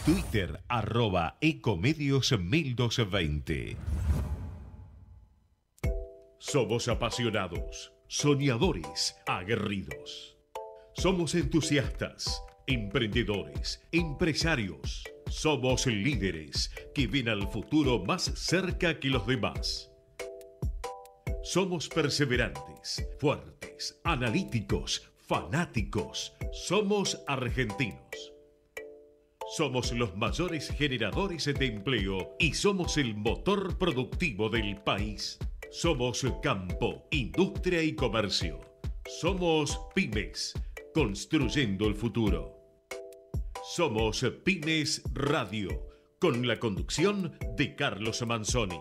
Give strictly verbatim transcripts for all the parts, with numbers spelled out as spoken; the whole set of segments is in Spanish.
Twitter, arroba Ecomedios mil doscientos veinte. Somos apasionados, soñadores, aguerridos. Somos entusiastas, emprendedores, empresarios. Somos líderes que ven al futuro más cerca que los demás. Somos perseverantes, fuertes, analíticos, fanáticos. Somos argentinos. Somos los mayores generadores de empleo y somos el motor productivo del país. Somos campo, industria y comercio. Somos pymes, construyendo el futuro. Somos Pymes Radio, con la conducción de Carlos Manzoni.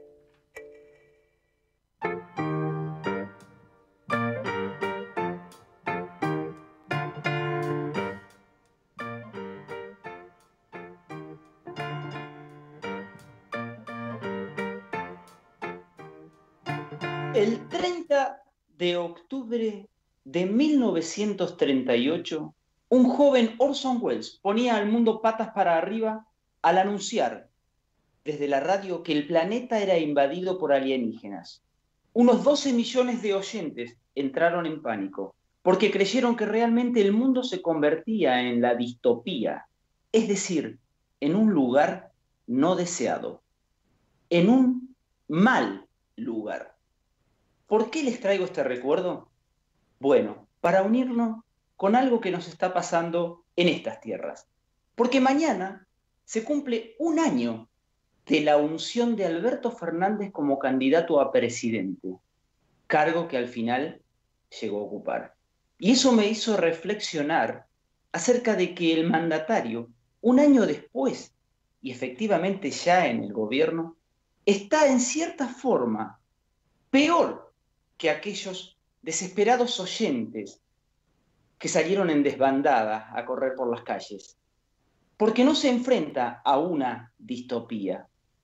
El treinta de octubre de mil novecientos treinta y ocho, un joven Orson Welles ponía al mundo patas para arriba al anunciar desde la radio que el planeta era invadido por alienígenas. Unos doce millones de oyentes entraron en pánico porque creyeron que realmente el mundo se convertía en la distopía, es decir, en un lugar no deseado, en un mal lugar. ¿Por qué les traigo este recuerdo? Bueno, para unirnos con algo que nos está pasando en estas tierras. Porque mañana se cumple un año de la unción de Alberto Fernández como candidato a presidente, cargo que al final llegó a ocupar. Y eso me hizo reflexionar acerca de que el mandatario, un año después, y efectivamente ya en el gobierno, está en cierta forma peor que aquellos desesperados oyentes que salieron en desbandada a correr por las calles, porque no se enfrenta a una distopía,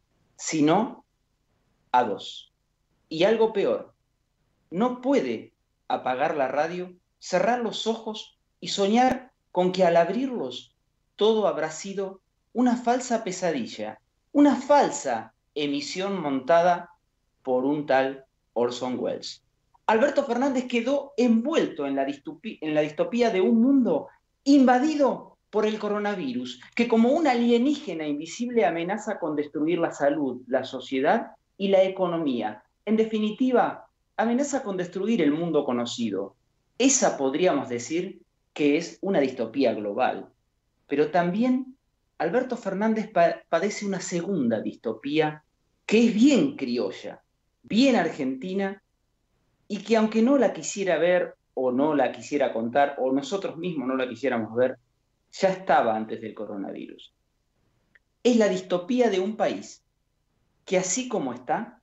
sino a dos. Y algo peor, no puede apagar la radio, cerrar los ojos y soñar con que al abrirlos todo habrá sido una falsa pesadilla, una falsa emisión montada por un tal Orson Welles. Alberto Fernández quedó envuelto en la, distopía, en la distopía de un mundo invadido por el coronavirus, que como un alienígena invisible amenaza con destruir la salud, la sociedad y la economía. En definitiva, amenaza con destruir el mundo conocido. Esa podríamos decir que es una distopía global. Pero también Alberto Fernández pa- padece una segunda distopía que es bien criolla, bien argentina, y que aunque no la quisiera ver o no la quisiera contar o nosotros mismos no la quisiéramos ver, ya estaba antes del coronavirus. Es la distopía de un país que así como está,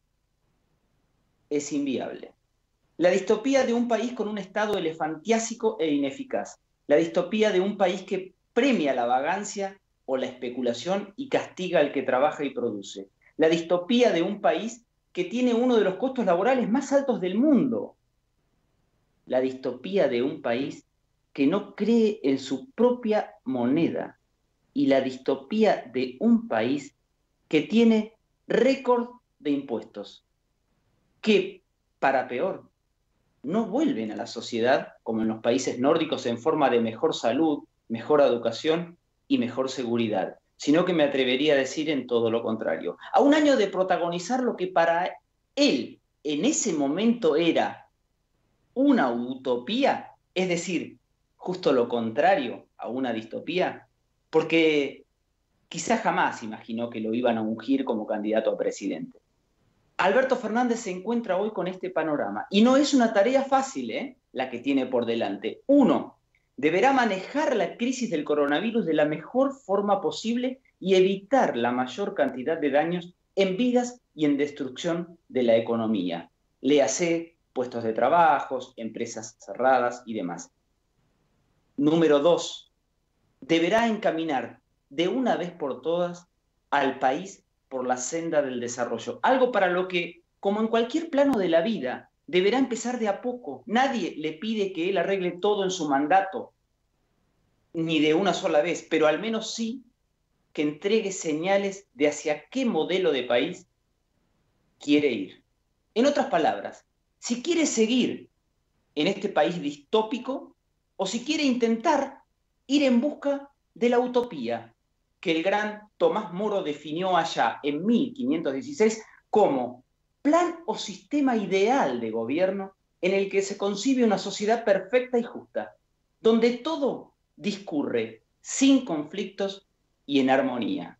es inviable. La distopía de un país con un estado elefantiásico e ineficaz. La distopía de un país que premia la vagancia o la especulación y castiga al que trabaja y produce. La distopía de un país que tiene uno de los costos laborales más altos del mundo. La distopía de un país que no cree en su propia moneda. Y la distopía de un país que tiene récord de impuestos, que, para peor, no vuelven a la sociedad como en los países nórdicos en forma de mejor salud, mejor educación y mejor seguridad, sino que me atrevería a decir en todo lo contrario. A un año de protagonizar lo que para él en ese momento era una utopía, es decir, justo lo contrario a una distopía, porque quizás jamás imaginó que lo iban a ungir como candidato a presidente. Alberto Fernández se encuentra hoy con este panorama y no es una tarea fácil, ¿eh?, la que tiene por delante. Uno, deberá manejar la crisis del coronavirus de la mejor forma posible y evitar la mayor cantidad de daños en vidas y en destrucción de la economía. Léase, puestos de trabajo, empresas cerradas y demás. Número dos, deberá encaminar de una vez por todas al país por la senda del desarrollo. Algo para lo que, como en cualquier plano de la vida, deberá empezar de a poco. Nadie le pide que él arregle todo en su mandato, ni de una sola vez, pero al menos sí que entregue señales de hacia qué modelo de país quiere ir. En otras palabras, si quiere seguir en este país distópico o si quiere intentar ir en busca de la utopía que el gran Tomás Moro definió allá en mil quinientos dieciséis como plan o sistema ideal de gobierno en el que se concibe una sociedad perfecta y justa, donde todo discurre sin conflictos y en armonía.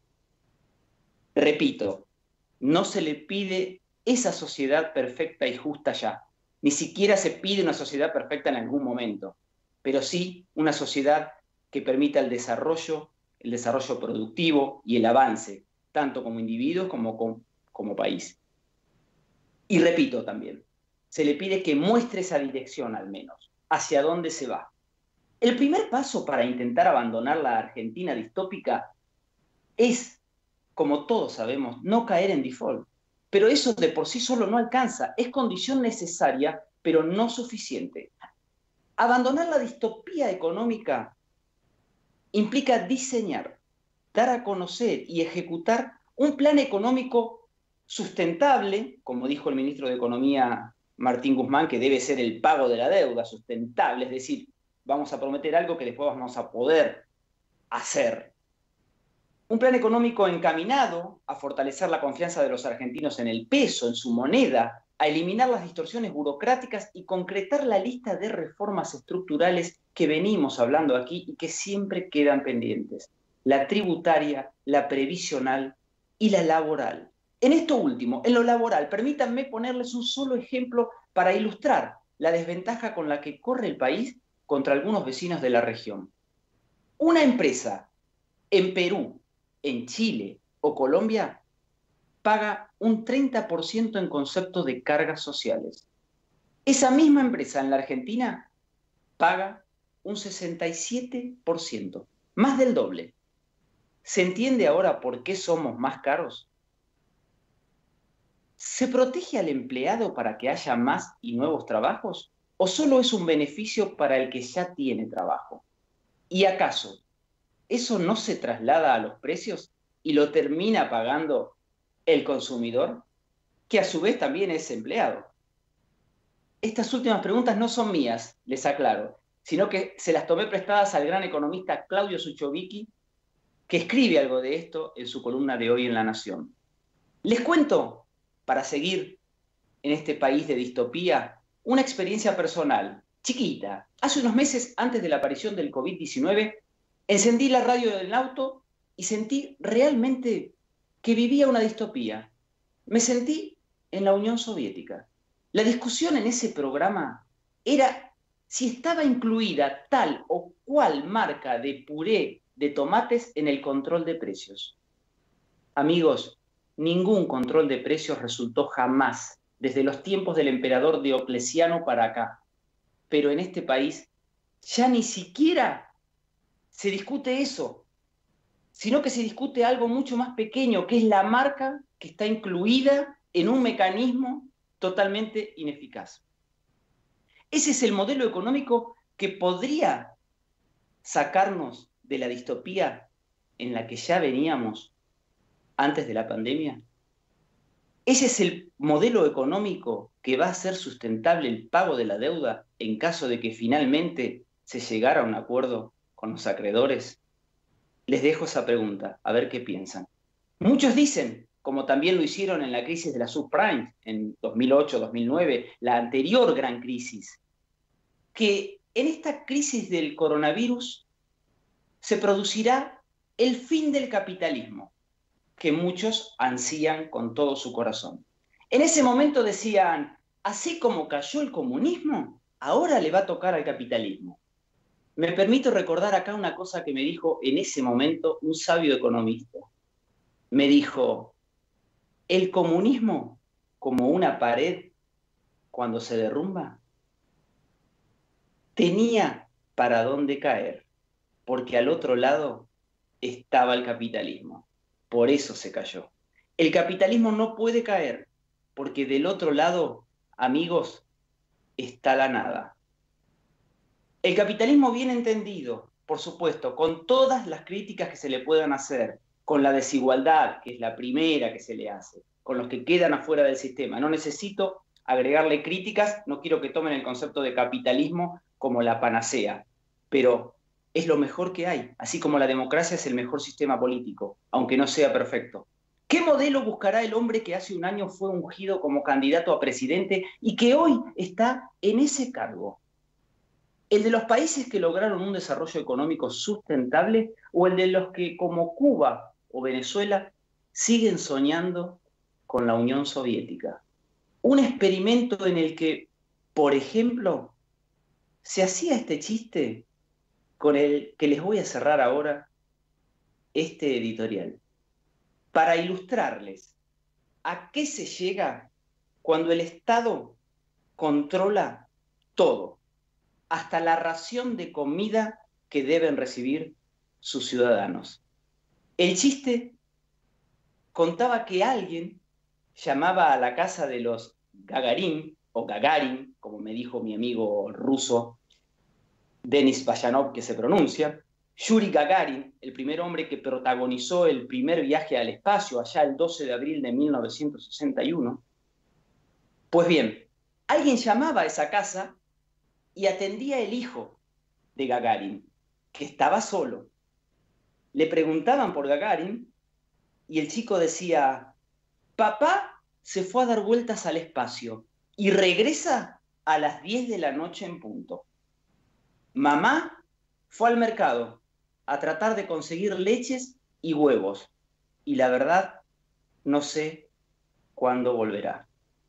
Repito, no se le pide esa sociedad perfecta y justa ya. Ni siquiera se pide una sociedad perfecta en algún momento, pero sí una sociedad que permita el desarrollo, el desarrollo productivo y el avance, tanto como individuos como, como, como país. Y repito también, se le pide que muestre esa dirección al menos, hacia dónde se va. El primer paso para intentar abandonar la Argentina distópica es, como todos sabemos, no caer en default. Pero eso de por sí solo no alcanza, es condición necesaria, pero no suficiente. Abandonar la distopía económica implica diseñar, dar a conocer y ejecutar un plan económico sustentable, como dijo el ministro de Economía Martín Guzmán, que debe ser el pago de la deuda sustentable, es decir, vamos a prometer algo que después vamos a poder hacer. Un plan económico encaminado a fortalecer la confianza de los argentinos en el peso, en su moneda, a eliminar las distorsiones burocráticas y concretar la lista de reformas estructurales que venimos hablando aquí y que siempre quedan pendientes. La tributaria, la previsional y la laboral. En esto último, en lo laboral, permítanme ponerles un solo ejemplo para ilustrar la desventaja con la que corre el país contra algunos vecinos de la región. Una empresa en Perú, en Chile o Colombia, paga un treinta por ciento en concepto de cargas sociales. Esa misma empresa en la Argentina paga un sesenta y siete por ciento, más del doble. ¿Se entiende ahora por qué somos más caros? ¿Se protege al empleado para que haya más y nuevos trabajos? ¿O solo es un beneficio para el que ya tiene trabajo? ¿Y acaso eso no se traslada a los precios y lo termina pagando el consumidor, que a su vez también es empleado? Estas últimas preguntas no son mías, les aclaro, sino que se las tomé prestadas al gran economista Claudio Suchovicki, que escribe algo de esto en su columna de hoy en La Nación. Les cuento, para seguir en este país de distopía, una experiencia personal, chiquita. Hace unos meses, antes de la aparición del COVID diecinueve, encendí la radio del auto y sentí realmente que vivía una distopía. Me sentí en la Unión Soviética. La discusión en ese programa era si estaba incluida tal o cual marca de puré de tomates en el control de precios. Amigos, ningún control de precios resultó jamás, desde los tiempos del emperador Diocleciano para acá. Pero en este país ya ni siquiera se discute eso, sino que se discute algo mucho más pequeño, que es la marca que está incluida en un mecanismo totalmente ineficaz. Ese es el modelo económico que podría sacarnos de la distopía en la que ya veníamos antes de la pandemia. Ese es el modelo económico que va a hacer sustentable el pago de la deuda en caso de que finalmente se llegara a un acuerdo con los acreedores. Les dejo esa pregunta, a ver qué piensan. Muchos dicen, como también lo hicieron en la crisis de la subprime en dos mil ocho dos mil nueve, la anterior gran crisis, que en esta crisis del coronavirus se producirá el fin del capitalismo, que muchos ansían con todo su corazón. En ese momento decían, así como cayó el comunismo, ahora le va a tocar al capitalismo. Me permito recordar acá una cosa que me dijo en ese momento un sabio economista. Me dijo, el comunismo, como una pared cuando se derrumba, tenía para dónde caer, porque al otro lado estaba el capitalismo. Por eso se cayó. El capitalismo no puede caer, porque del otro lado, amigos, está la nada. El capitalismo bien entendido, por supuesto, con todas las críticas que se le puedan hacer, con la desigualdad, que es la primera que se le hace, con los que quedan afuera del sistema. No necesito agregarle críticas, no quiero que tomen el concepto de capitalismo como la panacea, pero es lo mejor que hay, así como la democracia es el mejor sistema político, aunque no sea perfecto. ¿Qué modelo buscará el hombre que hace un año fue ungido como candidato a presidente y que hoy está en ese cargo? ¿El de los países que lograron un desarrollo económico sustentable o el de los que, como Cuba o Venezuela, siguen soñando con la Unión Soviética? Un experimento en el que, por ejemplo, se hacía este chiste con el que les voy a cerrar ahora este editorial, para ilustrarles a qué se llega cuando el Estado controla todo, hasta la ración de comida que deben recibir sus ciudadanos. El chiste contaba que alguien llamaba a la casa de los Gagarin, o Gagarin, como me dijo mi amigo ruso Denis Bayanov, que se pronuncia, Yuri Gagarin, el primer hombre que protagonizó el primer viaje al espacio, allá el doce de abril de mil novecientos sesenta y uno. Pues bien, alguien llamaba a esa casa y atendía el hijo de Gagarin, que estaba solo. Le preguntaban por Gagarin y el chico decía: papá se fue a dar vueltas al espacio y regresa a las diez de la noche en punto. Mamá fue al mercado a tratar de conseguir leches y huevos y la verdad no sé cuándo volverá.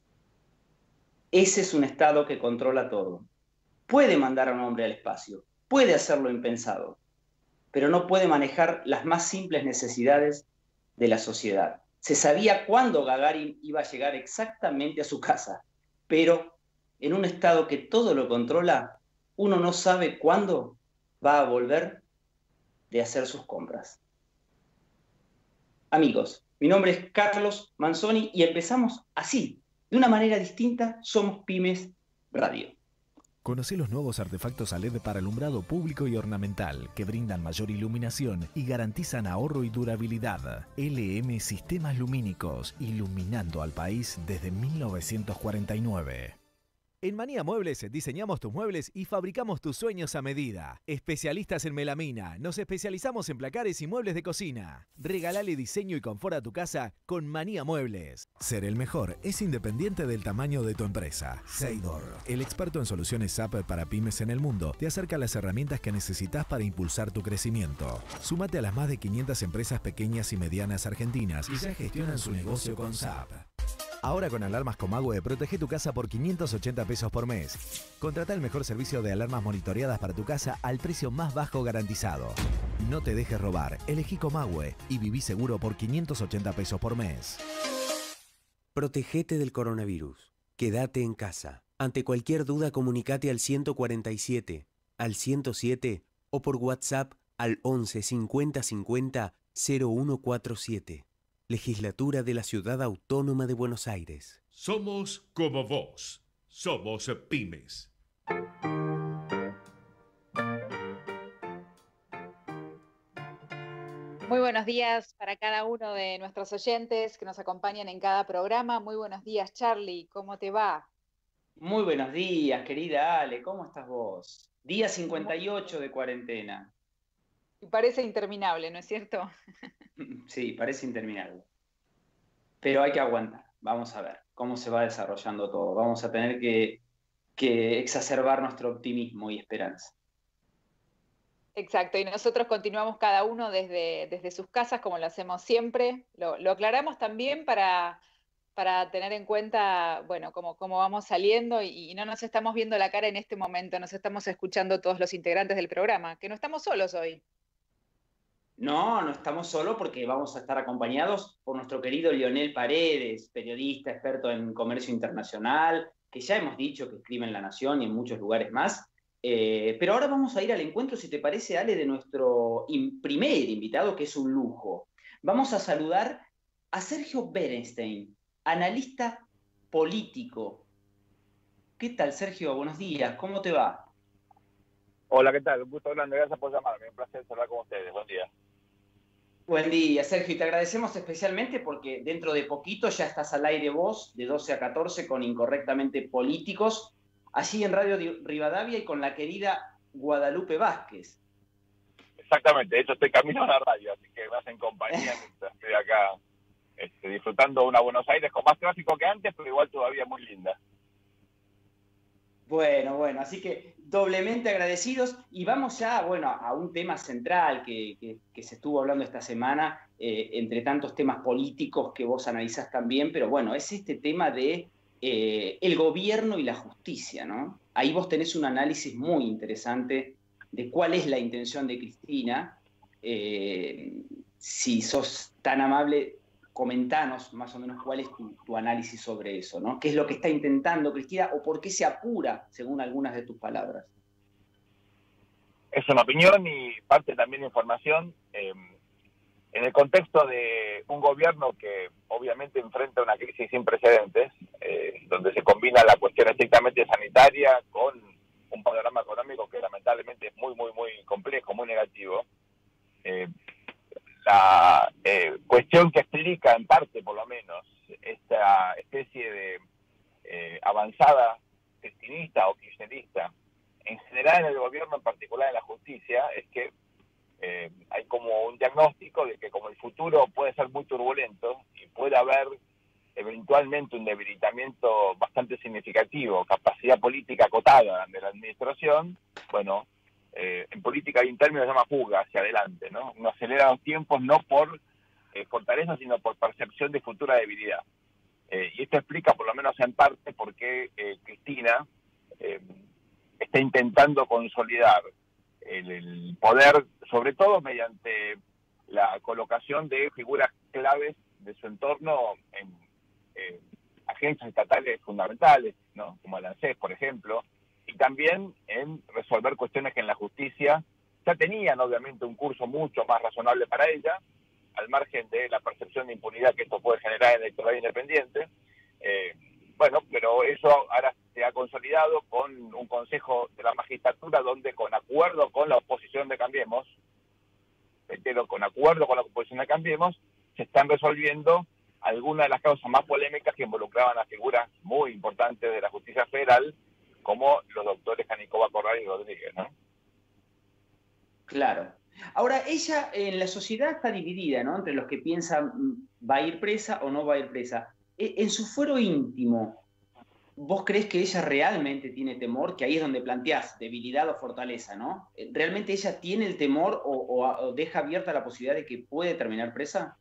Ese es un Estado que controla todo. Puede mandar a un hombre al espacio, puede hacer lo impensado, pero no puede manejar las más simples necesidades de la sociedad. Se sabía cuándo Gagarin iba a llegar exactamente a su casa, pero en un Estado que todo lo controla, uno no sabe cuándo va a volver de hacer sus compras. Amigos, mi nombre es Carlos Manzoni y empezamos así, de una manera distinta. Somos Pymes Radio. Conoce los nuevos artefactos a L E D para alumbrado público y ornamental que brindan mayor iluminación y garantizan ahorro y durabilidad. L M Sistemas Lumínicos, iluminando al país desde mil novecientos cuarenta y nueve. En Manía Muebles diseñamos tus muebles y fabricamos tus sueños a medida. Especialistas en melamina, nos especializamos en placares y muebles de cocina. Regalale diseño y confort a tu casa con Manía Muebles. Ser el mejor es independiente del tamaño de tu empresa. Seidor, el experto en soluciones S A P para pymes en el mundo, te acerca las herramientas que necesitas para impulsar tu crecimiento. Súmate a las más de quinientas empresas pequeñas y medianas argentinas y ya gestionan su negocio con S A P. Ahora con alarmas Comahue, protege tu casa por quinientos ochenta pesos por mes. Contrata el mejor servicio de alarmas monitoreadas para tu casa al precio más bajo garantizado. No te dejes robar, elegí Comahue y viví seguro por quinientos ochenta pesos por mes. Protegete del coronavirus. Quédate en casa. Ante cualquier duda, comunicate al ciento cuarenta y siete, al ciento siete o por WhatsApp al once cincuenta cincuenta cero uno cuarenta y siete. Legislatura de la Ciudad Autónoma de Buenos Aires. Somos como vos. Somos Pymes. Muy buenos días para cada uno de nuestros oyentes que nos acompañan en cada programa. Muy buenos días, Charlie. ¿Cómo te va? Muy buenos días, querida Ale. ¿Cómo estás vos? Día cincuenta y ocho de cuarentena. Y parece interminable, ¿no es cierto? Sí, parece interminable. Pero hay que aguantar. Vamos a ver cómo se va desarrollando todo. Vamos a tener que, que exacerbar nuestro optimismo y esperanza. Exacto, y nosotros continuamos cada uno desde, desde sus casas, como lo hacemos siempre. Lo, lo aclaramos también para, para tener en cuenta, bueno, cómo, cómo vamos saliendo y, y no nos estamos viendo la cara en este momento, nos estamos escuchando todos los integrantes del programa, que no estamos solos hoy. No, no estamos solos porque vamos a estar acompañados por nuestro querido Lionel Paredes, periodista experto en comercio internacional, que ya hemos dicho que escribe en La Nación y en muchos lugares más. Eh, pero ahora vamos a ir al encuentro, si te parece, Ale, de nuestro in- primer invitado, que es un lujo. Vamos a saludar a Sergio Berenstein, analista político. ¿Qué tal, Sergio? Buenos días, ¿cómo te va? Hola, ¿qué tal? Un gusto grande, gracias por llamarme, un placer hablar con ustedes, buen día. Buen día, Sergio, y te agradecemos especialmente porque dentro de poquito ya estás al aire vos, de doce a catorce, con Incorrectamente Políticos, allí en Radio Rivadavia y con la querida Guadalupe Vázquez. Exactamente, de hecho estoy camino a la radio, así que me hacen compañía mientras estoy acá este, disfrutando de una Buenos Aires con más tráfico que antes, pero igual todavía muy linda. Bueno, bueno, así que doblemente agradecidos y vamos ya, bueno, a un tema central que, que, que se estuvo hablando esta semana, eh, entre tantos temas políticos que vos analizás también, pero bueno, es este tema de eh, el gobierno y la justicia, ¿no? Ahí vos tenés un análisis muy interesante de cuál es la intención de Cristina. Eh, si sos tan amable, comentanos más o menos cuál es tu, tu análisis sobre eso, ¿no? ¿Qué es lo que está intentando Cristina o por qué se apura, según algunas de tus palabras? Es una opinión y parte también de información. Eh, en el contexto de un gobierno que obviamente enfrenta una crisis sin precedentes, eh, donde se combina la cuestión estrictamente sanitaria con un panorama económico que lamentablemente es muy, muy, muy complejo, muy negativo. Eh, la eh, cuestión que explica, en parte por lo menos, esta especie de eh, avanzada cristinista o kirchnerista, en general en el gobierno, en particular en la justicia, es que eh, hay como un diagnóstico de que como el futuro puede ser muy turbulento y puede haber eventualmente un debilitamiento bastante significativo, capacidad política acotada de la administración, bueno, eh, en política hay un término que se llama fuga hacia adelante, ¿no? Uno acelera los tiempos no por eh, fortaleza, sino por percepción de futura debilidad. Eh, y esto explica, por lo menos en parte, por qué eh, Cristina eh, está intentando consolidar el, el poder, sobre todo mediante la colocación de figuras claves de su entorno en eh, agencias estatales fundamentales, ¿no? Como el ANSES, por ejemplo, y también en resolver cuestiones que en la justicia ya tenían, obviamente, un curso mucho más razonable para ella, al margen de la percepción de impunidad que esto puede generar en el electorado independiente. Eh, bueno, pero eso ahora se ha consolidado con un consejo de la magistratura donde, con acuerdo con la oposición de Cambiemos, pero con acuerdo con la oposición de Cambiemos, se están resolviendo algunas de las causas más polémicas que involucraban a figuras muy importantes de la justicia federal, como los doctores Canicoba, Corral y Rodríguez, ¿no? Claro. Ahora, ella en la sociedad está dividida, ¿no? Entre los que piensan, ¿va a ir presa o no va a ir presa? En su fuero íntimo, ¿vos crees que ella realmente tiene temor? Que ahí es donde planteás debilidad o fortaleza, ¿no? ¿Realmente ella tiene el temor o, o, o deja abierta la posibilidad de que puede terminar presa?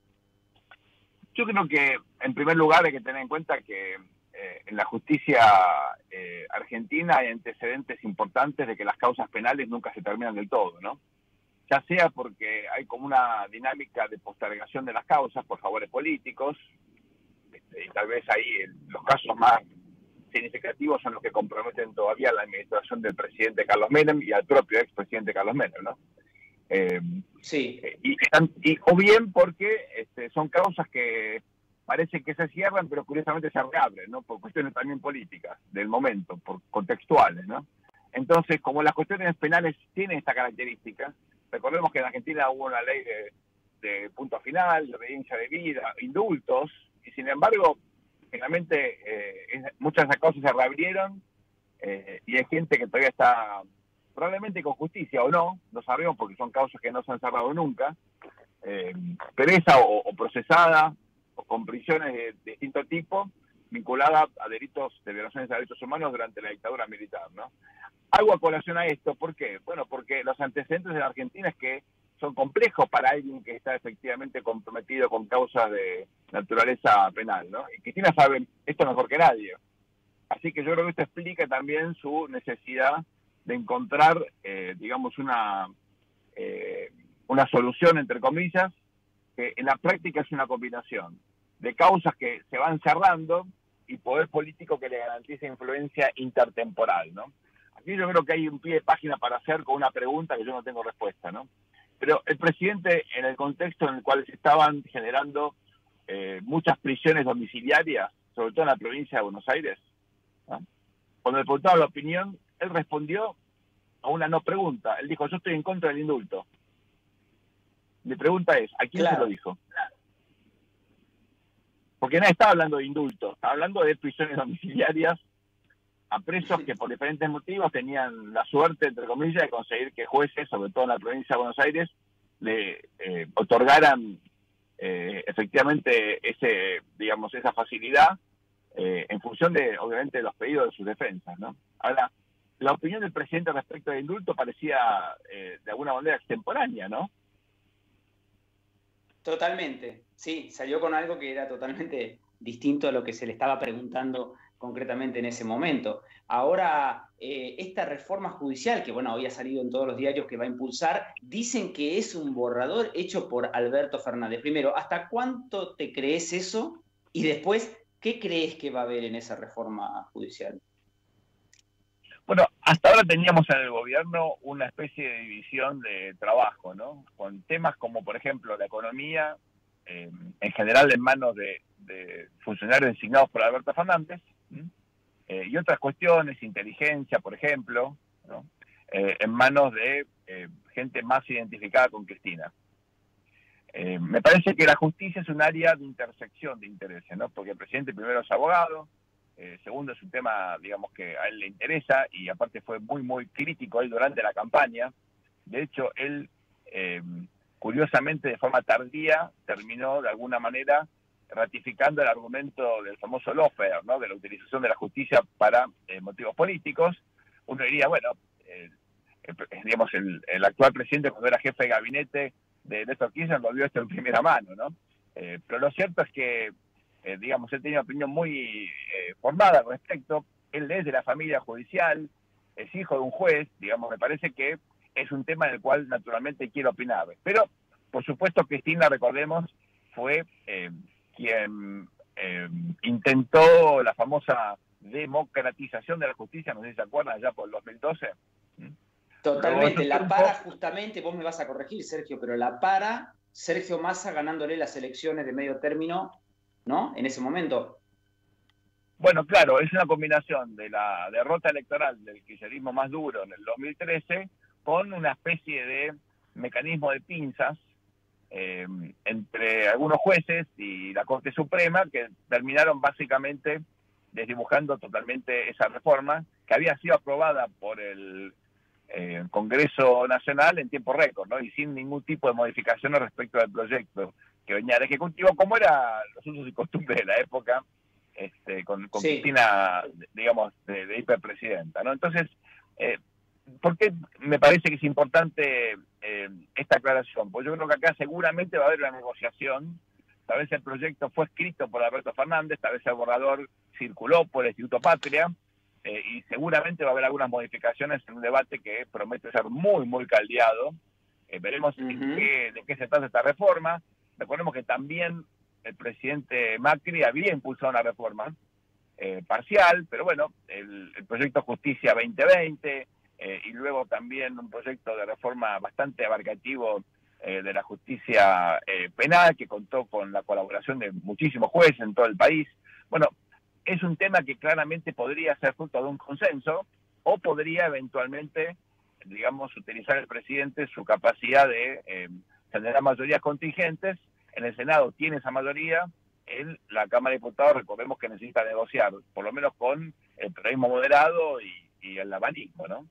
Yo creo que, en primer lugar, hay que tener en cuenta que eh, en la justicia eh, argentina hay antecedentes importantes de que las causas penales nunca se terminan del todo, ¿no? Ya sea porque hay como una dinámica de postergación de las causas por favores políticos, este, y tal vez ahí el, los casos más significativos son los que comprometen todavía la administración del presidente Carlos Menem y al propio expresidente Carlos Menem, ¿no? Eh, sí. Y, y, o bien porque este, son causas que parece que se cierran, pero curiosamente se reabren, ¿no? Por cuestiones también políticas del momento, por contextuales, ¿no? Entonces, como las cuestiones penales tienen esta característica, recordemos que en Argentina hubo una ley de, de punto final, de obediencia de vida, indultos, y sin embargo, finalmente eh, muchas de esas causas se reabrieron eh, y hay gente que todavía está, probablemente con justicia o no, no sabemos porque son causas que no se han cerrado nunca, eh, presa o, o procesada, o con prisiones de, de distinto tipo, vinculada a delitos de violaciones de derechos humanos durante la dictadura militar, ¿no? Hago a colación a esto, ¿por qué? Bueno, porque los antecedentes de la Argentina es que son complejos para alguien que está efectivamente comprometido con causas de naturaleza penal, ¿no? Y Cristina sabe esto mejor que nadie. Así que yo creo que esto explica también su necesidad de encontrar, eh, digamos, una, eh, una solución, entre comillas, que en la práctica es una combinación de causas que se van cerrando y poder político que le garantice influencia intertemporal, ¿no? Aquí yo creo que hay un pie de página para hacer con una pregunta que yo no tengo respuesta, ¿no? Pero el presidente, en el contexto en el cual se estaban generando eh, muchas prisiones domiciliarias, sobre todo en la provincia de Buenos Aires, ¿no? Cuando le preguntaron la opinión, él respondió a una no pregunta. Él dijo, yo estoy en contra del indulto. Mi pregunta es, ¿a quién Claro. se lo dijo? Porque nadie estaba hablando de indultos, estaba hablando de prisiones domiciliarias a presos que por diferentes motivos tenían la suerte, entre comillas, de conseguir que jueces, sobre todo en la provincia de Buenos Aires, le eh, otorgaran eh, efectivamente ese, digamos, esa facilidad eh, en función de, obviamente, de los pedidos de sus defensas, ¿no? Ahora, la opinión del presidente respecto del indulto parecía eh, de alguna manera extemporánea, ¿no? Totalmente, sí, salió con algo que era totalmente distinto a lo que se le estaba preguntando concretamente en ese momento. Ahora, eh, esta reforma judicial, que bueno, había salido en todos los diarios que va a impulsar, dicen que es un borrador hecho por Alberto Fernández. Primero, ¿hasta cuánto te crees eso? Y después, ¿qué crees que va a haber en esa reforma judicial? Bueno, hasta ahora teníamos en el gobierno una especie de división de trabajo, ¿no? Con temas como, por ejemplo, la economía, eh, en general en manos de, de funcionarios designados por Alberto Fernández, eh, y otras cuestiones, inteligencia, por ejemplo, ¿no? eh, en manos de eh, gente más identificada con Cristina. Eh, me parece que la justicia es un área de intersección de intereses, ¿no? Porque el presidente primero es abogado, Eh, segundo, es un tema, digamos, que a él le interesa y aparte fue muy, muy crítico él durante la campaña. De hecho, él, eh, curiosamente, de forma tardía, terminó de alguna manera ratificando el argumento del famoso lawfare, ¿no? De la utilización de la justicia para eh, motivos políticos. Uno diría, bueno, eh, el, digamos, el, el actual presidente, cuando era jefe de gabinete de Néstor Kirchner, lo vio esto en primera mano, ¿no? Eh, pero lo cierto es que Eh, digamos, él tenía una opinión muy eh, formada al respecto. Él es de la familia judicial, es hijo de un juez, digamos, me parece que es un tema en el cual naturalmente quiero opinar. Pero, por supuesto, Cristina, recordemos, fue eh, quien eh, intentó la famosa democratización de la justicia, no sé si se acuerdan, allá por el dos mil doce. Totalmente, la para justamente, vos me vas a corregir, Sergio, pero la para Sergio Massa ganándole las elecciones de medio término, ¿no? En ese momento. Bueno, claro, es una combinación de la derrota electoral del kirchnerismo más duro en el dos mil trece con una especie de mecanismo de pinzas eh, entre algunos jueces y la Corte Suprema que terminaron básicamente desdibujando totalmente esa reforma que había sido aprobada por el eh, Congreso Nacional en tiempo récord, ¿no? Y sin ningún tipo de modificaciones respecto al proyecto que venía del Ejecutivo, como eran los usos y costumbres de la época, este, con, con sí. Cristina, digamos, de, de hiperpresidenta, ¿no? Entonces, eh, ¿por qué me parece que es importante eh, esta aclaración? Pues yo creo que acá seguramente va a haber una negociación. Tal vez el proyecto fue escrito por Alberto Fernández, tal vez el borrador circuló por el Instituto Patria, eh, y seguramente va a haber algunas modificaciones en un debate que promete ser muy, muy caldeado. Eh, veremos uh-huh. en qué, de qué se trata esta reforma. Recordemos que también el presidente Macri había impulsado una reforma eh, parcial, pero bueno, el, el proyecto Justicia veinte veinte eh, y luego también un proyecto de reforma bastante abarcativo eh, de la justicia eh, penal que contó con la colaboración de muchísimos jueces en todo el país. Bueno, es un tema que claramente podría ser fruto de un consenso o podría eventualmente, digamos, utilizar el presidente su capacidad de eh, generar mayorías contingentes. En el Senado tiene esa mayoría, en la Cámara de Diputados recordemos que necesita negociar, por lo menos con el peronismo moderado y, y el abanico, ¿no?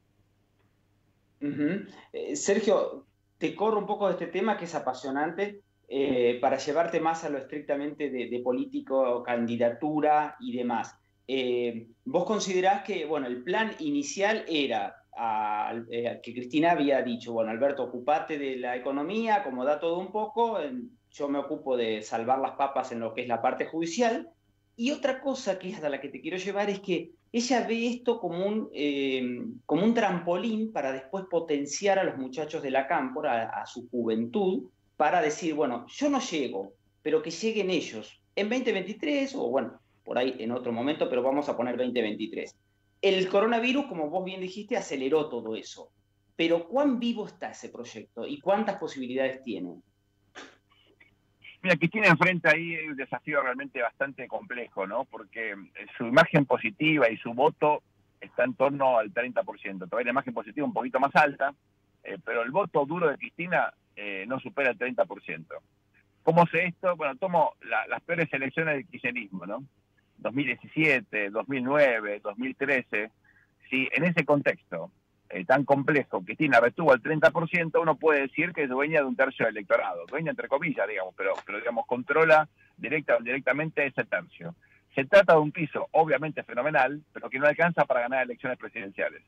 Uh-huh. eh, Sergio, te corro un poco de este tema que es apasionante, eh, para llevarte más a lo estrictamente de, de político, candidatura y demás. Eh, ¿Vos considerás que, bueno, el plan inicial era A, eh, que Cristina había dicho, bueno, Alberto, ocupate de la economía, acomoda todo un poco, yo me ocupo de salvar las papas en lo que es la parte judicial? Y otra cosa que es a la que te quiero llevar es que ella ve esto como un, eh, como un trampolín para después potenciar a los muchachos de la cámpora, a, a su juventud, para decir, bueno, yo no llego, pero que lleguen ellos en veinte veintitrés, o bueno, por ahí en otro momento, pero vamos a poner veinte veintitrés. El coronavirus, como vos bien dijiste, aceleró todo eso. Pero ¿cuán vivo está ese proyecto y cuántas posibilidades tiene? Mira, Cristina enfrenta ahí un desafío realmente bastante complejo, ¿no? Porque su imagen positiva y su voto está en torno al treinta por ciento. Todavía la imagen positiva un poquito más alta, eh, pero el voto duro de Cristina eh, no supera el treinta por ciento. ¿Cómo sé esto? Bueno, tomo la, las peores elecciones del kirchnerismo, ¿no? dos mil diecisiete, dos mil nueve, dos mil trece. Si en ese contexto eh, tan complejo Cristina retuvo el treinta por ciento, uno puede decir que es dueña de un tercio del electorado, dueña entre comillas, digamos, pero, pero digamos, controla directa o indirectamente ese tercio. Se trata de un piso obviamente fenomenal, pero que no alcanza para ganar elecciones presidenciales.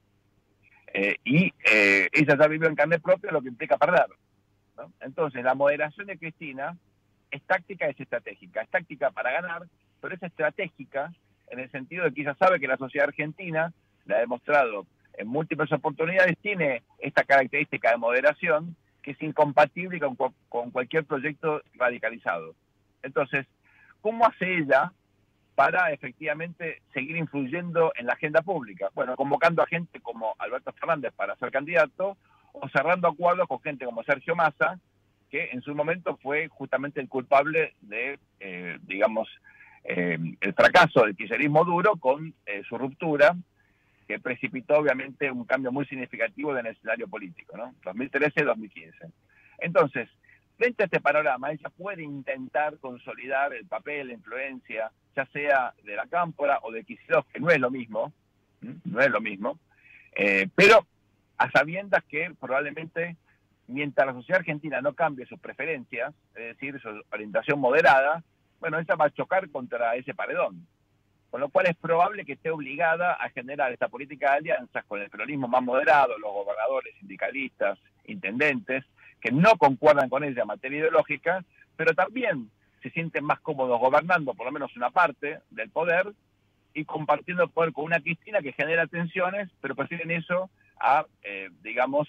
Eh, y eh, ella ya vivió en carne propia lo que implica perder, ¿no? Entonces, la moderación de Cristina es táctica, es estratégica. Es táctica para ganar, pero es estratégica en el sentido de que ella sabe que la sociedad argentina, la ha demostrado en múltiples oportunidades, tiene esta característica de moderación que es incompatible con, con cualquier proyecto radicalizado. Entonces, ¿cómo hace ella para efectivamente seguir influyendo en la agenda pública? Bueno, convocando a gente como Alberto Fernández para ser candidato, o cerrando acuerdos con gente como Sergio Massa, que en su momento fue justamente el culpable de, eh, digamos, eh, el fracaso del kirchnerismo duro con eh, su ruptura, que precipitó obviamente un cambio muy significativo en el escenario político, ¿no? dos mil trece dos mil quince. Entonces, frente a este panorama, ella puede intentar consolidar el papel, la influencia, ya sea de la Cámpora o de Kicillof, que no es lo mismo, no es lo mismo, eh, pero a sabiendas que probablemente, mientras la sociedad argentina no cambie sus preferencias, es decir, su orientación moderada, bueno, esa va a chocar contra ese paredón. Con lo cual es probable que esté obligada a generar esta política de alianzas con el peronismo más moderado, los gobernadores, sindicalistas, intendentes, que no concuerdan con ella en materia ideológica, pero también se sienten más cómodos gobernando por lo menos una parte del poder y compartiendo el poder con una Cristina que genera tensiones, pero prefieren eso a, eh, digamos,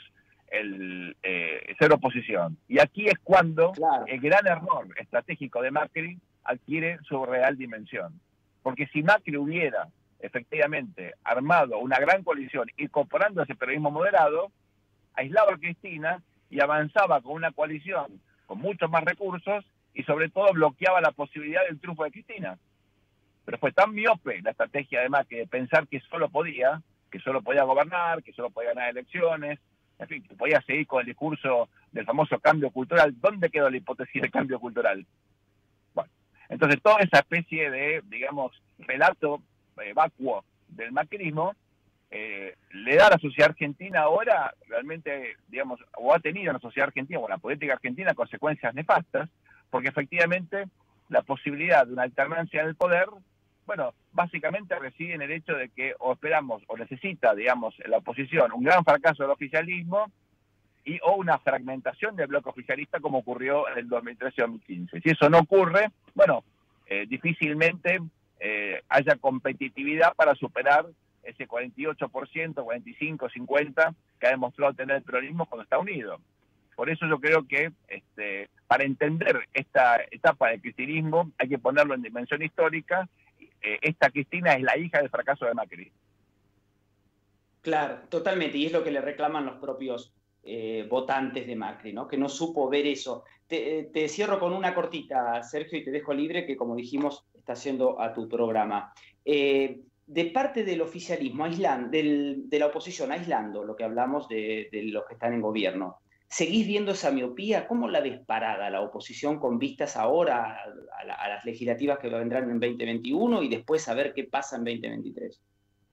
el eh, ser oposición. Y aquí es cuando claro. el gran error estratégico de Macri adquiere su real dimensión. Porque si Macri hubiera efectivamente armado una gran coalición incorporando ese peronismo moderado, aislaba a Cristina y avanzaba con una coalición con muchos más recursos y sobre todo bloqueaba la posibilidad del triunfo de Cristina. Pero fue tan miope la estrategia de Macri de pensar que solo podía, que solo podía gobernar, que solo podía ganar elecciones, en fin, que podía seguir con el discurso del famoso cambio cultural. ¿Dónde quedó la hipótesis del cambio cultural? Bueno, entonces toda esa especie de, digamos, relato eh, vacuo del macrismo eh, le da a la sociedad argentina ahora realmente, digamos, o ha tenido en la sociedad argentina o en la política argentina consecuencias nefastas, porque efectivamente la posibilidad de una alternancia en el poder, bueno, básicamente reside en el hecho de que o esperamos o necesita, digamos, la oposición un gran fracaso del oficialismo y o una fragmentación del bloque oficialista como ocurrió en el dos mil trece dos mil quince. Si eso no ocurre, bueno, eh, difícilmente eh, haya competitividad para superar ese cuarenta y ocho por ciento, cuarenta y cinco, cincuenta que ha demostrado tener el peronismo cuando está unido. Por eso yo creo que este, para entender esta etapa del cristinismo hay que ponerlo en dimensión histórica. Eh, esta Cristina es la hija del fracaso de Macri. Claro, totalmente, y es lo que le reclaman los propios eh, votantes de Macri, ¿no? Que no supo ver eso. Te, te cierro con una cortita, Sergio, y te dejo libre, que como dijimos, está haciendo a tu programa. Eh, de parte del oficialismo, aislan, del, de la oposición, aislando lo que hablamos de, de los que están en gobierno, ¿seguís viendo esa miopía? ¿Cómo la ves parada la oposición con vistas ahora a, a, la, a las legislativas que vendrán en veinte veintiuno y después a ver qué pasa en veinte veintitrés?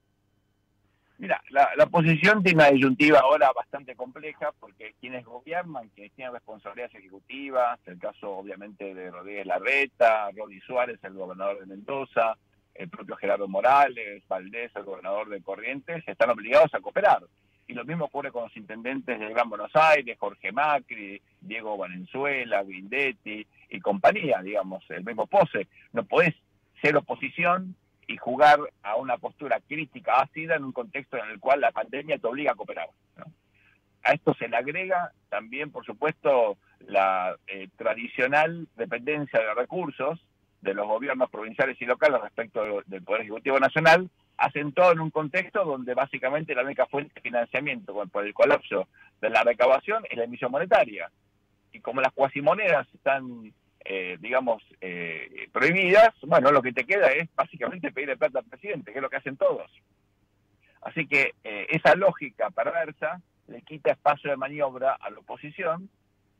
Mira, la, la oposición tiene una disyuntiva ahora bastante compleja porque quienes gobiernan, quienes tienen responsabilidades ejecutivas, el caso obviamente de Rodríguez Larreta, Rodi Suárez, el gobernador de Mendoza, el propio Gerardo Morales, Valdés, el gobernador de Corrientes, están obligados a cooperar. Y lo mismo ocurre con los intendentes del Gran Buenos Aires, Jorge Macri, Diego Valenzuela, Grindetti y compañía, digamos, el mismo Pose. No podés ser oposición y jugar a una postura crítica ácida en un contexto en el cual la pandemia te obliga a cooperar, ¿no? A esto se le agrega también, por supuesto, la eh, tradicional dependencia de recursos de los gobiernos provinciales y locales respecto de, del Poder Ejecutivo Nacional, acentuado en un contexto donde básicamente la única fuente de financiamiento por el colapso de la recaudación es la emisión monetaria. Y como las cuasimonedas están, eh, digamos, eh, prohibidas, bueno, lo que te queda es básicamente pedirle plata al presidente, que es lo que hacen todos. Así que eh, esa lógica perversa le quita espacio de maniobra a la oposición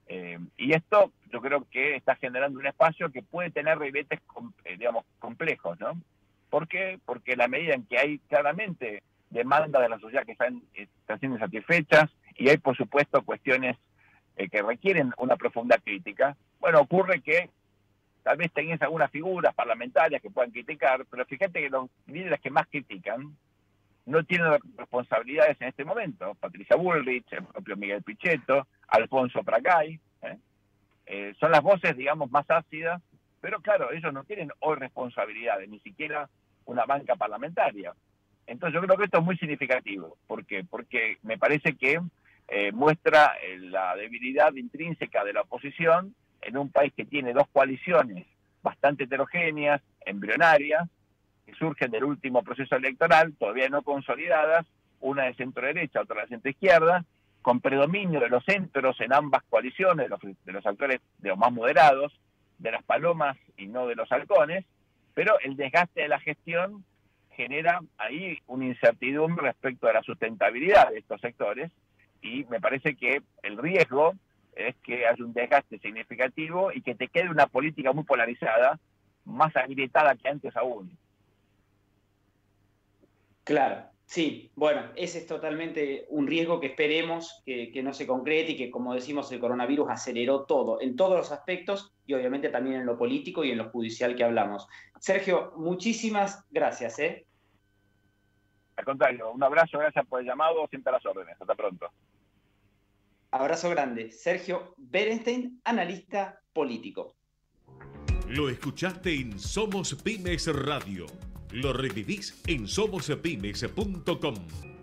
Eh, y esto yo creo que está generando un espacio que puede tener ribetes, eh, digamos, complejos, ¿no? ¿Por qué? Porque en la medida en que hay claramente demandas de la sociedad que están, están siendo insatisfechas y hay, por supuesto, cuestiones eh, que requieren una profunda crítica, bueno, ocurre que tal vez tengas algunas figuras parlamentarias que puedan criticar, pero fíjate que los líderes que más critican no tienen responsabilidades en este momento. Patricia Bullrich, el propio Miguel Pichetto, Alfonso Pratgay, ¿eh? Eh, son las voces, digamos, más ácidas, pero claro, ellos no tienen hoy responsabilidades, ni siquiera una banca parlamentaria. Entonces yo creo que esto es muy significativo. ¿Por qué? Porque me parece que eh, muestra eh, la debilidad intrínseca de la oposición en un país que tiene dos coaliciones bastante heterogéneas, embrionarias, que surgen del último proceso electoral, todavía no consolidadas, una de centro-derecha, otra de centro-izquierda, con predominio de los centros en ambas coaliciones, de los, de los actores de los más moderados, de las palomas y no de los halcones, pero el desgaste de la gestión genera ahí una incertidumbre respecto a la sustentabilidad de estos sectores, y me parece que el riesgo es que haya un desgaste significativo y que te quede una política muy polarizada, más agrietada que antes aún. Claro, sí, bueno, ese es totalmente un riesgo que esperemos que, que no se concrete y que, como decimos, el coronavirus aceleró todo, en todos los aspectos y obviamente también en lo político y en lo judicial que hablamos. Sergio, muchísimas gracias, ¿eh? Al contrario, un abrazo, gracias por el llamado, siempre a las órdenes. Hasta pronto. Abrazo grande. Sergio Berenstein, analista político. Lo escuchaste en Somos Pymes Radio. Lo revivís en somos pymes punto com.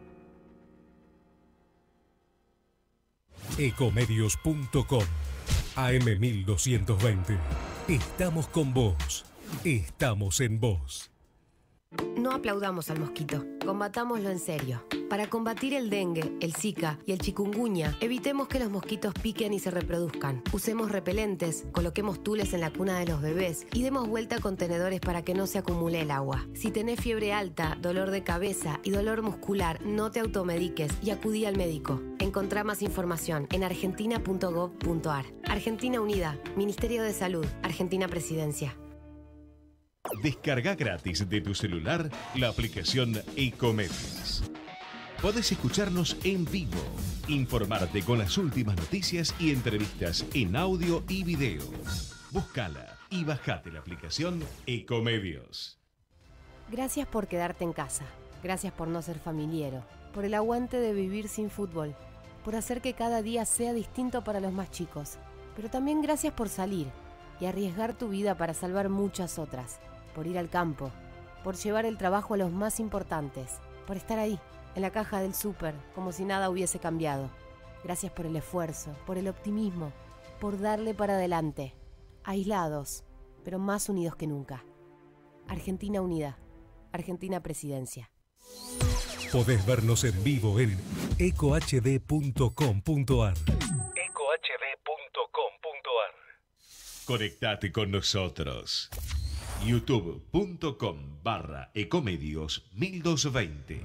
Ecomedios punto com. A M mil doscientos veinte. Estamos con vos. Estamos en vos. No aplaudamos al mosquito, combatámoslo en serio. Para combatir el dengue, el zika y el chikungunya, evitemos que los mosquitos piquen y se reproduzcan. Usemos repelentes, coloquemos tules en la cuna de los bebés y demos vuelta a contenedores para que no se acumule el agua. Si tenés fiebre alta, dolor de cabeza y dolor muscular, no te automediques y acudí al médico. Encontrá más información en argentina punto gov punto ar. Argentina Unida, Ministerio de Salud, Argentina Presidencia. Descarga gratis de tu celular la aplicación Ecomedios. Podés escucharnos en vivo, informarte con las últimas noticias y entrevistas en audio y video. Búscala y bajate la aplicación Ecomedios. Gracias por quedarte en casa. Gracias por no ser familiero. Por el aguante de vivir sin fútbol. Por hacer que cada día sea distinto para los más chicos. Pero también gracias por salir y arriesgar tu vida para salvar muchas otras. Por ir al campo, por llevar el trabajo a los más importantes, por estar ahí, en la caja del súper, como si nada hubiese cambiado. Gracias por el esfuerzo, por el optimismo, por darle para adelante. Aislados, pero más unidos que nunca. Argentina Unida, Argentina Presidencia. Podés vernos en vivo en eco h d punto com punto ar. eco h d punto com punto ar. Conectate con nosotros. youtube punto com barra ecomedios mil doscientos veinte.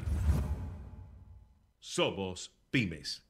Somos Pymes.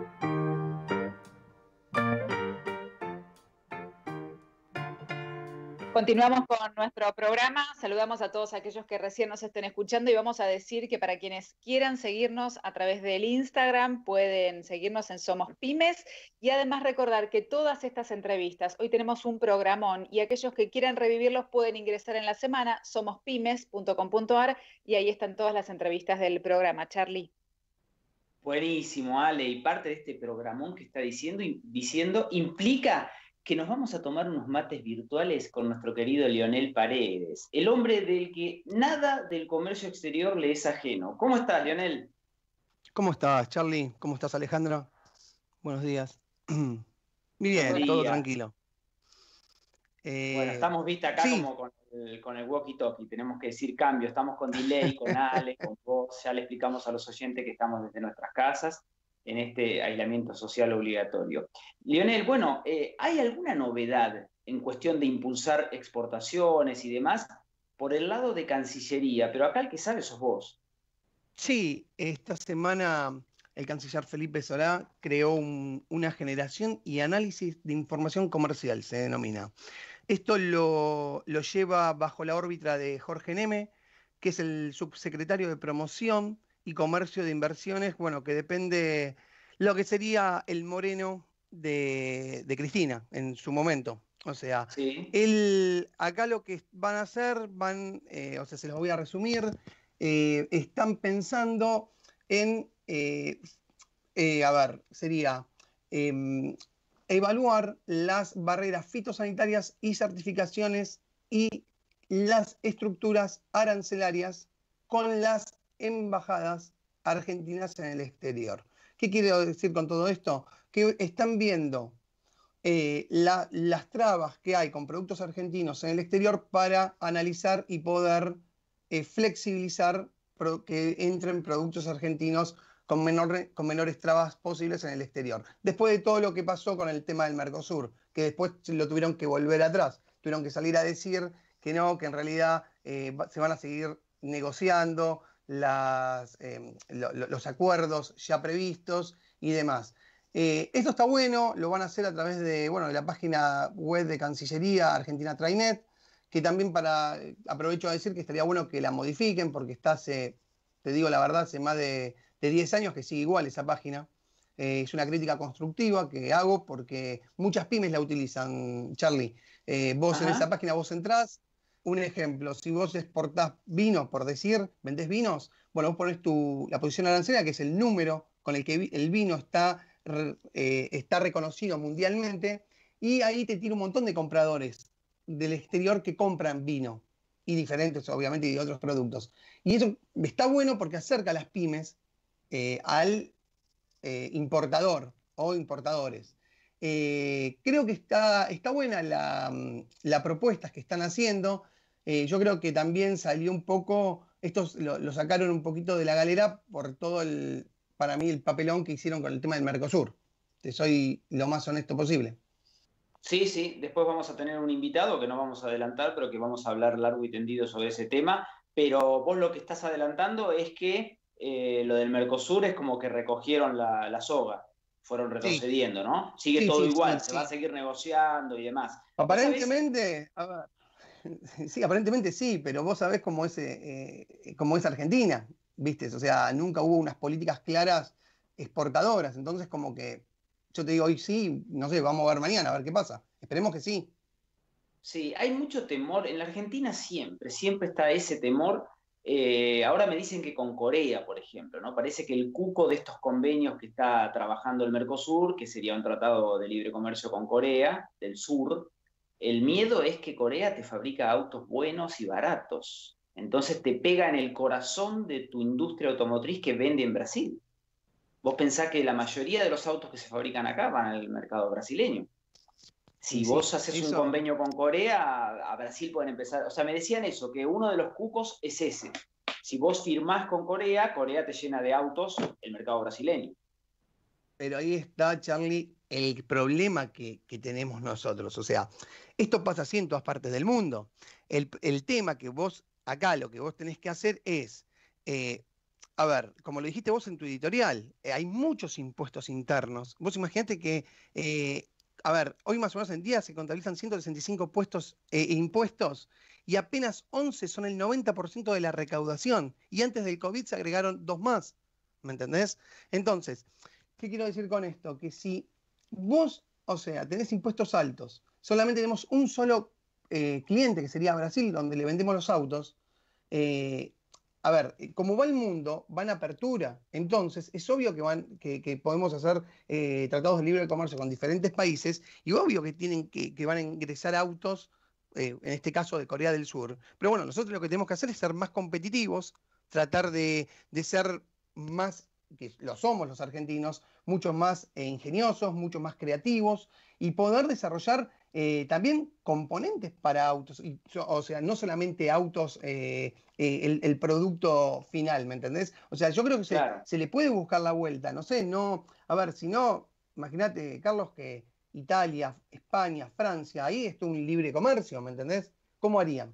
Continuamos con nuestro programa, saludamos a todos aquellos que recién nos estén escuchando y vamos a decir que para quienes quieran seguirnos a través del Instagram pueden seguirnos en Somos Pymes y además recordar que todas estas entrevistas, hoy tenemos un programón y aquellos que quieran revivirlos pueden ingresar en la semana somos pymes punto com punto ar y ahí están todas las entrevistas del programa. Charlie. Buenísimo, Ale, y parte de este programón que está diciendo, diciendo implica que nos vamos a tomar unos mates virtuales con nuestro querido Leonel Paredes, el hombre del que nada del comercio exterior le es ajeno. ¿Cómo estás, Leonel? ¿Cómo estás, Charlie? ¿Cómo estás, Alejandra? Buenos días. Muy bien, Buenos todo días. tranquilo. Eh, Bueno, estamos, viste, acá sí. como con el, con el walkie-talkie, tenemos que decir cambio, estamos con delay, con Ale, con vos, ya le explicamos a los oyentes que estamos desde nuestras casas en este aislamiento social obligatorio. Leonel, bueno, eh, ¿hay alguna novedad en cuestión de impulsar exportaciones y demás por el lado de Cancillería? Pero acá el que sabe sos vos. Sí, esta semana el canciller Felipe Solá creó un, una generación y análisis de información comercial, se denomina. Esto lo, lo lleva bajo la órbita de Jorge Neme, que es el subsecretario de Promoción y Comercio de Inversiones, bueno, que depende lo que sería el Moreno de, de Cristina en su momento. O sea, sí. él, acá lo que van a hacer, van, eh, o sea, se los voy a resumir, eh, están pensando en, eh, eh, a ver, sería eh, evaluar las barreras fitosanitarias y certificaciones y las estructuras arancelarias con las embajadas argentinas en el exterior. ¿Qué quiero decir con todo esto? Que están viendo eh, la, las trabas que hay con productos argentinos en el exterior para analizar y poder eh, flexibilizar pro, que entren productos argentinos con, menor, con menores trabas posibles en el exterior. Después de todo lo que pasó con el tema del Mercosur, que después lo tuvieron que volver atrás, tuvieron que salir a decir que no, que en realidad eh, se van a seguir negociando las, eh, lo, lo, los acuerdos ya previstos y demás. Eh, esto está bueno, lo van a hacer a través de, bueno, de la página web de Cancillería Argentina Trainet, que también para, aprovecho a decir que estaría bueno que la modifiquen, porque está hace, te digo la verdad, hace más de, de diez años que sigue igual esa página. Eh, es una crítica constructiva que hago porque muchas pymes la utilizan, Charlie. Eh, vos Ajá. en esa página vos entrás, un ejemplo, si vos exportás vinos, por decir, vendés vinos, bueno, vos ponés tu, la posición arancelaria, que es el número con el que el vino está, eh, está reconocido mundialmente, y ahí te tira un montón de compradores del exterior que compran vino, y diferentes, obviamente, y de otros productos. Y eso está bueno porque acerca a las pymes eh, al eh, importador o importadores. Eh, creo que está, está buena la, la propuesta que están haciendo. Eh, yo creo que también salió un poco, estos lo, lo sacaron un poquito de la galera por todo el, para mí, el papelón que hicieron con el tema del Mercosur. Te soy lo más honesto posible. Sí, sí, después vamos a tener un invitado que no vamos a adelantar, pero que vamos a hablar largo y tendido sobre ese tema. Pero vos lo que estás adelantando es que eh, lo del Mercosur es como que recogieron la, la soga. Fueron retrocediendo, sí. ¿no? Sigue sí, todo sí, igual, sí, se va a seguir negociando y demás. Aparentemente, a ver, sí, aparentemente sí, pero vos sabés cómo es, eh, cómo es Argentina, ¿viste? O sea, nunca hubo unas políticas claras exportadoras, entonces como que yo te digo hoy sí, no sé, vamos a ver mañana, a ver qué pasa. Esperemos que sí. Sí, hay mucho temor, en la Argentina siempre, siempre está ese temor. Eh, ahora me dicen que con Corea, por ejemplo, ¿no? Parece que el cuco de estos convenios que está trabajando el Mercosur, que sería un tratado de libre comercio con Corea del Sur, el miedo es que Corea te fabrica autos buenos y baratos. Entonces te pega en el corazón de tu industria automotriz que vende en Brasil. Vos pensás que la mayoría de los autos que se fabrican acá van al mercado brasileño. Si sí, vos haces eso. un convenio con Corea, a Brasil pueden empezar... O sea, me decían eso, que uno de los cucos es ese. Si vos firmás con Corea, Corea te llena de autos el mercado brasileño. Pero ahí está, Charlie, el problema que, que tenemos nosotros. O sea, esto pasa así en todas partes del mundo. El, el tema que vos, acá lo que vos tenés que hacer es... Eh, a ver, como lo dijiste vos en tu editorial, eh, hay muchos impuestos internos. Vos imaginate que... Eh, A ver, hoy más o menos en día se contabilizan ciento sesenta y cinco puestos, eh, impuestos y apenas once son el noventa por ciento de la recaudación. Y antes del COVID se agregaron dos más. ¿Me entendés? Entonces, ¿qué quiero decir con esto? Que si vos, o sea, tenés impuestos altos, solamente tenemos un solo eh, cliente, que sería Brasil, donde le vendemos los autos, eh, a ver, como va el mundo, va en apertura. Entonces, es obvio que, van, que, que podemos hacer eh, tratados de libre comercio con diferentes países y obvio que, tienen que, que van a ingresar autos, eh, en este caso de Corea del Sur. Pero bueno, nosotros lo que tenemos que hacer es ser más competitivos, tratar de, de ser más, que lo somos los argentinos, mucho más eh, ingeniosos, mucho más creativos y poder desarrollar Eh, también componentes para autos, y, o sea, no solamente autos, eh, eh, el, el producto final, ¿me entendés? O sea, yo creo que claro. se, se le puede buscar la vuelta, no sé, no, a ver, si no, imagínate, Carlos, que Italia, España, Francia, ahí está un libre comercio, ¿me entendés? ¿Cómo harían?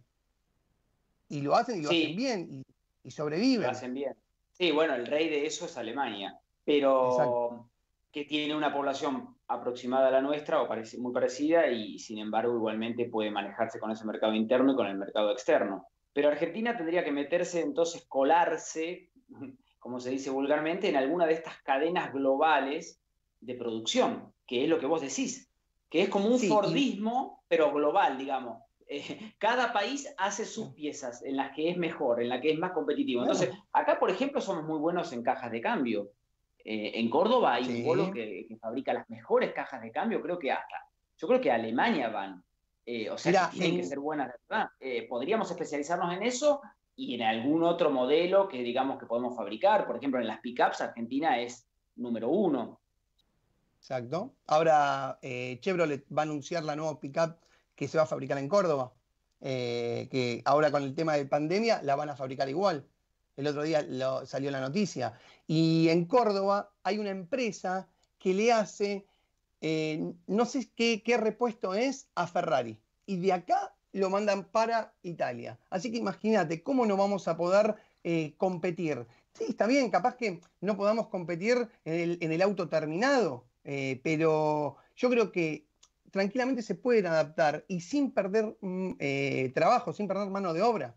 Y lo hacen y lo sí. hacen bien, y, y sobreviven. Lo hacen bien. Sí, bueno, el rey de eso es Alemania. pero Exacto. que tiene una población aproximada a la nuestra o parec muy parecida y sin embargo igualmente puede manejarse con ese mercado interno y con el mercado externo. Pero Argentina tendría que meterse, entonces colarse, como se dice vulgarmente, en alguna de estas cadenas globales de producción, que es lo que vos decís, que es como un Sí, y Fordismo, pero global, digamos. Eh, cada país hace sus piezas en las que es mejor, en las que es más competitivo. Entonces, bueno, acá, por ejemplo, somos muy buenos en cajas de cambio. Eh, en Córdoba hay un polo sí. que, que fabrica las mejores cajas de cambio, creo que hasta, yo creo que a Alemania van. Eh, o sea que Mira, tienen que en, ser buenas de verdad. Eh, podríamos especializarnos en eso y en algún otro modelo que digamos que podemos fabricar. Por ejemplo, en las pickups, Argentina es número uno. exacto. Ahora eh, Chevrolet va a anunciar la nueva pickup que se va a fabricar en Córdoba, eh, que ahora con el tema de pandemia la van a fabricar igual. El otro día lo, salió la noticia. Y en Córdoba hay una empresa que le hace, eh, no sé qué, qué repuesto es, a Ferrari. Y de acá lo mandan para Italia. Así que imagínate cómo no vamos a poder eh, competir. Sí, está bien, capaz que no podamos competir en el, en el auto terminado, eh, pero yo creo que tranquilamente se pueden adaptar y sin perder mm, eh, trabajo, sin perder mano de obra.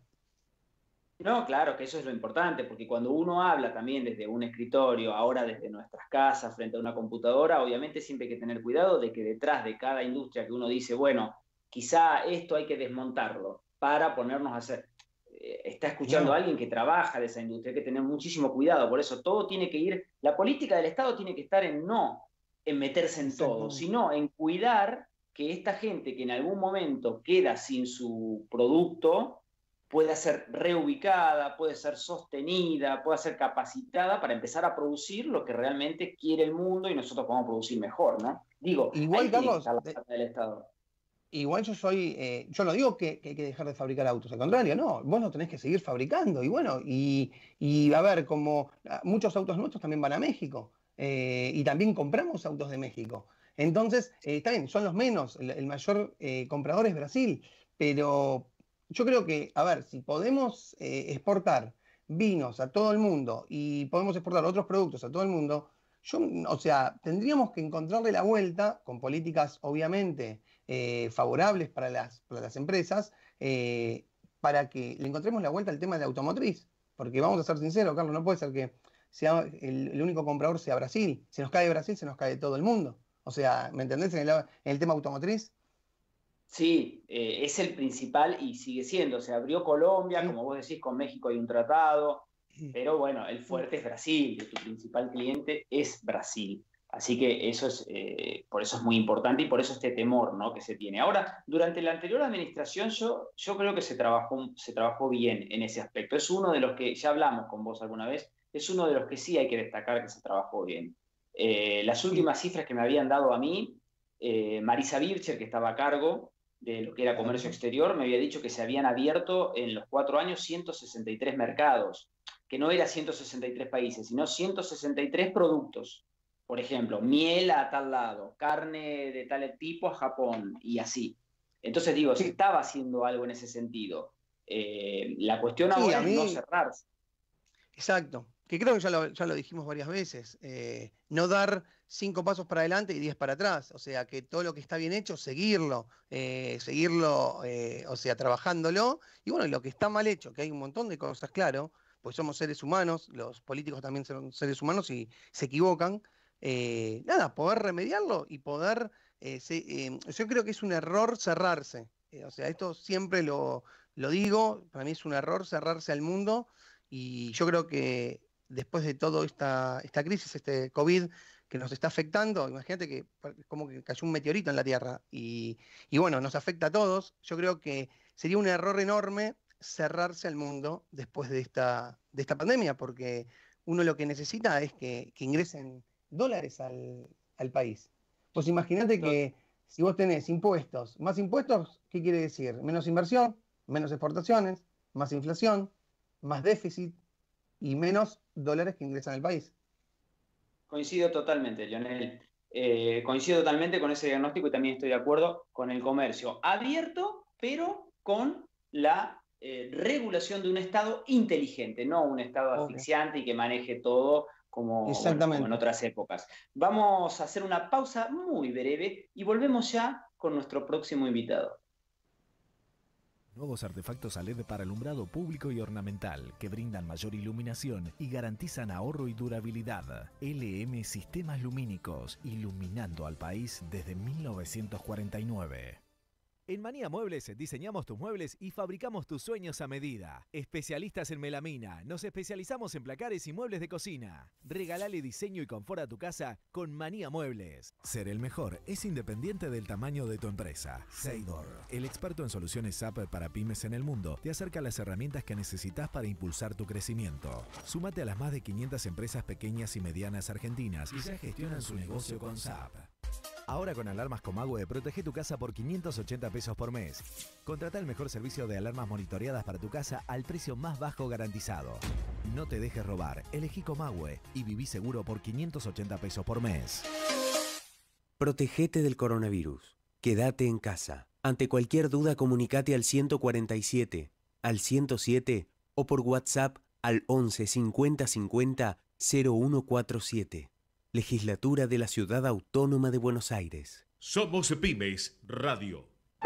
No, claro que eso es lo importante, porque cuando uno habla también desde un escritorio, ahora desde nuestras casas, frente a una computadora, obviamente siempre hay que tener cuidado de que detrás de cada industria que uno dice, bueno, quizá esto hay que desmontarlo para ponernos a hacer, eh, está escuchando a No, alguien que trabaja de esa industria, hay que tener muchísimo cuidado, por eso todo tiene que ir, la política del Estado tiene que estar en no en meterse en todo, exactamente. sino en cuidar que esta gente que en algún momento queda sin su producto, puede ser reubicada, puede ser sostenida, puede ser capacitada para empezar a producir lo que realmente quiere el mundo y nosotros podemos producir mejor, ¿no? Digo, Igual, ahí tiene que Carlos, estar la de- parte del Estado. igual yo soy, eh, yo no digo que, que hay que dejar de fabricar autos, al contrario, no, vos no tenés que seguir fabricando. Y bueno, y, y a ver, como ah, muchos autos nuestros también van a México, eh, y también compramos autos de México. Entonces, eh, está bien, son los menos, el, el mayor eh, comprador es Brasil, pero yo creo que, a ver, si podemos eh, exportar vinos a todo el mundo y podemos exportar otros productos a todo el mundo, yo, o sea, tendríamos que encontrarle la vuelta con políticas, obviamente eh, favorables para las, para las empresas, eh, para que le encontremos la vuelta al tema de automotriz. Porque vamos a ser sinceros, Carlos, no puede ser que sea el, el único comprador sea Brasil. Se nos cae Brasil, se nos cae todo el mundo. O sea, ¿me entendés en el, en el tema automotriz? Sí, eh, es el principal y sigue siendo. Se abrió Colombia, Sí. como vos decís, con México hay un tratado, pero bueno, el fuerte es Brasil, y tu principal cliente es Brasil. Así que eso es, eh, por eso es muy importante y por eso este temor, ¿no?, que se tiene. Ahora, durante la anterior administración yo, yo creo que se trabajó, se trabajó bien en ese aspecto. Es uno de los que, ya hablamos con vos alguna vez, es uno de los que sí hay que destacar que se trabajó bien. Eh, las Sí, últimas cifras que me habían dado a mí, eh, Marisa Bircher, que estaba a cargo de lo que era comercio exacto. exterior, me había dicho que se habían abierto en los cuatro años ciento sesenta y tres mercados, que no era ciento sesenta y tres países, sino ciento sesenta y tres productos. Por ejemplo, miel a tal lado, carne de tal tipo a Japón y así. Entonces digo, se Sí, estaba haciendo algo en ese sentido. Eh, la cuestión sí, ahora a es no mí, cerrarse. exacto. Que creo que ya lo, ya lo dijimos varias veces. Eh, no dar cinco pasos para adelante y diez para atrás. O sea, que todo lo que está bien hecho, seguirlo. Eh, seguirlo, eh, o sea, trabajándolo. Y bueno, y lo que está mal hecho, que hay un montón de cosas, claro, pues somos seres humanos, los políticos también son seres humanos y se equivocan. Eh, nada, poder remediarlo y poder. Eh, se- eh, yo creo que es un error cerrarse. Eh, o sea, esto siempre lo, lo digo, para mí es un error cerrarse al mundo y yo creo que después de toda esta, esta crisis, este COVID que nos está afectando, imagínate que pa- como que cayó un meteorito en la Tierra y, y bueno, nos afecta a todos, yo creo que sería un error enorme cerrarse al mundo después de esta, de esta pandemia, porque uno lo que necesita es que, que ingresen dólares al, al país. Pues imagínate que si vos tenés impuestos, más impuestos, ¿qué quiere decir? Menos inversión, menos exportaciones, más inflación, más déficit y menos dólares que ingresan al país. Coincido totalmente, Lionel. Eh, coincido totalmente con ese diagnóstico y también estoy de acuerdo con el comercio abierto, pero con la eh, regulación de un Estado inteligente, no un Estado Obvio. asfixiante y que maneje todo como, bueno, Exactamente. como en otras épocas. Vamos a hacer una pausa muy breve y volvemos ya con nuestro próximo invitado. Nuevos artefactos a L E D para alumbrado público y ornamental que brindan mayor iluminación y garantizan ahorro y durabilidad. L M Sistemas Lumínicos, iluminando al país desde mil novecientos cuarenta y nueve. En Manía Muebles diseñamos tus muebles y fabricamos tus sueños a medida. Especialistas en melamina, nos especializamos en placares y muebles de cocina. Regalale diseño y confort a tu casa con Manía Muebles. Ser el mejor es independiente del tamaño de tu empresa. Seidor, el experto en soluciones S A P para pymes en el mundo, te acerca a las herramientas que necesitas para impulsar tu crecimiento. Súmate a las más de quinientas empresas pequeñas y medianas argentinas y ya gestionan su negocio con S A P. Ahora con Alarmas Comahue, protege tu casa por quinientos ochenta pesos por mes. Contrata el mejor servicio de alarmas monitoreadas para tu casa al precio más bajo garantizado. No te dejes robar, elegí Comahue y viví seguro por quinientos ochenta pesos por mes. Protegete del coronavirus. Quédate en casa. Ante cualquier duda, comunicate al ciento cuarenta y siete, al ciento siete o por WhatsApp al once cincuenta cincuenta cero uno cuarenta y siete. Legislatura de la Ciudad Autónoma de Buenos Aires. Somos Pymes Radio.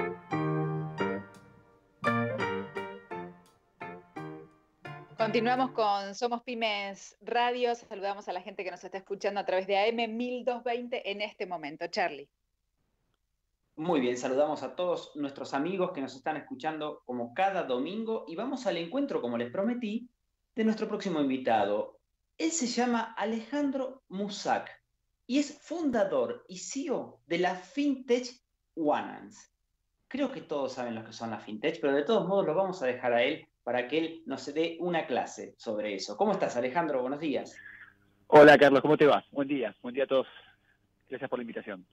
Continuamos con Somos Pymes Radio. Saludamos a la gente que nos está escuchando a través de A M mil doscientos veinte en este momento. Charlie. Muy bien, saludamos a todos nuestros amigos que nos están escuchando como cada domingo y vamos al encuentro, como les prometí, de nuestro próximo invitado. Él se llama Alejandro Musak y es fundador y C E O de la FinTech Winance. Creo que todos saben lo que son las FinTech, pero de todos modos lo vamos a dejar a él para que él nos dé una clase sobre eso. ¿Cómo estás, Alejandro? Buenos días. Hola, Carlos, ¿cómo te va? Buen día, buen día a todos. Gracias por la invitación.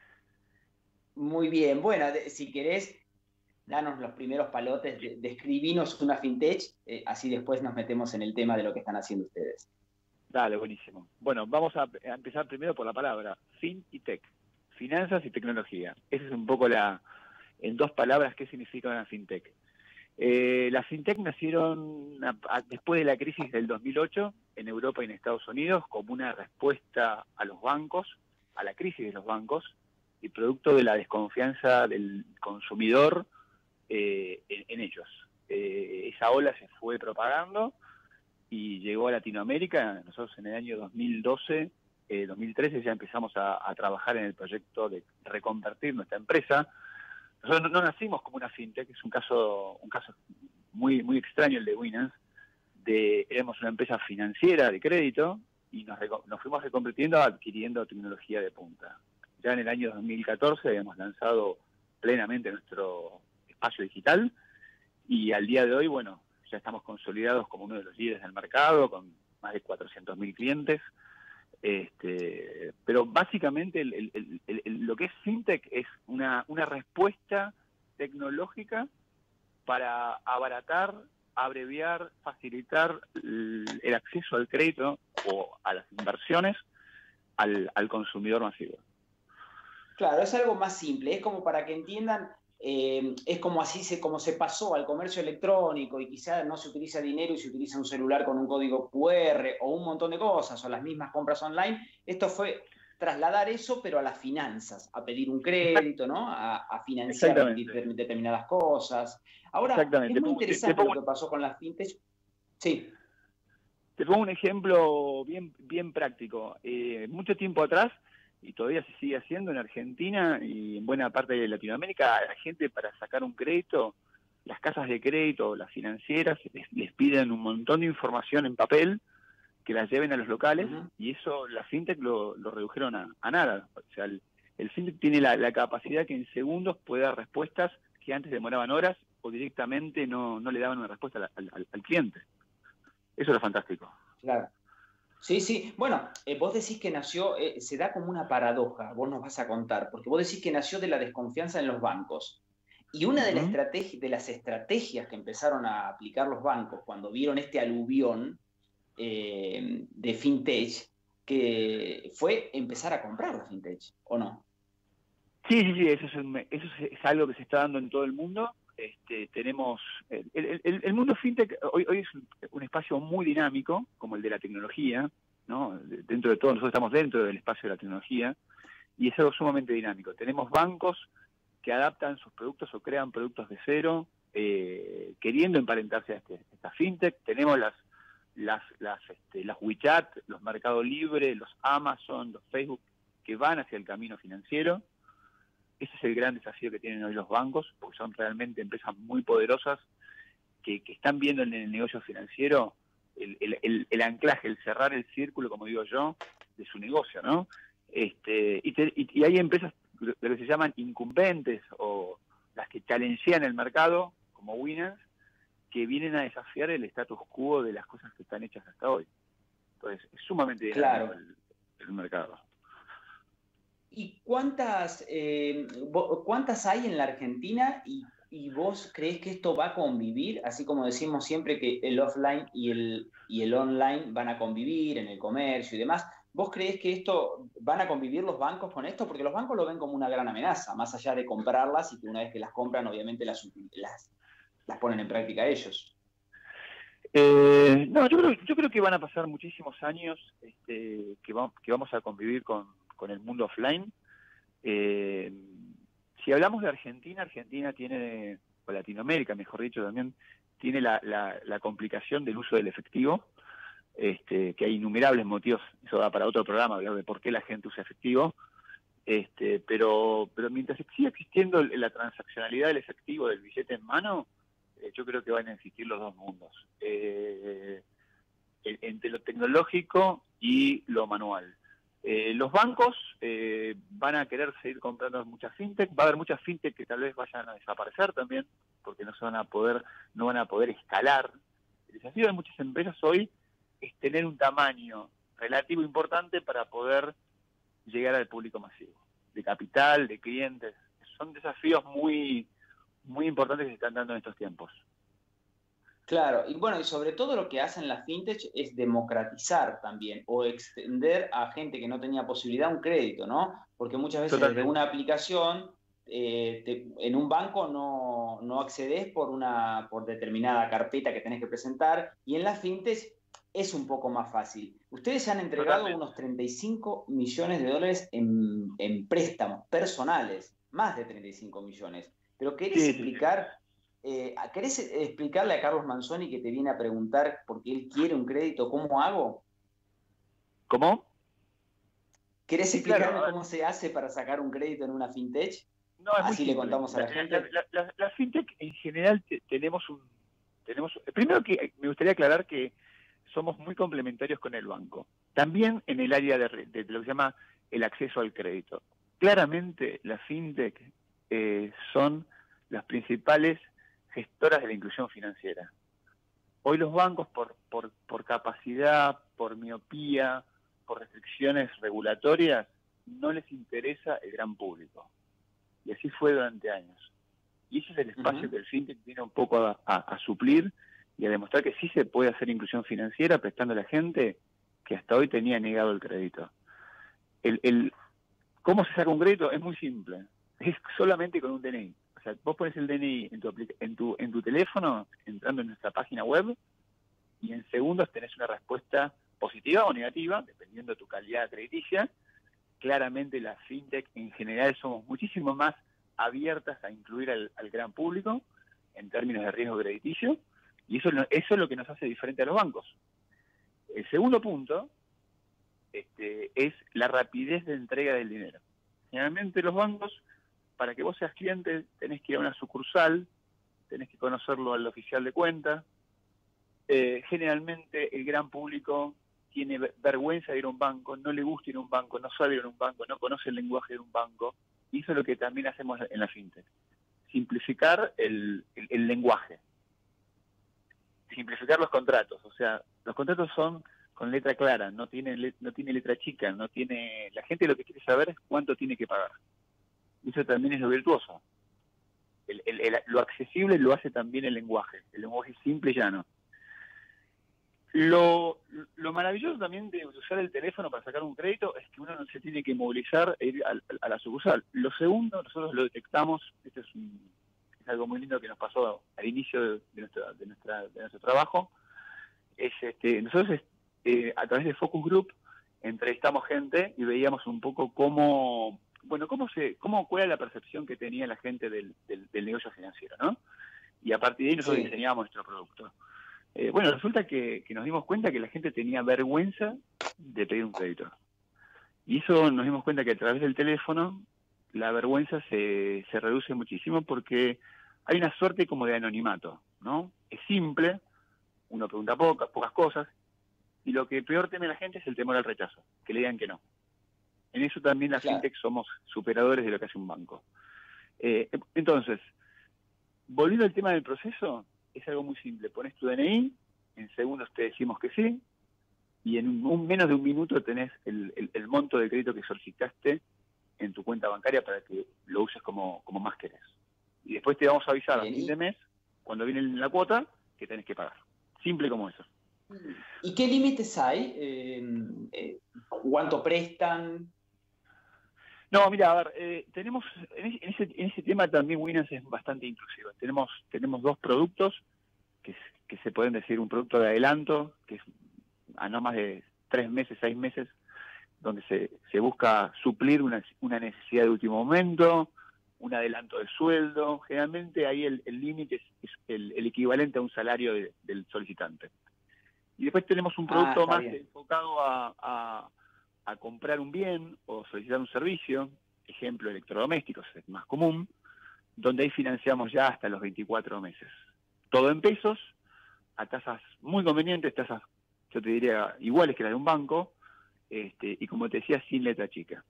Muy bien, bueno, de, si querés, danos los primeros palotes, de, describinos una FinTech, eh, así después nos metemos en el tema de lo que están haciendo ustedes. Dale, buenísimo. Bueno, vamos a, a empezar primero por la palabra, fin y tech, finanzas y tecnología. Esa es un poco la, en dos palabras, qué significa una fintech. Eh, las fintech nacieron a, a, después de la crisis del dos mil ocho en Europa y en Estados Unidos como una respuesta a los bancos, a la crisis de los bancos, y producto de la desconfianza del consumidor eh, en, en ellos. Eh, esa ola se fue propagando y llegó a Latinoamérica. Nosotros en el año dos mil doce, eh, dos mil trece ya empezamos a, a trabajar en el proyecto de reconvertir nuestra empresa. Nosotros no, no nacimos como una fintech, es un caso un caso muy muy extraño el de Winance. De, éramos una empresa financiera de crédito y nos, nos fuimos reconvirtiendo adquiriendo tecnología de punta. Ya en el año dos mil catorce habíamos lanzado plenamente nuestro espacio digital y al día de hoy, bueno, ya estamos consolidados como uno de los líderes del mercado, con más de cuatrocientos mil clientes. Este, pero básicamente el, el, el, el, lo que es fintech es una, una respuesta tecnológica para abaratar, abreviar, facilitar el, el acceso al crédito o a las inversiones al, al consumidor masivo. Claro, es algo más simple, es como para que entiendan. Eh, es como así se, como se pasó al comercio electrónico y quizás no se utiliza dinero y se utiliza un celular con un código cu erre o un montón de cosas o las mismas compras online. Esto fue trasladar eso pero a las finanzas, a pedir un crédito, ¿no? a, a financiar determinadas cosas. Ahora, es muy interesante pongo, lo que pasó con las fintech. Sí. Te pongo un ejemplo bien, bien práctico. Eh, mucho tiempo atrás, y todavía se sigue haciendo en Argentina y en buena parte de Latinoamérica, la gente para sacar un crédito, las casas de crédito, las financieras, les, les piden un montón de información en papel que las lleven a los locales. Uh-huh. Y eso la fintech lo, lo redujeron a, a nada. O sea, el, el fintech tiene la, la capacidad que en segundos puede dar respuestas que antes demoraban horas o directamente no, no le daban una respuesta al, al, al cliente. Eso era fantástico. Claro. Sí, sí. Bueno, eh, vos decís que nació, eh, se da como una paradoja, vos nos vas a contar, porque vos decís que nació de la desconfianza en los bancos. Y una de, uh-huh. la estrategi- de las estrategias que empezaron a aplicar los bancos cuando vieron este aluvión eh, de fintech, que fue empezar a comprar la fintech, ¿o no? Sí, sí, sí, eso es, un, eso es algo que se está dando en todo el mundo. Este, tenemos el, el, el mundo fintech hoy, hoy es un, un espacio muy dinámico como el de la tecnología. ¿no? Dentro de todo, nosotros estamos dentro del espacio de la tecnología y es algo sumamente dinámico. Tenemos bancos que adaptan sus productos o crean productos de cero, eh, queriendo emparentarse a este, esta fintech. Tenemos las las las este, las WeChat, los Mercado Libre, los Amazon, los Facebook, que van hacia el camino financiero. Ese es el gran desafío que tienen hoy los bancos, porque son realmente empresas muy poderosas que, que están viendo en el negocio financiero el, el, el, el anclaje, el cerrar el círculo, como digo yo, de su negocio, ¿no? Este, y, te, y, y hay empresas de lo que se llaman incumbentes o las que challengean el mercado, como Winans, que vienen a desafiar el status quo de las cosas que están hechas hasta hoy. Entonces, es sumamente dinámico Claro. el, el mercado. ¿Y cuántas, eh, vo- cuántas hay en la Argentina y, y vos creés que esto va a convivir? Así como decimos siempre que el offline y el, y el online van a convivir en el comercio y demás. ¿Vos creés que esto van a convivir los bancos con esto? Porque los bancos lo ven como una gran amenaza, más allá de comprarlas y que una vez que las compran, obviamente las, util- las, las ponen en práctica ellos. Eh, no, yo creo, yo creo que van a pasar muchísimos años este, que, va- que vamos a convivir con, con el mundo offline. Eh, si hablamos de Argentina, Argentina tiene, o Latinoamérica mejor dicho también, tiene la, la, la complicación del uso del efectivo, este, que hay innumerables motivos, eso da para otro programa, hablar de por qué la gente usa efectivo, este, pero, pero mientras siga existiendo la transaccionalidad del efectivo, del billete en mano, eh, yo creo que van a existir los dos mundos, eh, el- entre lo tecnológico y lo manual. Eh, los bancos eh, van a querer seguir comprando muchas fintech, va a haber muchas fintech que tal vez vayan a desaparecer también, porque no se van a poder, no van a poder escalar. El desafío de muchas empresas hoy es tener un tamaño relativo importante para poder llegar al público masivo, de capital, de clientes. Son desafíos muy, muy importantes que se están dando en estos tiempos. Claro, y bueno, y sobre todo lo que hacen las fintech es democratizar también o extender a gente que no tenía posibilidad un crédito, ¿no? Porque muchas veces desde Totalmente. una aplicación, eh, te- en un banco no, no accedes por una, por determinada carpeta que tenés que presentar, y en las fintech es un poco más fácil. Ustedes se han entregado Totalmente. unos treinta y cinco millones de dólares en, en préstamos personales, más de treinta y cinco millones. Pero ¿querés Sí, sí, sí. explicar? Eh, ¿querés explicarle a Carlos Manzoni que te viene a preguntar porque él quiere un crédito, cómo hago? ¿Cómo? ¿Querés Sí, claro. explicarme A ver, cómo se hace para sacar un crédito en una fintech? no, es muy Así le simple. contamos a La, la la, gente. la, la, la fintech en general te- tenemos un... tenemos Primero que me gustaría aclarar que somos muy complementarios con el banco. También en el área de, re- de lo que se llama el acceso al crédito. Claramente las fintech eh, son las principales gestoras de la inclusión financiera. Hoy los bancos, por, por, por capacidad, por miopía, por restricciones regulatorias, no les interesa el gran público. Y así fue durante años. Y ese es el espacio Ujú. que el fintech viene un poco a, a, a suplir y a demostrar que sí se puede hacer inclusión financiera prestando a la gente que hasta hoy tenía negado el crédito. El, el, ¿Cómo se saca un crédito? Es muy simple. Es solamente con un D N I. O sea, vos pones el D N I en tu, aplica- en tu, en tu teléfono, entrando en nuestra página web, y en segundos tenés una respuesta positiva o negativa, dependiendo de tu calidad crediticia. Claramente las fintech en general somos muchísimo más abiertas a incluir al, al gran público en términos de riesgo crediticio, y eso, no- eso es lo que nos hace diferente a los bancos. El segundo punto este, es la rapidez de entrega del dinero. Generalmente los bancos, para que vos seas cliente, tenés que ir a una sucursal, tenés que conocerlo al oficial de cuenta. Eh, generalmente el gran público tiene ver- vergüenza de ir a un banco, no le gusta ir a un banco, no sabe ir a un banco, no conoce el lenguaje de un banco, y eso es lo que también hacemos en la fintech. Simplificar el, el, el lenguaje, simplificar los contratos, o sea, los contratos son con letra clara, no tiene, le- no tiene letra chica, no tiene, la gente lo que quiere saber es cuánto tiene que pagar. Y eso también es lo virtuoso. El, el, el- lo accesible lo hace también el lenguaje, el lenguaje simple y llano. Lo, lo maravilloso también de usar el teléfono para sacar un crédito es que uno no se tiene que movilizar e ir a, a la sucursal. Lo segundo, nosotros lo detectamos, esto es, un, es algo muy lindo que nos pasó al inicio de, de, nuestra, de, nuestra, de nuestro trabajo, es este, nosotros eh, a través de Focus Group entrevistamos gente y veíamos un poco cómo, bueno, cómo se, cómo cuál era la percepción que tenía la gente del, del, del negocio financiero, ¿no? Y a partir de ahí nosotros sí. diseñábamos nuestro producto. Eh, bueno, resulta que, que nos dimos cuenta que la gente tenía vergüenza de pedir un crédito. Y eso nos dimos cuenta que a través del teléfono la vergüenza se, se reduce muchísimo porque hay una suerte como de anonimato, ¿no? Es simple, uno pregunta pocas, pocas cosas, y lo que peor teme la gente es el temor al rechazo, que le digan que no. En eso también las claro. fintech somos superadores de lo que hace un banco. Eh, entonces, volviendo al tema del proceso, es algo muy simple. Pones tu D N I, en segundos te decimos que sí, y en un, un menos de un minuto tenés el, el, el monto de crédito que solicitaste en tu cuenta bancaria para que lo uses como, como más querés. Y después te vamos a avisar Bien, a fin de mes, cuando viene la cuota, que tenés que pagar. Simple como eso. ¿Y qué límites hay? Eh, eh, ¿Cuánto prestan? No, mira, a ver, eh, tenemos, en ese, en ese tema también Winans es bastante inclusivo. Tenemos, tenemos dos productos que, que se pueden decir un producto de adelanto, que es a no más de tres meses, seis meses, donde se, se busca suplir una, una necesidad de último momento, un adelanto de sueldo. Generalmente ahí el límite es, es el, el equivalente a un salario de, del solicitante. Y después tenemos un producto ah, más bien. enfocado a, a, a comprar un bien o solicitar un servicio, ejemplo electrodomésticos, es más común, donde ahí financiamos ya hasta los veinticuatro meses. Todo en pesos, a tasas muy convenientes, tasas, yo te diría, iguales que las de un banco, este, y como te decía, sin letra chica.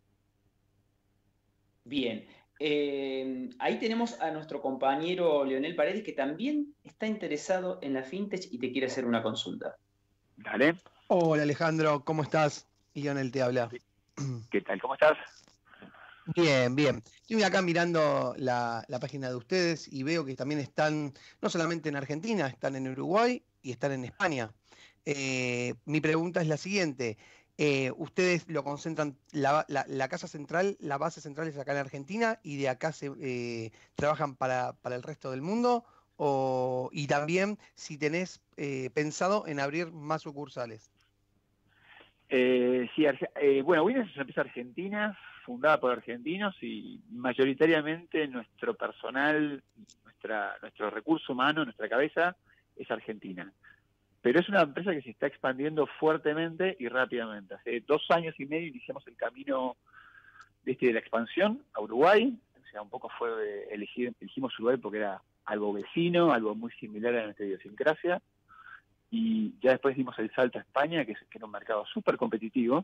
Bien. Eh, ahí tenemos a nuestro compañero Leonel Paredes, que también está interesado en la fintech y te quiere hacer una consulta. Dale. Hola Alejandro, ¿cómo estás? Leonel te habla. ¿Qué tal? ¿Cómo estás? Bien, bien. Estoy acá mirando la, la página de ustedes y veo que también están, no solamente en Argentina, están en Uruguay y están en España. Eh, mi pregunta es la siguiente. Eh, ustedes lo concentran, la, la, la casa central, la base central es acá en Argentina y de acá se eh, trabajan para, para el resto del mundo, o, y también si tenés eh, pensado en abrir más sucursales. Eh, sí, eh, bueno, Winans es una empresa argentina, fundada por argentinos y mayoritariamente nuestro personal, nuestra, nuestro recurso humano, nuestra cabeza es argentina. Pero es una empresa que se está expandiendo fuertemente y rápidamente. Hace dos años y medio iniciamos el camino de, este, de la expansión a Uruguay. O sea, un poco fue de elegir, elegimos Uruguay porque era algo vecino, algo muy similar a nuestra idiosincrasia. Y ya después dimos el salto a España, que, es, que era un mercado súper competitivo,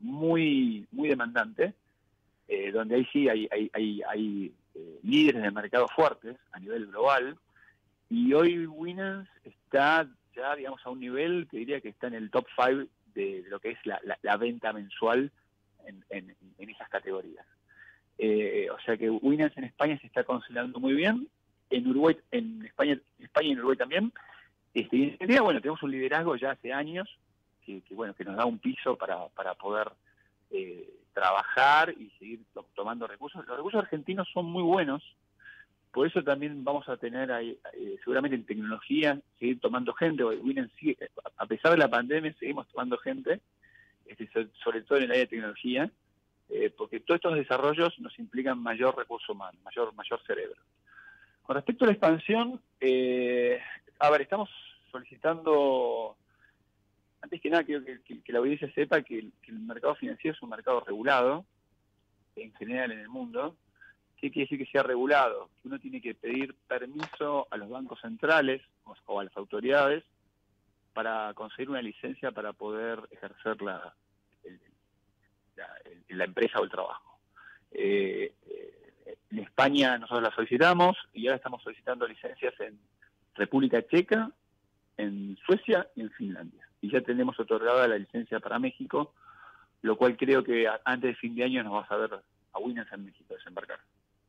muy muy demandante, eh, donde ahí sí hay, hay, hay, hay eh, líderes de mercado fuertes a nivel global. Y hoy Winans está ya, digamos, a un nivel que diría que está en el top cinco de, de lo que es la, la, la venta mensual en, en, en esas categorías. Eh, o sea que Winans en España se está consolidando muy bien, en Uruguay, en España, España y en Uruguay también. Este, y en día, bueno, tenemos un liderazgo ya hace años que, que bueno, que nos da un piso para, para poder eh, trabajar y seguir to tomando recursos. Los recursos argentinos son muy buenos. Por eso también vamos a tener ahí, eh, seguramente en tecnología, seguir tomando gente. Winans sigue, a pesar de la pandemia, seguimos tomando gente, este, sobre todo en el área de tecnología, eh, porque todos estos desarrollos nos implican mayor recurso humano, mayor, mayor cerebro. Con respecto a la expansión, eh, a ver, estamos solicitando, antes que nada, quiero que, que, que la audiencia sepa que el, que el mercado financiero es un mercado regulado, en general en el mundo. ¿Qué quiere decir que sea regulado? Que uno tiene que pedir permiso a los bancos centrales o, o a las autoridades para conseguir una licencia para poder ejercer la, el, la, el, la empresa o el trabajo. Eh, eh, en España nosotros la solicitamos y ahora estamos solicitando licencias en República Checa, en Suecia y en Finlandia. Y ya tenemos otorgada la licencia para México, lo cual creo que a, antes de fin de año nos va a saber a Winans en México desembarcar.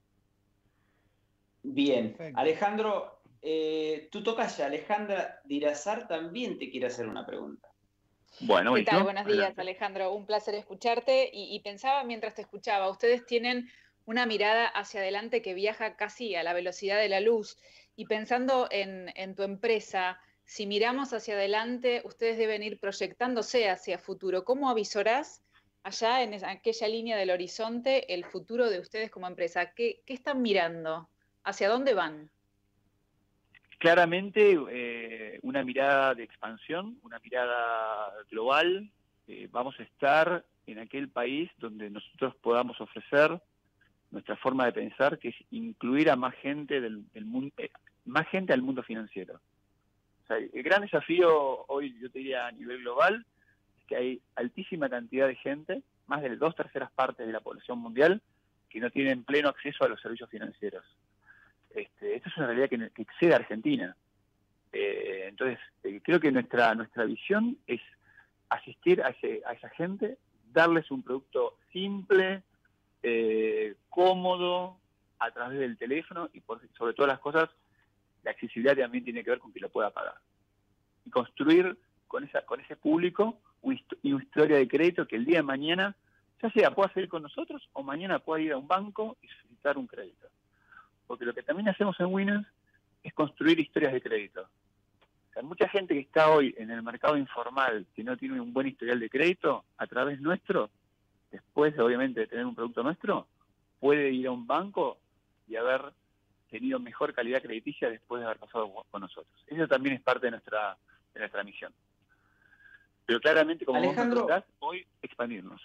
Bien, perfecto. Alejandro, eh, tú tocas ya, Alejandra Dirazar también te quiere hacer una pregunta. Bueno, ¿qué tal? Buenos días, adelante. Alejandro, un placer escucharte y, y pensaba mientras te escuchaba, ustedes tienen una mirada hacia adelante que viaja casi a la velocidad de la luz y pensando en, en tu empresa, si miramos hacia adelante, ustedes deben ir proyectándose hacia futuro. ¿Cómo avisorás allá en aquella línea del horizonte el futuro de ustedes como empresa? ¿Qué, qué están mirando? ¿Hacia dónde van? Claramente eh, una mirada de expansión, una mirada global. Eh, vamos a estar en aquel país donde nosotros podamos ofrecer nuestra forma de pensar, que es incluir a más gente del, del mundo, eh, más gente al mundo financiero. O sea, el gran desafío hoy, yo te diría a nivel global, es que hay altísima cantidad de gente, más de dos terceras partes de la población mundial, que no tienen pleno acceso a los servicios financieros. Este, esta es una realidad que, que excede a Argentina. Eh, entonces, eh, creo que nuestra nuestra visión es asistir a, ese, a esa gente, darles un producto simple, eh, cómodo, a través del teléfono, y por, sobre todas las cosas, la accesibilidad también tiene que ver con que lo pueda pagar. Y construir con esa con ese público una historia de crédito que el día de mañana, ya sea pueda seguir con nosotros, o mañana pueda ir a un banco y solicitar un crédito. Porque lo que también hacemos en Winans es construir historias de crédito. O sea, mucha gente que está hoy en el mercado informal, que no tiene un buen historial de crédito, a través nuestro, después obviamente de tener un producto nuestro, puede ir a un banco y haber tenido mejor calidad crediticia después de haber pasado con nosotros. Eso también es parte de nuestra, de nuestra misión. Pero claramente, como Alejandro, vos me preguntás, hoy expandirnos.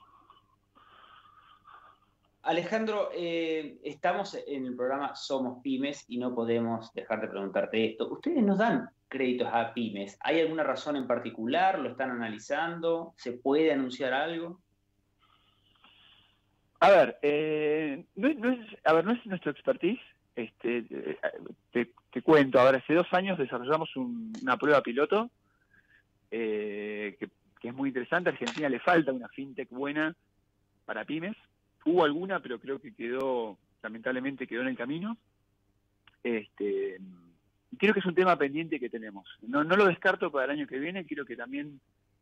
Alejandro, eh, estamos en el programa Somos Pymes y no podemos dejar de preguntarte esto. ¿Ustedes nos dan créditos a pymes? ¿Hay alguna razón en particular? ¿Lo están analizando? ¿Se puede anunciar algo? A ver, eh, no, no es, a ver, no es nuestro expertise. Este, te, te cuento, ahora hace dos años desarrollamos un, una prueba piloto eh, que, que es muy interesante. A Argentina le falta una fintech buena para pymes. Hubo alguna, pero creo que quedó, lamentablemente quedó en el camino. Este, y creo que es un tema pendiente que tenemos. No, no lo descarto para el año que viene. Creo que también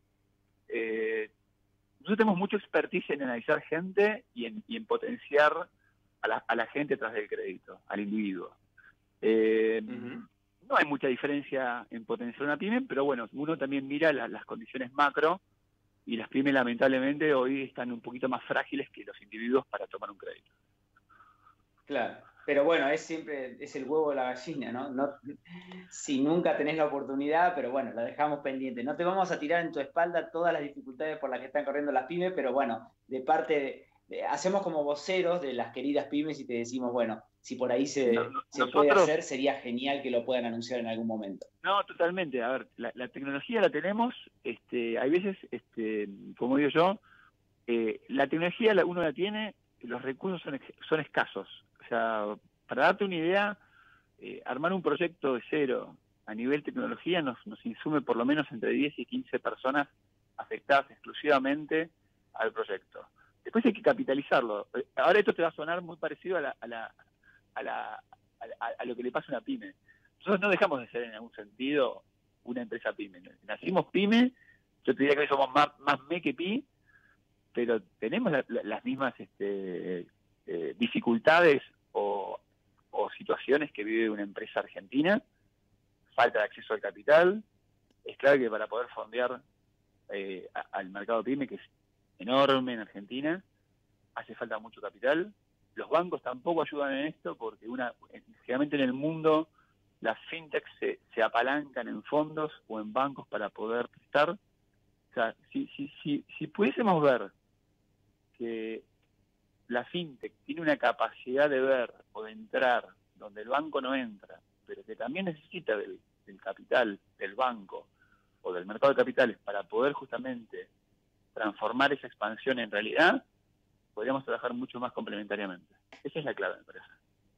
eh, nosotros tenemos mucho expertise en analizar gente y en, y en potenciar a la, a la gente tras del crédito, al individuo. Eh, uh-huh. No hay mucha diferencia en potenciar una pyme, pero bueno, uno también mira la, las condiciones macro, y las pymes lamentablemente hoy están un poquito más frágiles que los individuos para tomar un crédito. Claro, pero bueno, es siempre es el huevo de la gallina, ¿no? no si nunca tenés la oportunidad, pero bueno, la dejamos pendiente. No te vamos a tirar en tu espalda todas las dificultades por las que están corriendo las pymes, pero bueno, de parte de, de, hacemos como voceros de las queridas pymes y te decimos, bueno, si por ahí se, no, no, se nosotros, puede hacer, sería genial que lo puedan anunciar en algún momento. No, totalmente. A ver, la, la tecnología la tenemos. Este, hay veces, este, como digo yo, eh, la tecnología la, uno la tiene, los recursos son, son escasos. O sea, para darte una idea, eh, armar un proyecto de cero a nivel tecnología nos, nos insume por lo menos entre diez y quince personas afectadas exclusivamente al proyecto. Después hay que capitalizarlo. Ahora esto te va a sonar muy parecido a la... A la A, la, a, a lo que le pasa a una pyme. Nosotros no dejamos de ser en algún sentido una empresa pyme. Nacimos pyme, yo te diría que hoy somos más, más me que pi, pero tenemos la, la, las mismas este, eh, dificultades o, o situaciones que vive una empresa argentina. Falta de acceso al capital. Es claro que para poder fondear eh, a, al mercado pyme, que es enorme en Argentina, hace falta mucho capital. Los bancos tampoco ayudan en esto porque una generalmente en el mundo las fintechs se, se apalancan en fondos o en bancos para poder prestar. O sea, si, si, si, si pudiésemos ver que la fintech tiene una capacidad de ver o de entrar donde el banco no entra, pero que también necesita del, del capital del banco o del mercado de capitales para poder justamente transformar esa expansión en realidad, podríamos trabajar mucho más complementariamente. Esa es la clave, me parece.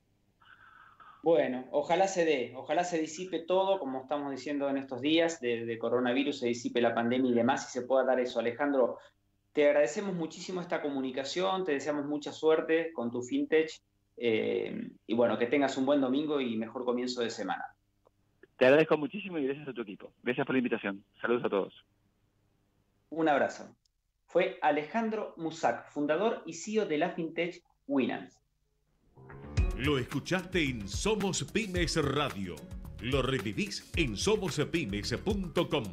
Bueno, ojalá se dé, ojalá se disipe todo, como estamos diciendo en estos días, de, de coronavirus, se disipe la pandemia y demás, y se pueda dar eso. Alejandro, te agradecemos muchísimo esta comunicación, te deseamos mucha suerte con tu fintech, eh, y bueno, que tengas un buen domingo y mejor comienzo de semana. Te agradezco muchísimo y gracias a tu equipo. Gracias por la invitación. Saludos a todos. Un abrazo. Fue Alejandro Musac, fundador y C E O de la fintech Winans. Lo escuchaste en Somos Pymes Radio, lo revivís en somos pymes punto com.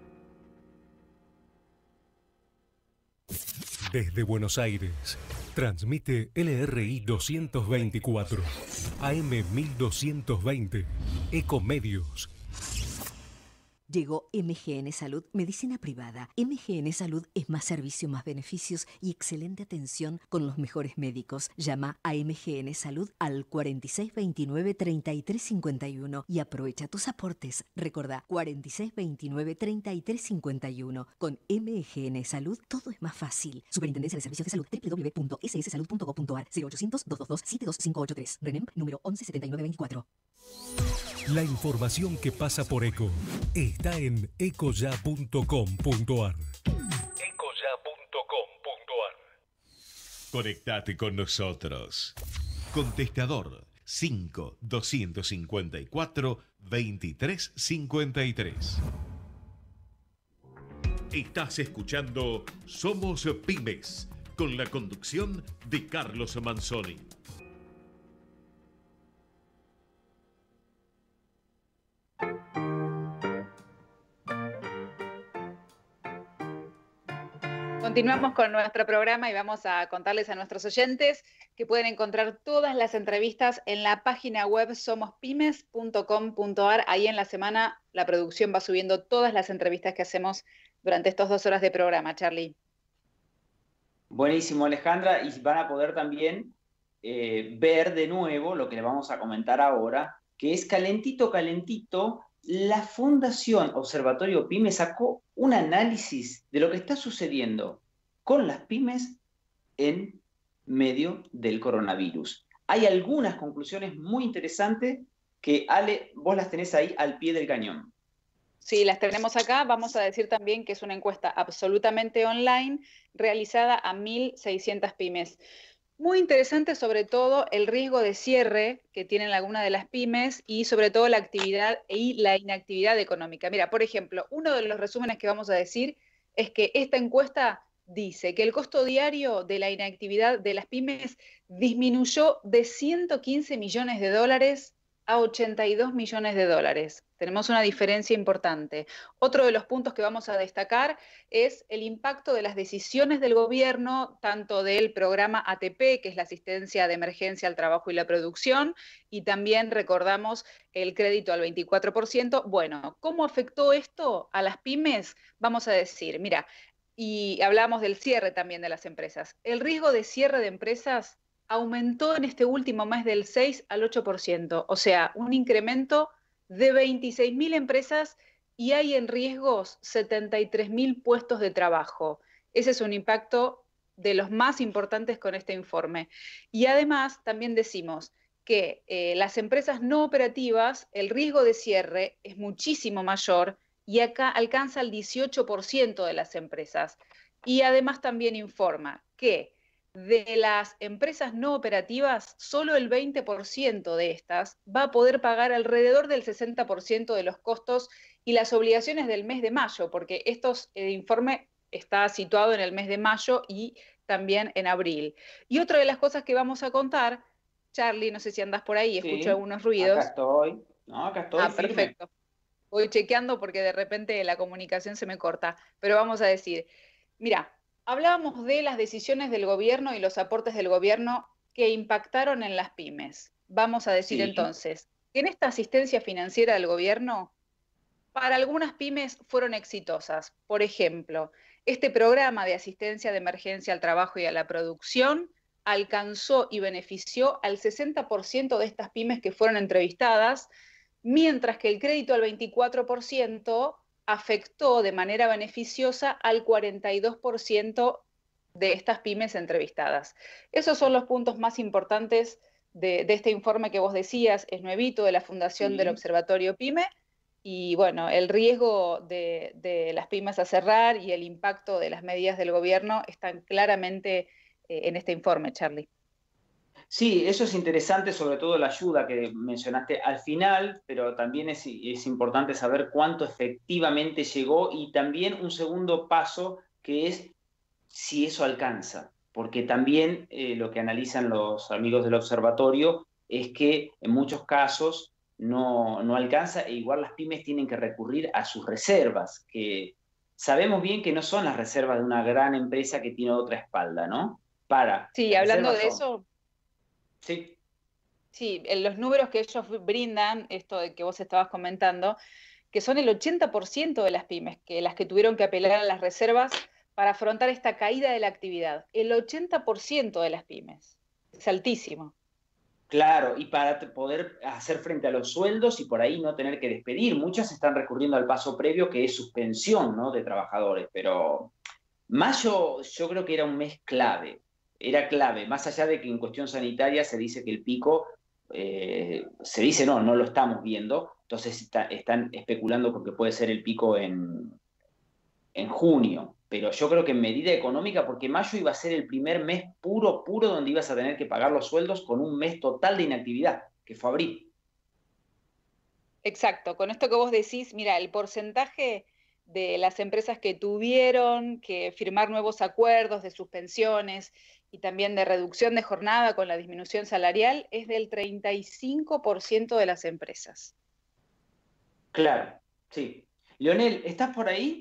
Desde Buenos Aires, transmite L R I doscientos veinticuatro, A M mil doscientos veinte, Ecomedios. Llegó M G N Salud, medicina privada. M G N Salud es más servicio, más beneficios y excelente atención con los mejores médicos. Llama a M G N Salud al cuarenta y seis veintinueve, treinta y tres cincuenta y uno y aprovecha tus aportes. Recordá, cuarenta y seis veintinueve, treinta y tres cincuenta y uno. Con M G N Salud todo es más fácil. Superintendencia de Servicios de Salud, doble u doble u doble u punto s s salud punto gov punto a r, cero ochocientos, doscientos veintidós, setenta y dos cinco ochenta y tres. RENEM número once setenta y nueve veinticuatro. La información que pasa por ECO está en ecoya punto com punto a r. ecoya punto com punto a r. Conectate con nosotros. Contestador cinco doscientos cincuenta y cuatro, veintitrés cincuenta y tres. Estás escuchando Somos Pymes, con la conducción de Carlos Manzoni. Continuamos con nuestro programa y vamos a contarles a nuestros oyentes que pueden encontrar todas las entrevistas en la página web somos pymes punto com punto a r. Ahí en la semana la producción va subiendo todas las entrevistas que hacemos durante estas dos horas de programa, Charlie. Buenísimo, Alejandra, y van a poder también eh, ver de nuevo lo que le vamos a comentar ahora, que es calentito, calentito. La Fundación Observatorio PYME sacó un análisis de lo que está sucediendo con las pymes en medio del coronavirus. Hay algunas conclusiones muy interesantes que, Ale, vos las tenés ahí al pie del cañón. Sí, las tenemos acá. Vamos a decir también que es una encuesta absolutamente online realizada a mil seiscientas pymes. Muy interesante, sobre todo, el riesgo de cierre que tienen algunas de las pymes y sobre todo la actividad y la inactividad económica. Mira, por ejemplo, uno de los resúmenes que vamos a decir es que esta encuesta dice que el costo diario de la inactividad de las pymes disminuyó de ciento quince millones de dólares a ochenta y dos millones de dólares. Tenemos una diferencia importante. Otro de los puntos que vamos a destacar es el impacto de las decisiones del gobierno, tanto del programa A T P, que es la asistencia de emergencia al trabajo y la producción, y también recordamos el crédito al veinticuatro por ciento. Bueno, ¿cómo afectó esto a las pymes? Vamos a decir, mira, y hablamos del cierre también de las empresas. El riesgo de cierre de empresas aumentó en este último mes del seis al ocho por ciento, o sea, un incremento de veintiséis mil empresas y hay en riesgos setenta y tres mil puestos de trabajo. Ese es un impacto de los más importantes con este informe. Y además también decimos que eh, las empresas no operativas, el riesgo de cierre es muchísimo mayor y acá alcanza el dieciocho por ciento de las empresas. Y además también informa que de las empresas no operativas, solo el veinte por ciento de estas va a poder pagar alrededor del sesenta por ciento de los costos y las obligaciones del mes de mayo, porque estos, el informe está situado en el mes de mayo y también en abril. Y otra de las cosas que vamos a contar, Charlie, no sé si andás por ahí, Sí, escucho algunos ruidos. Acá estoy, no, acá estoy Ah, firme. perfecto. Voy chequeando porque de repente la comunicación se me corta, pero vamos a decir, mira, hablábamos de las decisiones del gobierno y los aportes del gobierno que impactaron en las pymes. Vamos a decir Sí. entonces que en esta asistencia financiera del gobierno, para algunas pymes fueron exitosas. Por ejemplo, este programa de asistencia de emergencia al trabajo y a la producción alcanzó y benefició al sesenta por ciento de estas pymes que fueron entrevistadas, mientras que el crédito al veinticuatro por ciento afectó de manera beneficiosa al cuarenta y dos por ciento de estas pymes entrevistadas. Esos son los puntos más importantes de, de este informe que vos decías, es nuevito, de la Fundación Sí. del Observatorio PYME, y bueno, el riesgo de, de las pymes a cerrar y el impacto de las medidas del gobierno están claramente eh, en este informe, Charlie. Sí, eso es interesante, sobre todo la ayuda que mencionaste al final, pero también es, es importante saber cuánto efectivamente llegó y también un segundo paso que es si eso alcanza, porque también eh, lo que analizan los amigos del observatorio es que en muchos casos no, no alcanza, e igual las pymes tienen que recurrir a sus reservas, que sabemos bien que no son las reservas de una gran empresa que tiene otra espalda, ¿no? Para. Sí, hablando de son... eso. Sí. Sí, en los números que ellos brindan, esto de que vos estabas comentando, que son el ochenta por ciento de las pymes, que las que tuvieron que apelar a las reservas para afrontar esta caída de la actividad. El ochenta por ciento de las pymes. Es altísimo. Claro, y para poder hacer frente a los sueldos y por ahí no tener que despedir. Muchas están recurriendo al paso previo, que es suspensión, ¿no?, de trabajadores. Pero mayo yo creo que era un mes clave. Era clave, más allá de que en cuestión sanitaria se dice que el pico, eh, se dice no, no lo estamos viendo. Entonces está, están especulando con que puede ser el pico en, en junio. Pero yo creo que en medida económica, porque mayo iba a ser el primer mes puro, puro, donde ibas a tener que pagar los sueldos con un mes total de inactividad, que fue abril. Exacto, con esto que vos decís, mira, el porcentaje de las empresas que tuvieron que firmar nuevos acuerdos de suspensiones y también de reducción de jornada con la disminución salarial es del treinta y cinco por ciento de las empresas. Claro, sí. Leonel, ¿estás por ahí?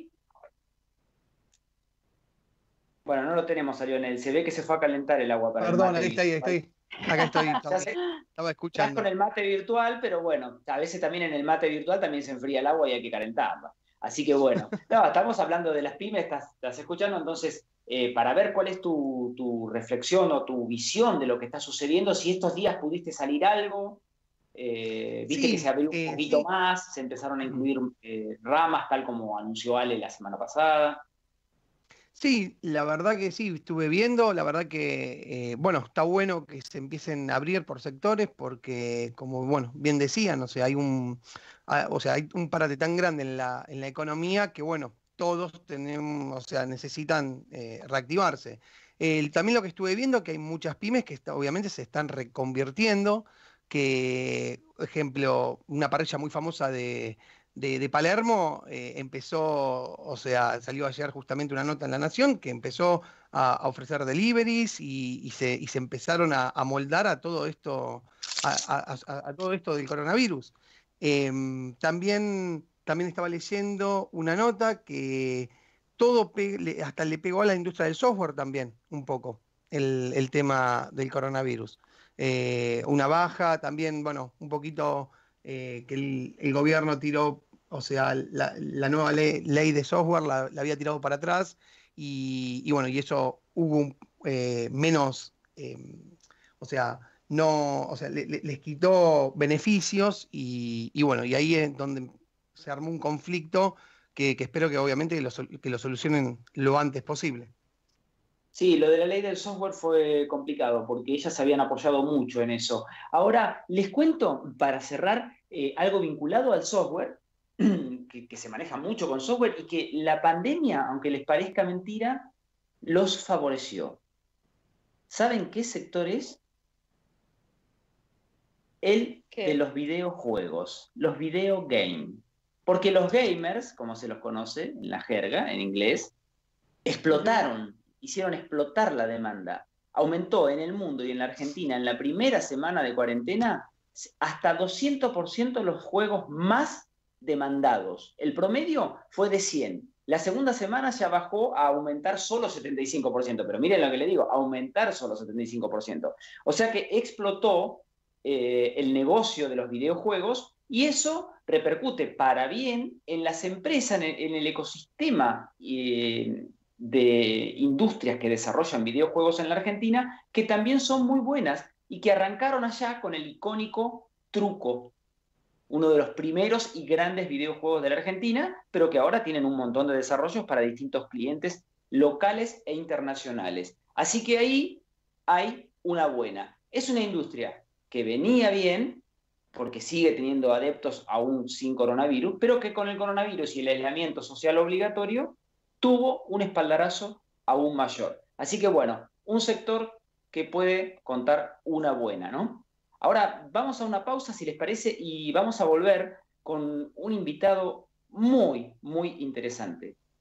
Bueno, no lo tenemos a Lionel, se ve que se fue a calentar el agua para Perdón, el mate. ahí estoy, ahí estoy. Acá estoy, estaba, estaba escuchando. Estás con el mate virtual, pero bueno, a veces también en el mate virtual también se enfría el agua y hay que calentarla. Así que bueno, no, estamos hablando de las pymes, estás, estás escuchando, entonces, eh, para ver cuál es tu, tu reflexión o tu visión de lo que está sucediendo, si estos días pudiste salir algo, eh, viste Sí, que se abrió un eh, poquito sí. más, se empezaron a incluir eh, ramas, tal como anunció Ale la semana pasada. Sí, la verdad que sí, estuve viendo, la verdad que, eh, bueno, está bueno que se empiecen a abrir por sectores porque, como, bueno, bien decían, o sea, hay un, ah, o sea, hay un parate tan grande en la, en la economía que, bueno, todos tenemos, o sea, necesitan eh, reactivarse. El- también lo que estuve viendo, que hay muchas pymes que está- obviamente se están reconvirtiendo, que, por ejemplo, una parrilla muy famosa de de, de Palermo eh, empezó, o sea, salió ayer justamente una nota en La Nación que empezó a, a ofrecer deliveries y, y se, y se empezaron a, a moldar a todo esto, a, a- a- a todo esto del coronavirus. Em, también, también estaba leyendo una nota que todo pe- le- hasta le pegó a la industria del software también, un poco, el, el tema del coronavirus. Eh, una baja, también, bueno, un poquito eh, que el, el gobierno tiró, o sea, la, la nueva ley, ley de software la, la había tirado para atrás y, y bueno, y eso hubo un, eh, menos, eh, o sea, no, o sea, le- le- les quitó beneficios y, y bueno, y ahí es donde se armó un conflicto que, que espero que obviamente que lo, sol- que lo solucionen lo antes posible. Sí, lo de la ley del software fue complicado porque ellas se habían apoyado mucho en eso. Ahora, les cuento, para cerrar, eh, algo vinculado al software, que, que se maneja mucho con software y que la pandemia, aunque les parezca mentira, los favoreció. ¿Saben qué sector es? El ¿Qué? de los videojuegos, los video game. Porque los gamers, como se los conoce en la jerga, en inglés, explotaron, hicieron explotar la demanda. Aumentó en el mundo y en la Argentina en la primera semana de cuarentena hasta doscientos por ciento los juegos más demandados. El promedio fue de cien. La segunda semana ya bajó a aumentar solo setenta y cinco por ciento, pero miren lo que le digo, aumentar solo setenta y cinco por ciento. O sea que explotó eh, el negocio de los videojuegos y eso repercute para bien en las empresas, en el, en el ecosistema eh, de industrias que desarrollan videojuegos en la Argentina, que también son muy buenas y que arrancaron allá con el icónico Truco, uno de los primeros y grandes videojuegos de la Argentina, pero que ahora tienen un montón de desarrollos para distintos clientes locales e internacionales. Así que ahí hay una buena. Es una industria que venía bien, porque sigue teniendo adeptos aún sin coronavirus, pero que con el coronavirus y el aislamiento social obligatorio tuvo un espaldarazo aún mayor. Así que bueno, un sector que puede contar una buena, ¿no? Ahora vamos a una pausa, si les parece, y vamos a volver con un invitado muy, muy interesante.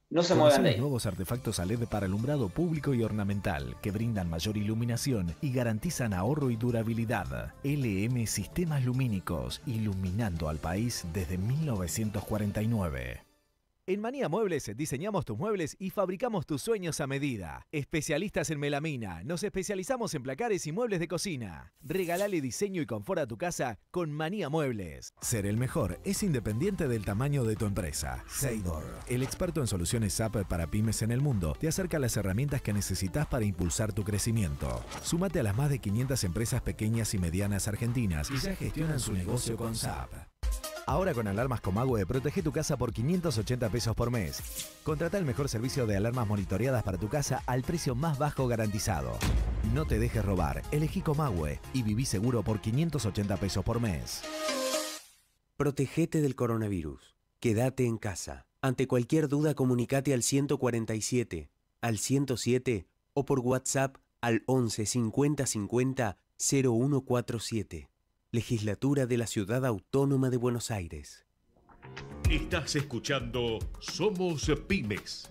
No se Conoce muevan de los ahí. nuevos artefactos a L E D para alumbrado público y ornamental que brindan mayor iluminación y garantizan ahorro y durabilidad. L M Sistemas Lumínicos, iluminando al país desde mil novecientos cuarenta y nueve. En Manía Muebles diseñamos tus muebles y fabricamos tus sueños a medida. Especialistas en melamina, nos especializamos en placares y muebles de cocina. Regalale diseño y confort a tu casa con Manía Muebles. Ser el mejor es independiente del tamaño de tu empresa. Seidor, el experto en soluciones S A P para pymes en el mundo, te acerca las herramientas que necesitas para impulsar tu crecimiento. Súmate a las más de quinientas empresas pequeñas y medianas argentinas y ya gestionan su negocio con S A P. Ahora con alarmas Comahue, protege tu casa por quinientos ochenta pesos por mes. Contrata el mejor servicio de alarmas monitoreadas para tu casa al precio más bajo garantizado. No te dejes robar, elegí Comahue y viví seguro por quinientos ochenta pesos por mes. Protegete del coronavirus. Quédate en casa. Ante cualquier duda, comunicate al ciento cuarenta y siete, al ciento siete o por WhatsApp al once cincuenta cincuenta cero uno cuarenta y siete. Legislatura de la Ciudad Autónoma de Buenos Aires. Estás escuchando Somos Pymes.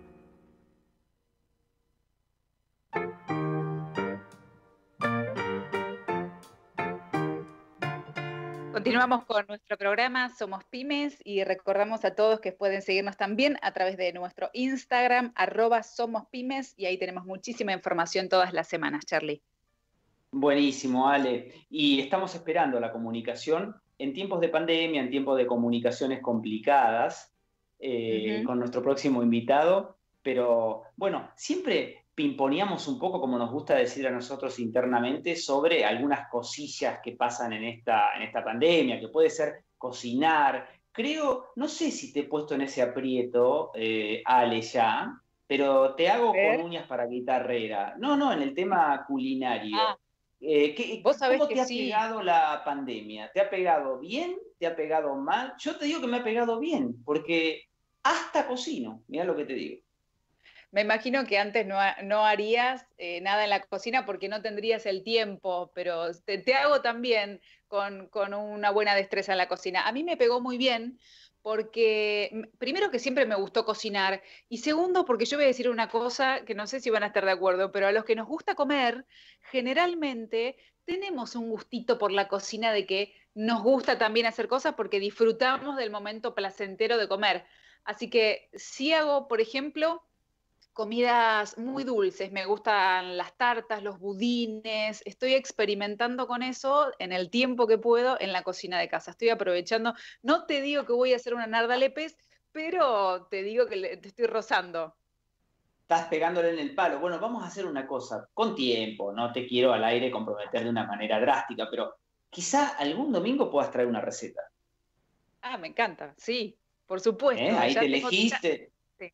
Continuamos con nuestro programa Somos Pymes y recordamos a todos que pueden seguirnos también a través de nuestro Instagram, arroba Somos Pymes, y ahí tenemos muchísima información todas las semanas, Charlie. Buenísimo, Ale. Y estamos esperando la comunicación en tiempos de pandemia, en tiempos de comunicaciones complicadas, eh, uh-huh. con nuestro próximo invitado. Pero bueno, siempre pimponeamos un poco, como nos gusta decir a nosotros internamente, sobre algunas cosillas que pasan en esta, en esta pandemia, que puede ser cocinar. Creo, no sé si te he puesto en ese aprieto, eh, Ale, ya, pero te hago con uñas para guitarrera. No, no, en el tema culinario. Ah. Eh, ¿qué, ¿Vos sabés ¿Cómo que te ha sí. pegado la pandemia? ¿Te ha pegado bien? ¿Te ha pegado mal? Yo te digo que me ha pegado bien, porque hasta cocino, mirá lo que te digo. Me imagino que antes no, no harías eh, nada en la cocina porque no tendrías el tiempo, pero te, te hago también con, con una buena destreza en la cocina. A mí me pegó muy bien porque, primero, que siempre me gustó cocinar, y segundo, porque yo voy a decir una cosa que no sé si van a estar de acuerdo, pero a los que nos gusta comer, generalmente tenemos un gustito por la cocina de que nos gusta también hacer cosas porque disfrutamos del momento placentero de comer. Así que si hago, por ejemplo, comidas muy dulces, me gustan las tartas, los budines, estoy experimentando con eso en el tiempo que puedo en la cocina de casa, estoy aprovechando, no te digo que voy a hacer una Narda Lépez, pero te digo que le, te estoy rozando. Estás pegándole en el palo. Bueno, vamos a hacer una cosa, con tiempo, no te quiero al aire comprometer de una manera drástica, pero quizá algún domingo puedas traer una receta. Ah, me encanta, sí, por supuesto. ¿Eh? Ahí te elegiste...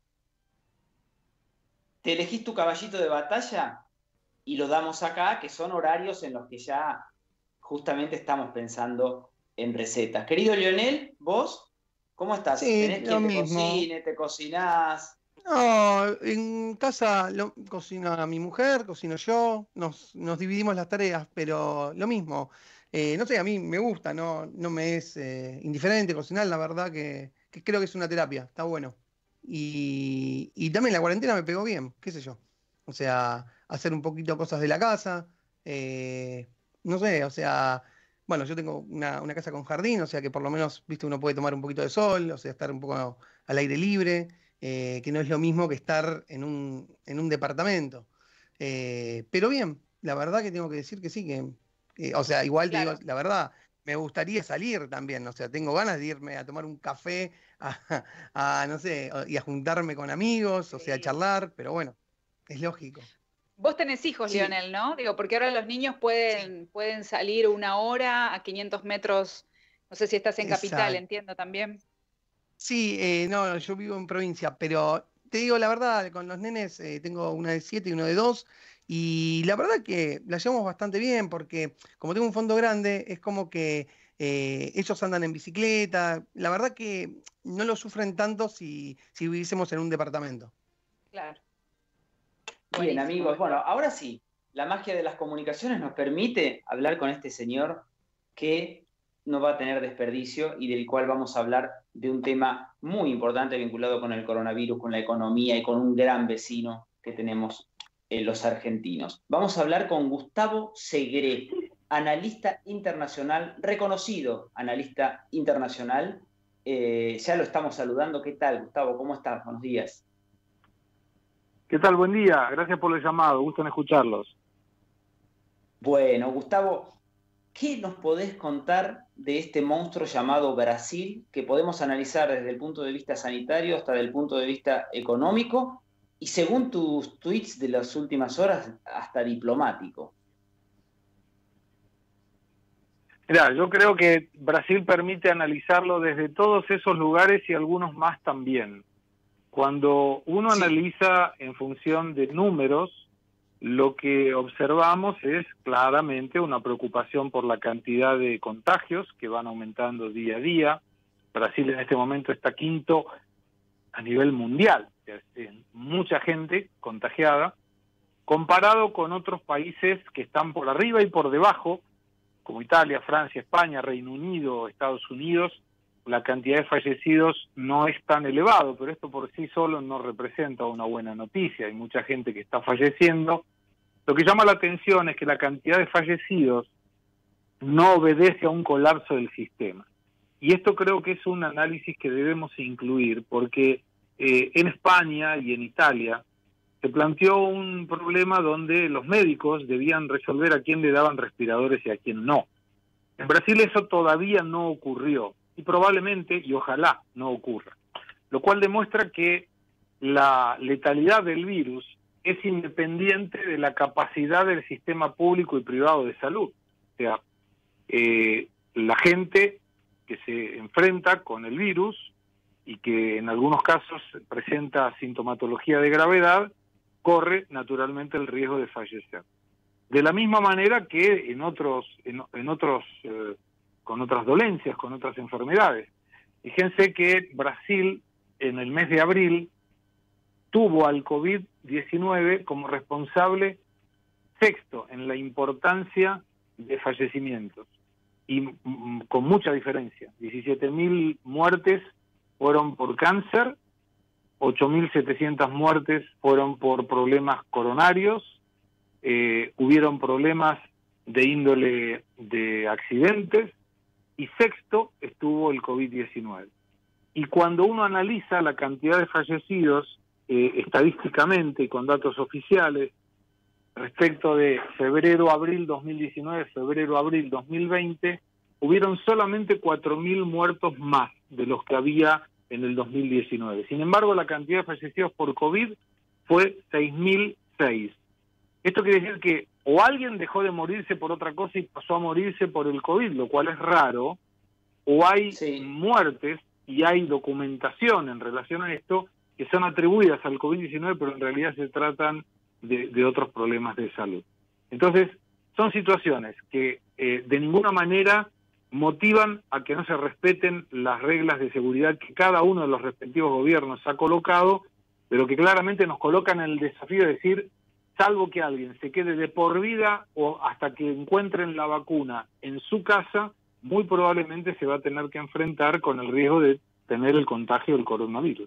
Te elegís tu caballito de batalla y lo damos acá, que son horarios en los que ya justamente estamos pensando en recetas. Querido Lionel, ¿vos cómo estás? Sí, ¿Tenés lo quien te mismo. cocine, te cocinás? No, en casa lo, cocina mi mujer, cocino yo, nos, nos dividimos las tareas, pero lo mismo. Eh, no sé, a mí me gusta, no, no me es eh, indiferente cocinar, la verdad que, que creo que es una terapia, está bueno. Y, y también la cuarentena me pegó bien, qué sé yo. O sea, hacer un poquito cosas de la casa, eh, no sé, o sea, bueno, yo tengo una, una casa con jardín, o sea que por lo menos, viste, uno puede tomar un poquito de sol, o sea, estar un poco al aire libre, eh, que no es lo mismo que estar en un, en un departamento. Eh, pero bien, la verdad que tengo que decir que sí, que, que o sea, igual claro. Te digo, la verdad, me gustaría salir también, o sea, tengo ganas de irme a tomar un café, a, a no sé, y a juntarme con amigos, o sea, a charlar, pero bueno, es lógico. Vos tenés hijos, sí. Lionel, ¿no? Digo, porque ahora los niños pueden, sí. pueden salir una hora a quinientos metros, no sé si estás en Exacto. Capital, entiendo también. Sí, eh, no, yo vivo en provincia, pero te digo la verdad, con los nenes eh, tengo una de siete y uno de dos, y la verdad que la llevamos bastante bien, porque como tengo un fondo grande, es como que eh, ellos andan en bicicleta, la verdad que no lo sufren tanto si, si viviésemos en un departamento. Claro. Bien, Buenísimo. Amigos, bueno, ahora sí, la magia de las comunicaciones nos permite hablar con este señor que no va a tener desperdicio y del cual vamos a hablar de un tema muy importante vinculado con el coronavirus, con la economía y con un gran vecino que tenemos eh, los argentinos. Vamos a hablar con Gustavo Segré, analista internacional, reconocido analista internacional. Eh, ya lo estamos saludando. ¿Qué tal, Gustavo? ¿Cómo estás? Buenos días. ¿Qué tal? Buen día. Gracias por el llamado. Gusto en escucharlos. Bueno, Gustavo, ¿qué nos podés contar de este monstruo llamado Brasil, que podemos analizar desde el punto de vista sanitario hasta desde el punto de vista económico y, según tus tweets de las últimas horas, hasta diplomático? Mirá, yo creo que Brasil permite analizarlo desde todos esos lugares y algunos más también. Cuando uno sí. analiza en función de números, lo que observamos es claramente una preocupación por la cantidad de contagios que van aumentando día a día. Brasil en este momento está quinto a nivel mundial, es mucha gente contagiada, comparado con otros países que están por arriba y por debajo, como Italia, Francia, España, Reino Unido, Estados Unidos. La cantidad de fallecidos no es tan elevado, pero esto por sí solo no representa una buena noticia. Hay mucha gente que está falleciendo. Lo que llama la atención es que la cantidad de fallecidos no obedece a un colapso del sistema. Y esto creo que es un análisis que debemos incluir, porque eh, en España y en Italia se planteó un problema donde los médicos debían resolver a quién le daban respiradores y a quién no. En Brasil eso todavía no ocurrió, y probablemente, y ojalá, no ocurra. Lo cual demuestra que la letalidad del virus es independiente de la capacidad del sistema público y privado de salud. O sea, eh, la gente que se enfrenta con el virus y que en algunos casos presenta sintomatología de gravedad, corre naturalmente el riesgo de fallecer. De la misma manera que en otros, en, en otros eh, con otras dolencias, con otras enfermedades. Fíjense que Brasil en el mes de abril tuvo al COVID diecinueve como responsable sexto en la importancia de fallecimientos, y mm, con mucha diferencia. diecisiete mil muertes fueron por cáncer, ocho mil setecientas muertes fueron por problemas coronarios, eh, hubieron problemas de índole de accidentes, y sexto estuvo el COVID diecinueve. Y cuando uno analiza la cantidad de fallecidos eh, estadísticamente y con datos oficiales respecto de febrero-abril dos mil diecinueve, febrero-abril dos mil veinte, hubieron solamente cuatro mil muertos más de los que había en el dos mil diecinueve. Sin embargo, la cantidad de fallecidos por COVID fue seis mil seis. Esto quiere decir que o alguien dejó de morirse por otra cosa y pasó a morirse por el COVID, lo cual es raro, o hay sí. muertes y hay documentación en relación a esto que son atribuidas al COVID diecinueve, pero en realidad se tratan de, de otros problemas de salud. Entonces, son situaciones que eh, de ninguna manera motivan a que no se respeten las reglas de seguridad que cada uno de los respectivos gobiernos ha colocado, pero que claramente nos colocan en el desafío de decir, salvo que alguien se quede de por vida o hasta que encuentren la vacuna en su casa, muy probablemente se va a tener que enfrentar con el riesgo de tener el contagio del coronavirus.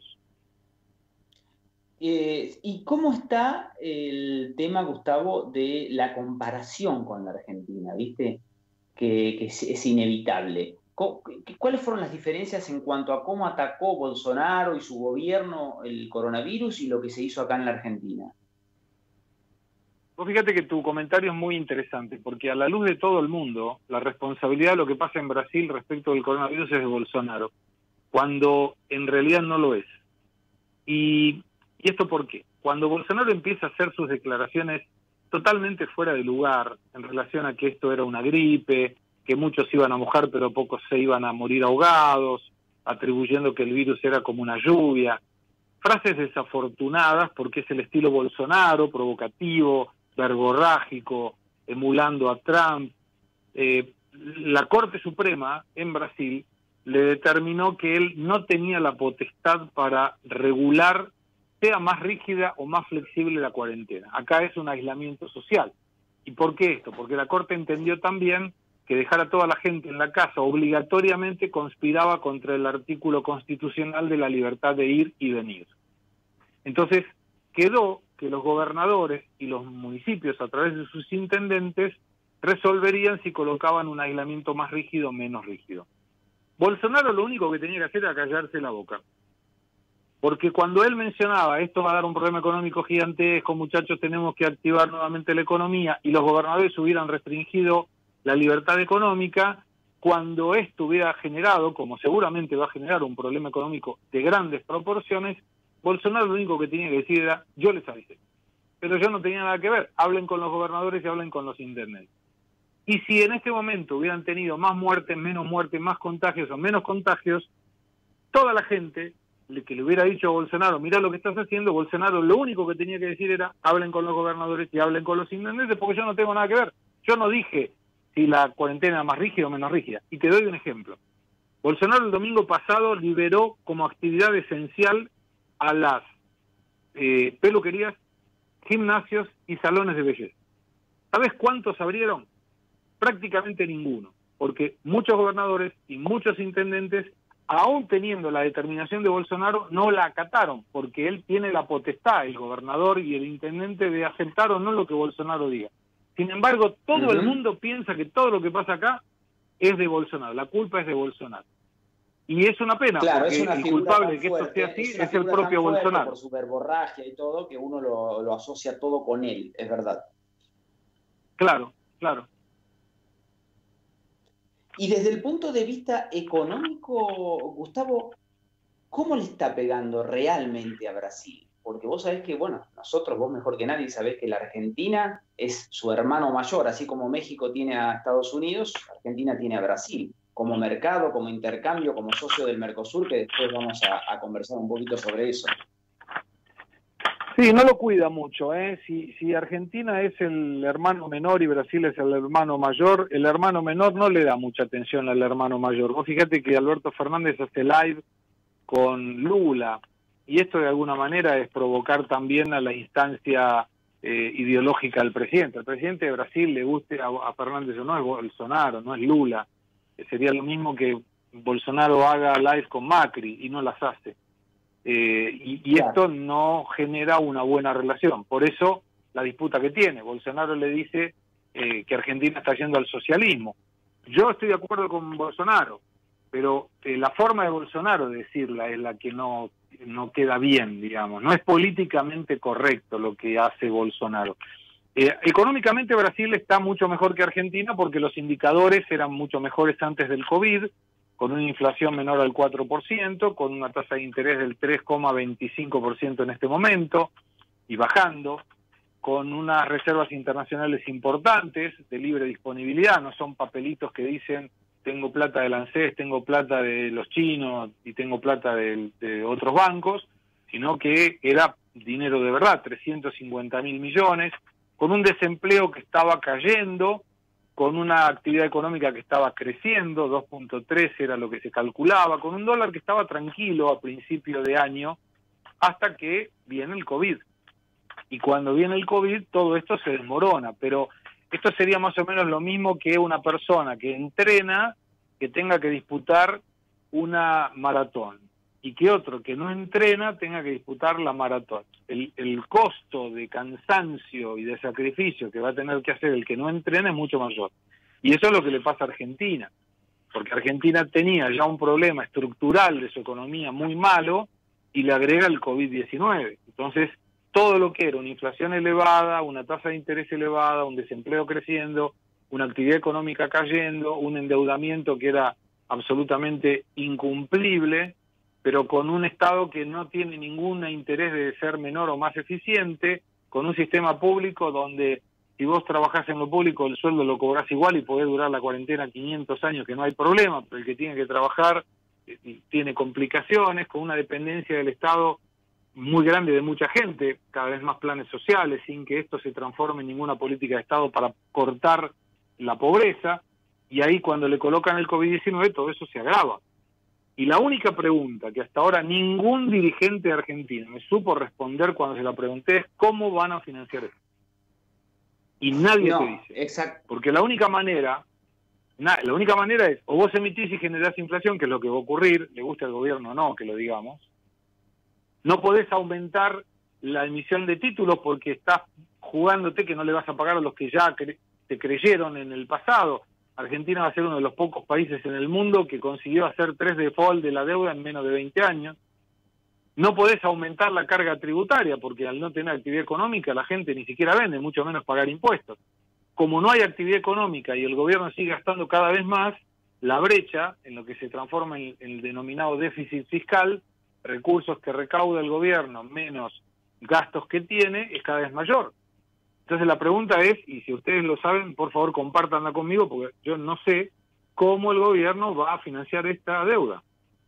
Eh, ¿Y cómo está el tema, Gustavo, de la comparación con la Argentina? ¿Viste? Que, que es, es inevitable. ¿Cuáles fueron las diferencias en cuanto a cómo atacó Bolsonaro y su gobierno el coronavirus y lo que se hizo acá en la Argentina? Vos fíjate que tu comentario es muy interesante, porque a la luz de todo el mundo, la responsabilidad de lo que pasa en Brasil respecto del coronavirus es de Bolsonaro, cuando en realidad no lo es. ¿Y, y esto por qué? Cuando Bolsonaro empieza a hacer sus declaraciones totalmente fuera de lugar en relación a que esto era una gripe, que muchos iban a mojar pero pocos se iban a morir ahogados, atribuyendo que el virus era como una lluvia, frases desafortunadas porque es el estilo Bolsonaro, provocativo, verborrágico, emulando a Trump. Eh, la Corte Suprema en Brasil le determinó que él no tenía la potestad para regular, sea más rígida o más flexible la cuarentena. Acá es un aislamiento social. ¿Y por qué esto? Porque la Corte entendió también que dejar a toda la gente en la casa obligatoriamente conspiraba contra el artículo constitucional de la libertad de ir y venir. Entonces, quedó que los gobernadores y los municipios, a través de sus intendentes, resolverían si colocaban un aislamiento más rígido o menos rígido. Bolsonaro lo único que tenía que hacer era callarse la boca. Porque cuando él mencionaba, esto va a dar un problema económico gigantesco, muchachos, tenemos que activar nuevamente la economía, y los gobernadores hubieran restringido la libertad económica, cuando esto hubiera generado, como seguramente va a generar, un problema económico de grandes proporciones, Bolsonaro lo único que tenía que decir era, yo les avisé. Pero yo no tenía nada que ver, hablen con los gobernadores y hablen con los intendentes. Y si en este momento hubieran tenido más muertes, menos muertes, más contagios o menos contagios, toda la gente que le hubiera dicho a Bolsonaro, mirá lo que estás haciendo, Bolsonaro lo único que tenía que decir era, hablen con los gobernadores y hablen con los intendentes, porque yo no tengo nada que ver. Yo no dije si la cuarentena era más rígida o menos rígida. Y te doy un ejemplo. Bolsonaro el domingo pasado liberó como actividad esencial a las eh, peluquerías, gimnasios y salones de belleza. ¿Sabes cuántos abrieron? Prácticamente ninguno, porque muchos gobernadores y muchos intendentes, aún teniendo la determinación de Bolsonaro, no la acataron, porque él tiene la potestad, el gobernador y el intendente, de aceptar o no lo que Bolsonaro diga. Sin embargo, todo uh-huh. el mundo piensa que todo lo que pasa acá es de Bolsonaro, la culpa es de Bolsonaro. Y es una pena, claro, porque es una el culpable de que esto sea así es, es el propio Bolsonaro. Por su verborragia y todo, que uno lo, lo asocia todo con él, es verdad. Claro, claro. Y desde el punto de vista económico, Gustavo, ¿cómo le está pegando realmente a Brasil? Porque vos sabés que, bueno, nosotros, vos mejor que nadie, sabés que la Argentina es su hermano mayor, así como México tiene a Estados Unidos, Argentina tiene a Brasil, como mercado, como intercambio, como socio del Mercosur, que después vamos a, a conversar un poquito sobre eso. Sí, no lo cuida mucho, ¿eh? Si, si Argentina es el hermano menor y Brasil es el hermano mayor, el hermano menor no le da mucha atención al hermano mayor. Vos fíjate que Alberto Fernández hace live con Lula, y esto de alguna manera es provocar también a la instancia eh, ideológica del presidente. Al presidente de Brasil le guste a, a Fernández o no, es Bolsonaro, no es Lula. Eh, sería lo mismo que Bolsonaro haga live con Macri y no las hace. Eh, y, y claro. Esto no genera una buena relación. Por eso la disputa que tiene. Bolsonaro le dice eh, que Argentina está yendo al socialismo. Yo estoy de acuerdo con Bolsonaro, pero eh, la forma de Bolsonaro de decirla es la que no, no queda bien, digamos. No es políticamente correcto lo que hace Bolsonaro. Eh, económicamente Brasil está mucho mejor que Argentina porque los indicadores eran mucho mejores antes del COVID, con una inflación menor al cuatro por ciento, con una tasa de interés del tres coma veinticinco por ciento en este momento, y bajando, con unas reservas internacionales importantes de libre disponibilidad, no son papelitos que dicen tengo plata del ANSES, tengo plata de los chinos y tengo plata de, de otros bancos, sino que era dinero de verdad, trescientos cincuenta mil millones, con un desempleo que estaba cayendo, con una actividad económica que estaba creciendo, dos punto tres era lo que se calculaba, con un dólar que estaba tranquilo a principio de año, hasta que viene el COVID. Y cuando viene el COVID, todo esto se desmorona, pero esto sería más o menos lo mismo que una persona que entrena, que tenga que disputar una maratón, y que otro que no entrena tenga que disputar la maratón. El, el costo de cansancio y de sacrificio que va a tener que hacer el que no entrena es mucho mayor. Y eso es lo que le pasa a Argentina, porque Argentina tenía ya un problema estructural de su economía muy malo y le agrega el COVID diecinueve. Entonces, todo lo que era una inflación elevada, una tasa de interés elevada, un desempleo creciendo, una actividad económica cayendo, un endeudamiento que era absolutamente incumplible, pero con un Estado que no tiene ningún interés de ser menor o más eficiente, con un sistema público donde si vos trabajás en lo público el sueldo lo cobrás igual y podés durar la cuarentena quinientos años, que no hay problema, pero el que tiene que trabajar eh, tiene complicaciones, con una dependencia del Estado muy grande de mucha gente, cada vez más planes sociales, sin que esto se transforme en ninguna política de Estado para cortar la pobreza, y ahí cuando le colocan el COVID diecinueve todo eso se agrava. Y la única pregunta que hasta ahora ningún dirigente argentino me supo responder cuando se la pregunté es ¿cómo van a financiar eso? Y nadie no, te dice. Exacto. Porque la única manera Na, la única manera es, o vos emitís y generás inflación, que es lo que va a ocurrir, le guste al gobierno o no, que lo digamos. No podés aumentar la emisión de títulos porque estás jugándote que no le vas a pagar a los que ya cre te creyeron en el pasado. Argentina va a ser uno de los pocos países en el mundo que consiguió hacer tres default de la deuda en menos de veinte años. No podés aumentar la carga tributaria porque al no tener actividad económica la gente ni siquiera vende, mucho menos pagar impuestos. Como no hay actividad económica y el gobierno sigue gastando cada vez más, la brecha en lo que se transforma en el denominado déficit fiscal, recursos que recauda el gobierno menos gastos que tiene, es cada vez mayor. Entonces la pregunta es, y si ustedes lo saben, por favor compártanla conmigo, porque yo no sé cómo el gobierno va a financiar esta deuda.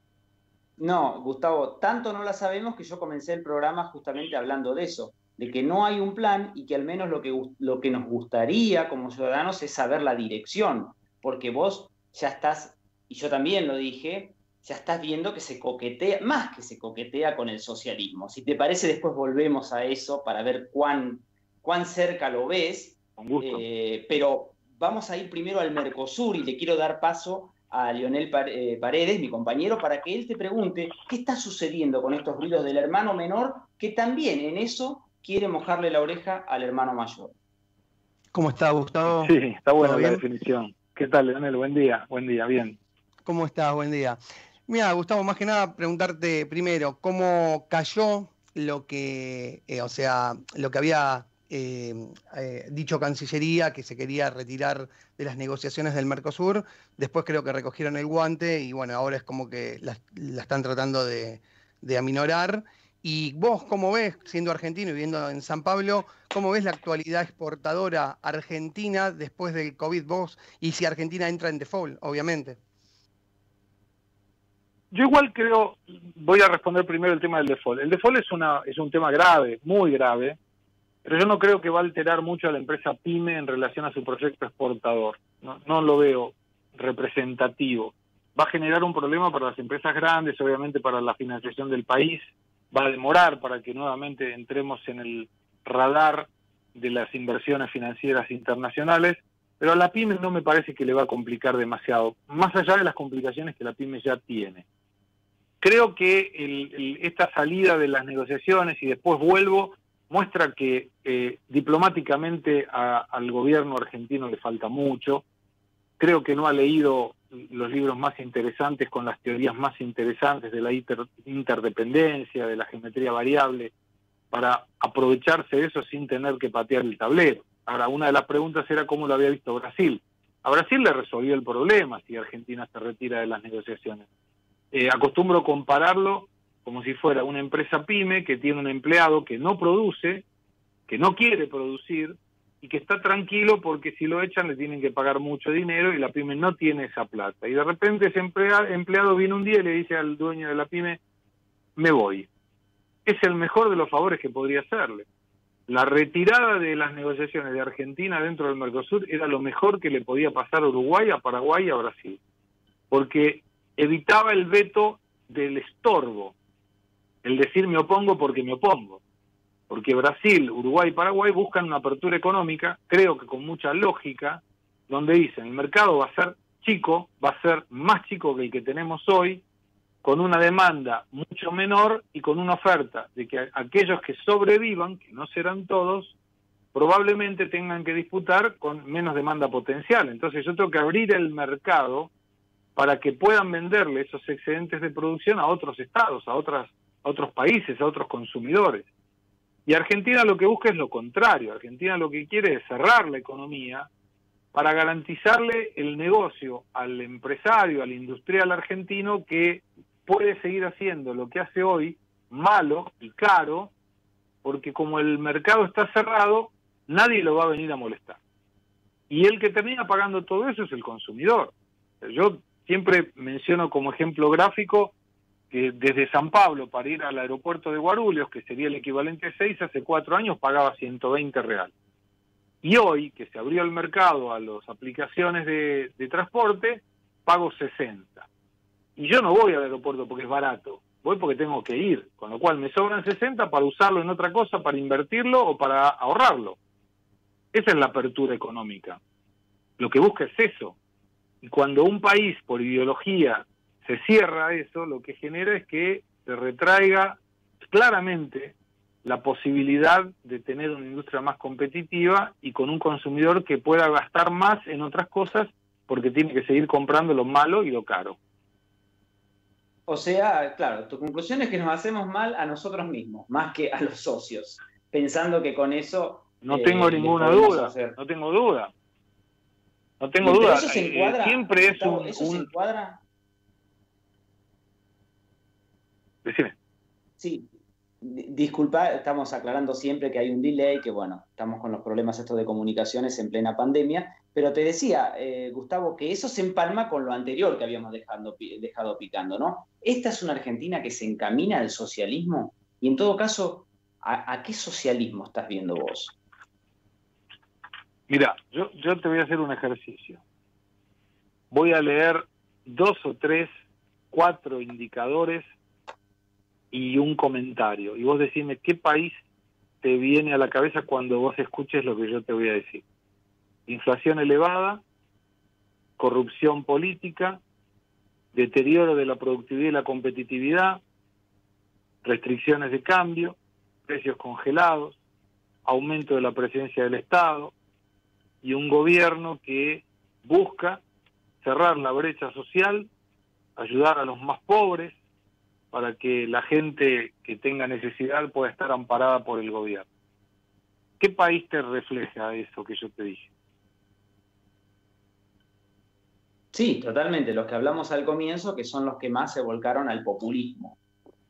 No, Gustavo, tanto no la sabemos que yo comencé el programa justamente hablando de eso, de que no hay un plan y que al menos lo que, lo que nos gustaría como ciudadanos es saber la dirección, porque vos ya estás, y yo también lo dije, ya estás viendo que se coquetea, más que se coquetea con el socialismo. Si te parece, después volvemos a eso para ver cuán, cuán cerca lo ves, con gusto. Eh, pero vamos a ir primero al Mercosur y le quiero dar paso a Leonel Paredes, mi compañero, para que él te pregunte qué está sucediendo con estos ruidos del hermano menor, que también en eso quiere mojarle la oreja al hermano mayor. ¿Cómo está, Gustavo? Sí, está buena la definición. ¿Qué tal, Leonel? Buen día, buen día, bien. ¿Cómo estás? Buen día. Mira, Gustavo, más que nada preguntarte primero, ¿cómo cayó lo que, eh, o sea, lo que había eh, eh, dicho Cancillería, que se quería retirar de las negociaciones del Mercosur? Después creo que recogieron el guante y bueno, ahora es como que la, la están tratando de, de aminorar. Y vos, ¿cómo ves, siendo argentino y viviendo en San Pablo, cómo ves la actualidad exportadora argentina después del COVID vos? Y si Argentina entra en default, obviamente. Yo igual creo, voy a responder primero el tema del default. El default es, una, es un tema grave, muy grave, pero yo no creo que va a alterar mucho a la empresa PYME en relación a su proyecto exportador. No, no lo veo representativo. Va a generar un problema para las empresas grandes, obviamente para la financiación del país. Va a demorar para que nuevamente entremos en el radar de las inversiones financieras internacionales, pero a la PYME no me parece que le va a complicar demasiado, más allá de las complicaciones que la PYME ya tiene. Creo que el, el, esta salida de las negociaciones, y después vuelvo, muestra que eh, diplomáticamente a, al gobierno argentino le falta mucho. Creo que no ha leído los libros más interesantes con las teorías más interesantes de la inter, interdependencia, de la geometría variable, para aprovecharse de eso sin tener que patear el tablero. Ahora, una de las preguntas era cómo lo había visto Brasil. A Brasil le resolvió el problema si Argentina se retira de las negociaciones. Eh, acostumbro compararlo como si fuera una empresa PYME que tiene un empleado que no produce, que no quiere producir, y que está tranquilo porque si lo echan le tienen que pagar mucho dinero y la PYME no tiene esa plata. Y de repente ese empleado viene un día y le dice al dueño de la PYME, me voy. Es el mejor de los favores que podría hacerle. La retirada de las negociaciones de Argentina dentro del Mercosur era lo mejor que le podía pasar a Uruguay, a Paraguay y a Brasil. Porque evitaba el veto del estorbo, el decir me opongo porque me opongo. Porque Brasil, Uruguay y Paraguay buscan una apertura económica, creo que con mucha lógica, donde dicen el mercado va a ser chico, va a ser más chico que el que tenemos hoy, con una demanda mucho menor y con una oferta de que aquellos que sobrevivan, que no serán todos, probablemente tengan que disputar con menos demanda potencial. Entonces yo tengo que abrir el mercado para que puedan venderle esos excedentes de producción a otros estados, a, otras, a otros países, a otros consumidores. Y Argentina lo que busca es lo contrario. Argentina lo que quiere es cerrar la economía para garantizarle el negocio al empresario, al industrial argentino que puede seguir haciendo lo que hace hoy, malo y caro, porque como el mercado está cerrado, nadie lo va a venir a molestar. Y el que termina pagando todo eso es el consumidor. Yo siempre menciono como ejemplo gráfico que desde San Pablo para ir al aeropuerto de Guarulhos, que sería el equivalente a seis, hace cuatro años pagaba ciento veinte reales. Y hoy, que se abrió el mercado a las aplicaciones de, de transporte, pago sesenta. Y yo no voy al aeropuerto porque es barato, voy porque tengo que ir, con lo cual me sobran sesenta para usarlo en otra cosa, para invertirlo o para ahorrarlo. Esa es la apertura económica. Lo que busca es eso. Y cuando un país por ideología se cierra a eso, lo que genera es que se retraiga claramente la posibilidad de tener una industria más competitiva y con un consumidor que pueda gastar más en otras cosas porque tiene que seguir comprando lo malo y lo caro. O sea, claro, tu conclusión es que nos hacemos mal a nosotros mismos, más que a los socios, pensando que con eso... No tengo eh, ninguna les podemos duda, hacer. no tengo duda. No tengo Pero duda. eso se Eh, encuadra, siempre es Gustavo, un... ¿eso se un... encuadra? Decime. Sí, di- disculpa, estamos aclarando siempre que hay un delay, que bueno, estamos con los problemas estos de comunicaciones en plena pandemia, pero te decía, eh, Gustavo, que eso se empalma con lo anterior que habíamos dejando, pi- dejado picando, ¿no? Esta es una Argentina que se encamina al socialismo, y en todo caso, ¿a, a qué socialismo estás viendo vos? Mira, yo, yo te voy a hacer un ejercicio. Voy a leer dos o tres, cuatro indicadores y un comentario. Y vos decime qué país te viene a la cabeza cuando vos escuches lo que yo te voy a decir. Inflación elevada, corrupción política, deterioro de la productividad y la competitividad, restricciones de cambio, precios congelados, aumento de la presencia del Estado y un gobierno que busca cerrar la brecha social, ayudar a los más pobres, para que la gente que tenga necesidad pueda estar amparada por el gobierno. ¿Qué país te refleja eso que yo te dije? Sí, totalmente, los que hablamos al comienzo, que son los que más se volcaron al populismo.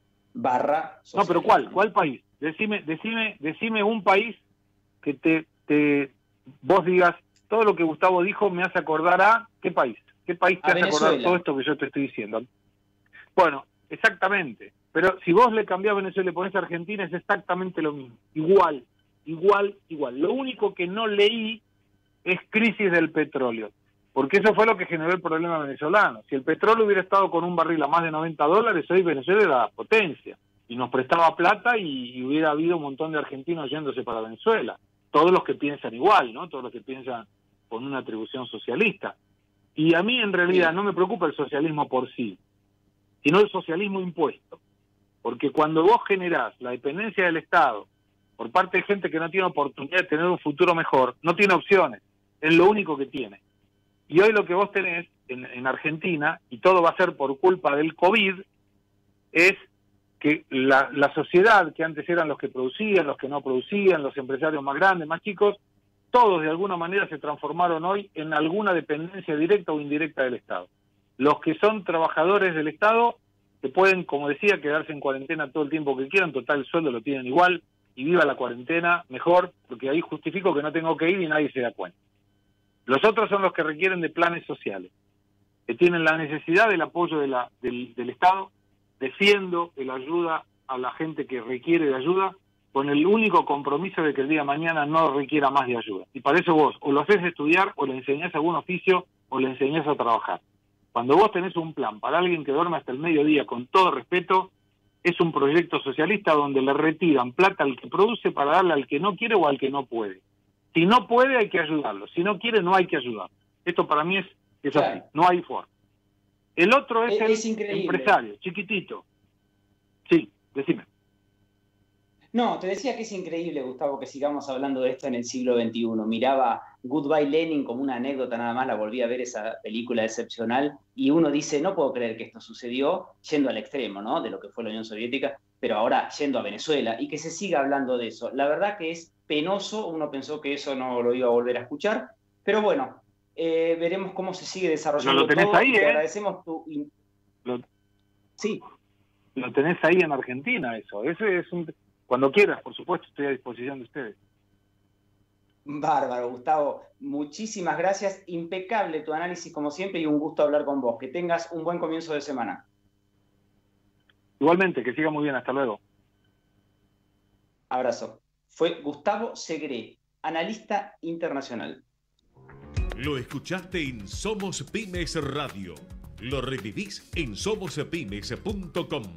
Barra No, pero ¿cuál? ¿Cuál país? Decime, decime, decime un país que te, te vos digas, todo lo que Gustavo dijo me hace acordar a ¿qué país? ¿Qué país te A hace acordar Venezuela. todo esto que yo te estoy diciendo? Bueno, exactamente. Pero si vos le cambiás a Venezuela y le ponés a Argentina, es exactamente lo mismo. Igual, igual, igual. Lo único que no leí es crisis del petróleo. Porque eso fue lo que generó el problema venezolano. Si el petróleo hubiera estado con un barril a más de noventa dólares, hoy Venezuela era potencia. Y nos prestaba plata y, y hubiera habido un montón de argentinos yéndose para Venezuela. Todos los que piensan igual, ¿no? Todos los que piensan con una atribución socialista. Y a mí en realidad no me preocupa el socialismo por sí, sino el socialismo impuesto. Porque cuando vos generás la dependencia del Estado por parte de gente que no tiene oportunidad de tener un futuro mejor, no tiene opciones, es lo único que tiene. Y hoy lo que vos tenés en, en Argentina, y todo va a ser por culpa del COVID, es que la, la sociedad, que antes eran los que producían, los que no producían, los empresarios más grandes, más chicos, todos de alguna manera se transformaron hoy en alguna dependencia directa o indirecta del Estado. Los que son trabajadores del Estado, que pueden, como decía, quedarse en cuarentena todo el tiempo que quieran, total el sueldo lo tienen igual, y viva la cuarentena mejor, porque ahí justifico que no tengo que ir y nadie se da cuenta. Los otros son los que requieren de planes sociales, que tienen la necesidad del apoyo de la, del, del Estado, defiendo la ayuda a la gente que requiere de ayuda, con el único compromiso de que el día de mañana no requiera más de ayuda. Y para eso vos o lo haces estudiar, o le enseñás algún oficio, o le enseñás a trabajar. Cuando vos tenés un plan para alguien que duerme hasta el mediodía, con todo respeto, es un proyecto socialista donde le retiran plata al que produce para darle al que no quiere o al que no puede. Si no puede, hay que ayudarlo. Si no quiere, no hay que ayudarlo. Esto para mí es, es Claro. así, no hay forma. El otro es, Es- el es increíble. empresario, chiquitito. Sí, decime. No, te decía que es increíble, Gustavo, que sigamos hablando de esto en el siglo veintiuno. Miraba Goodbye Lenin como una anécdota nada más, la volví a ver, esa película excepcional, y uno dice, no puedo creer que esto sucedió yendo al extremo, ¿no?, de lo que fue la Unión Soviética, pero ahora yendo a Venezuela, y que se siga hablando de eso. La verdad que es penoso, uno pensó que eso no lo iba a volver a escuchar, pero bueno, eh, veremos cómo se sigue desarrollando lo tenés todo, ahí, y te ¿eh? agradecemos tu... in- Lo, Sí, lo tenés ahí en Argentina, eso. Ese es un... Cuando quieras, por supuesto, estoy a disposición de ustedes. bárbaro, Gustavo. Muchísimas gracias. Impecable tu análisis, como siempre, y un gusto hablar con vos. Que tengas un buen comienzo de semana. Igualmente, que siga muy bien. Hasta luego. Abrazo. Fue Gustavo Segré, analista internacional. Lo escuchaste en Somos Pymes Radio. Lo revivís en somos pymes punto com.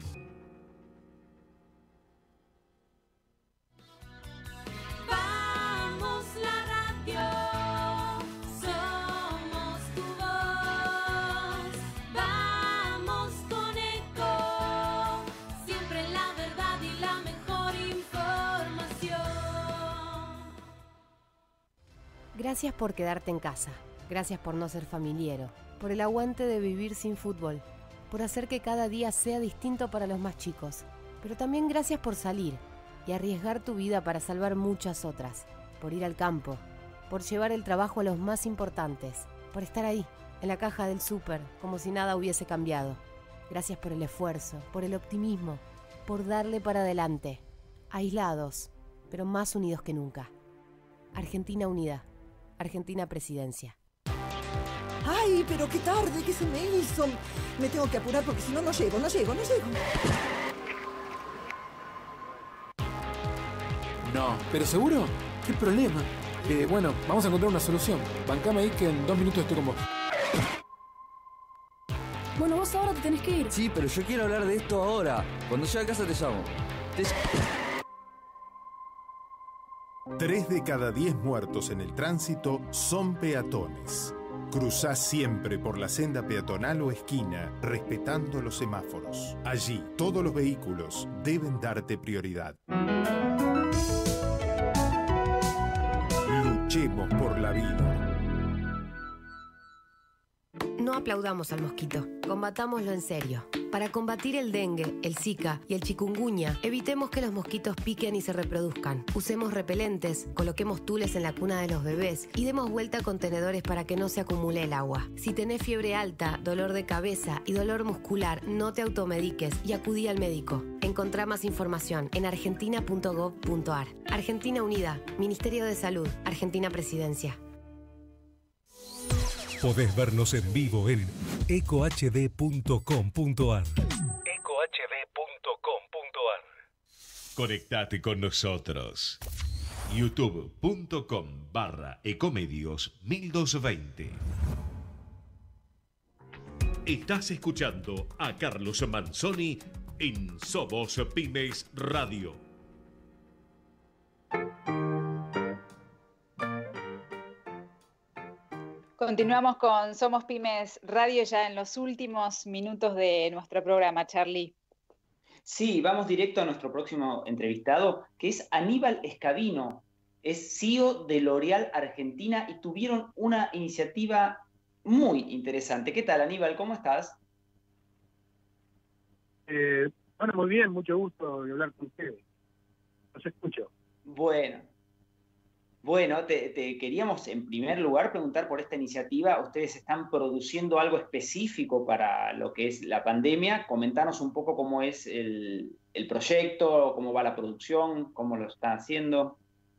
Vamos la radio, somos tu voz. Gracias por quedarte en casa. Gracias por no ser familiero. Por el aguante de vivir sin fútbol. Por hacer que cada día sea distinto para los más chicos. Pero también gracias por salir y arriesgar tu vida para salvar muchas otras. Por ir al campo. Por llevar el trabajo a los más importantes. Por estar ahí, en la caja del súper, como si nada hubiese cambiado. Gracias por el esfuerzo, por el optimismo, por darle para adelante. Aislados, pero más unidos que nunca. Argentina unida. Argentina Presidencia. ¡Ay, pero qué tarde! ¿Qué se me hizo? Me tengo que apurar porque si no, no llego, no llego, no llego. No. ¿Pero seguro? ¿Qué problema? Eh, bueno, vamos a encontrar una solución. Bancame ahí que en dos minutos estoy con vos. Bueno, vos ahora te tenés que ir. Sí, pero yo quiero hablar de esto ahora. Cuando llegue a casa te llamo. Te... Tres de cada diez muertos en el tránsito son peatones. Cruzá siempre por la senda peatonal o esquina, respetando los semáforos. Allí, todos los vehículos deben darte prioridad. Luchemos por la vida. No aplaudamos al mosquito, combatámoslo en serio. Para combatir el dengue, el zika y el chikungunya, evitemos que los mosquitos piquen y se reproduzcan. Usemos repelentes, coloquemos tules en la cuna de los bebés y demos vuelta a contenedores para que no se acumule el agua. Si tenés fiebre alta, dolor de cabeza y dolor muscular, no te automediques y acudí al médico. Encontrá más información en argentina punto gov punto ar. Argentina Unida, Ministerio de Salud, Argentina Presidencia. Podés vernos en vivo en eco h d punto com punto ar. eco h d punto com punto ar. Conectate con nosotros. youtube punto com barra ecomedios mil doscientos veinte. Estás escuchando a Carlos Manzoni en Somos Pymes Radio. Continuamos con Somos Pymes Radio ya en los últimos minutos de nuestro programa, Charlie. Sí, vamos directo a nuestro próximo entrevistado, que es Aníbal Escabino. Es C E O de L'Oréal Argentina y tuvieron una iniciativa muy interesante. ¿Qué tal, Aníbal? ¿Cómo estás? Eh, bueno, muy bien, mucho gusto de hablar con ustedes. Los escucho. Bueno. Bueno, te, te queríamos en primer lugar preguntar por esta iniciativa. Ustedes están produciendo algo específico para lo que es la pandemia. Comentanos un poco cómo es el, el proyecto, cómo va la producción, cómo lo están haciendo.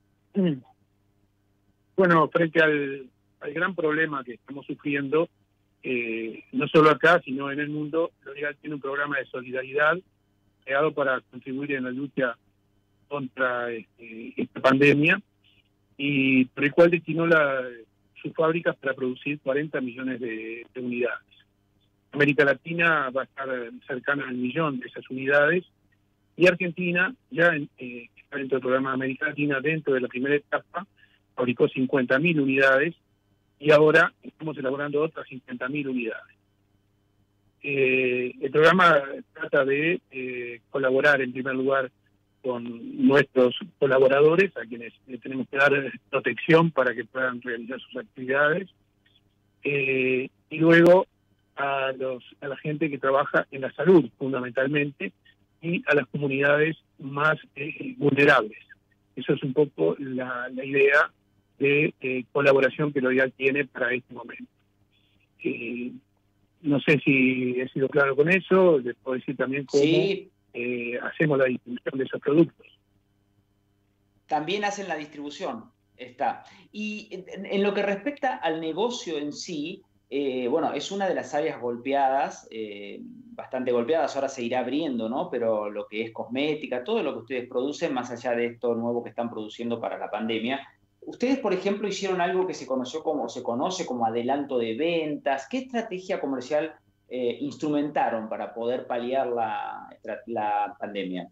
Bueno, frente al, al gran problema que estamos sufriendo, eh, no solo acá, sino en el mundo, L'Oréal tiene un programa de solidaridad creado para contribuir en la lucha contra este, esta pandemia, y por el cual destinó la, sus fábricas para producir cuarenta millones de, de unidades. América Latina va a estar cercana al millón de esas unidades, y Argentina, ya eh, está dentro del programa de América Latina, dentro de la primera etapa, fabricó cincuenta mil unidades, y ahora estamos elaborando otras cincuenta mil unidades. Eh, el programa trata de eh, colaborar, en primer lugar, con nuestros colaboradores, a quienes eh, tenemos que dar protección para que puedan realizar sus actividades, eh, y luego a, los, a la gente que trabaja en la salud, fundamentalmente, y a las comunidades más eh, vulnerables. Eso es un poco la, la idea de eh, colaboración que L'Oréal tiene para este momento. Eh, no sé si he sido claro con eso, les puedo decir también cómo... Sí. Eh, hacemos la distribución de esos productos. También hacen la distribución, está. Y en, en lo que respecta al negocio en sí, eh, bueno, es una de las áreas golpeadas, eh, bastante golpeadas, ahora se irá abriendo, ¿no? Pero lo que es cosmética, todo lo que ustedes producen, más allá de esto nuevo que están produciendo para la pandemia, ustedes, por ejemplo, hicieron algo que se conoció como, se conoce como adelanto de ventas. ¿Qué estrategia comercial Eh, instrumentaron para poder paliar la, la pandemia?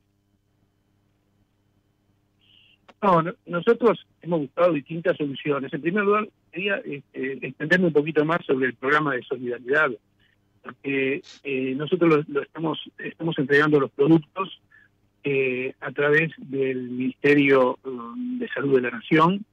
No, no, nosotros hemos buscado distintas soluciones. En primer lugar, quería eh, extenderme un poquito más sobre el programa de solidaridad, porque eh, nosotros lo, lo estamos, estamos entregando los productos eh, a través del Ministerio um, de Salud de la Nación,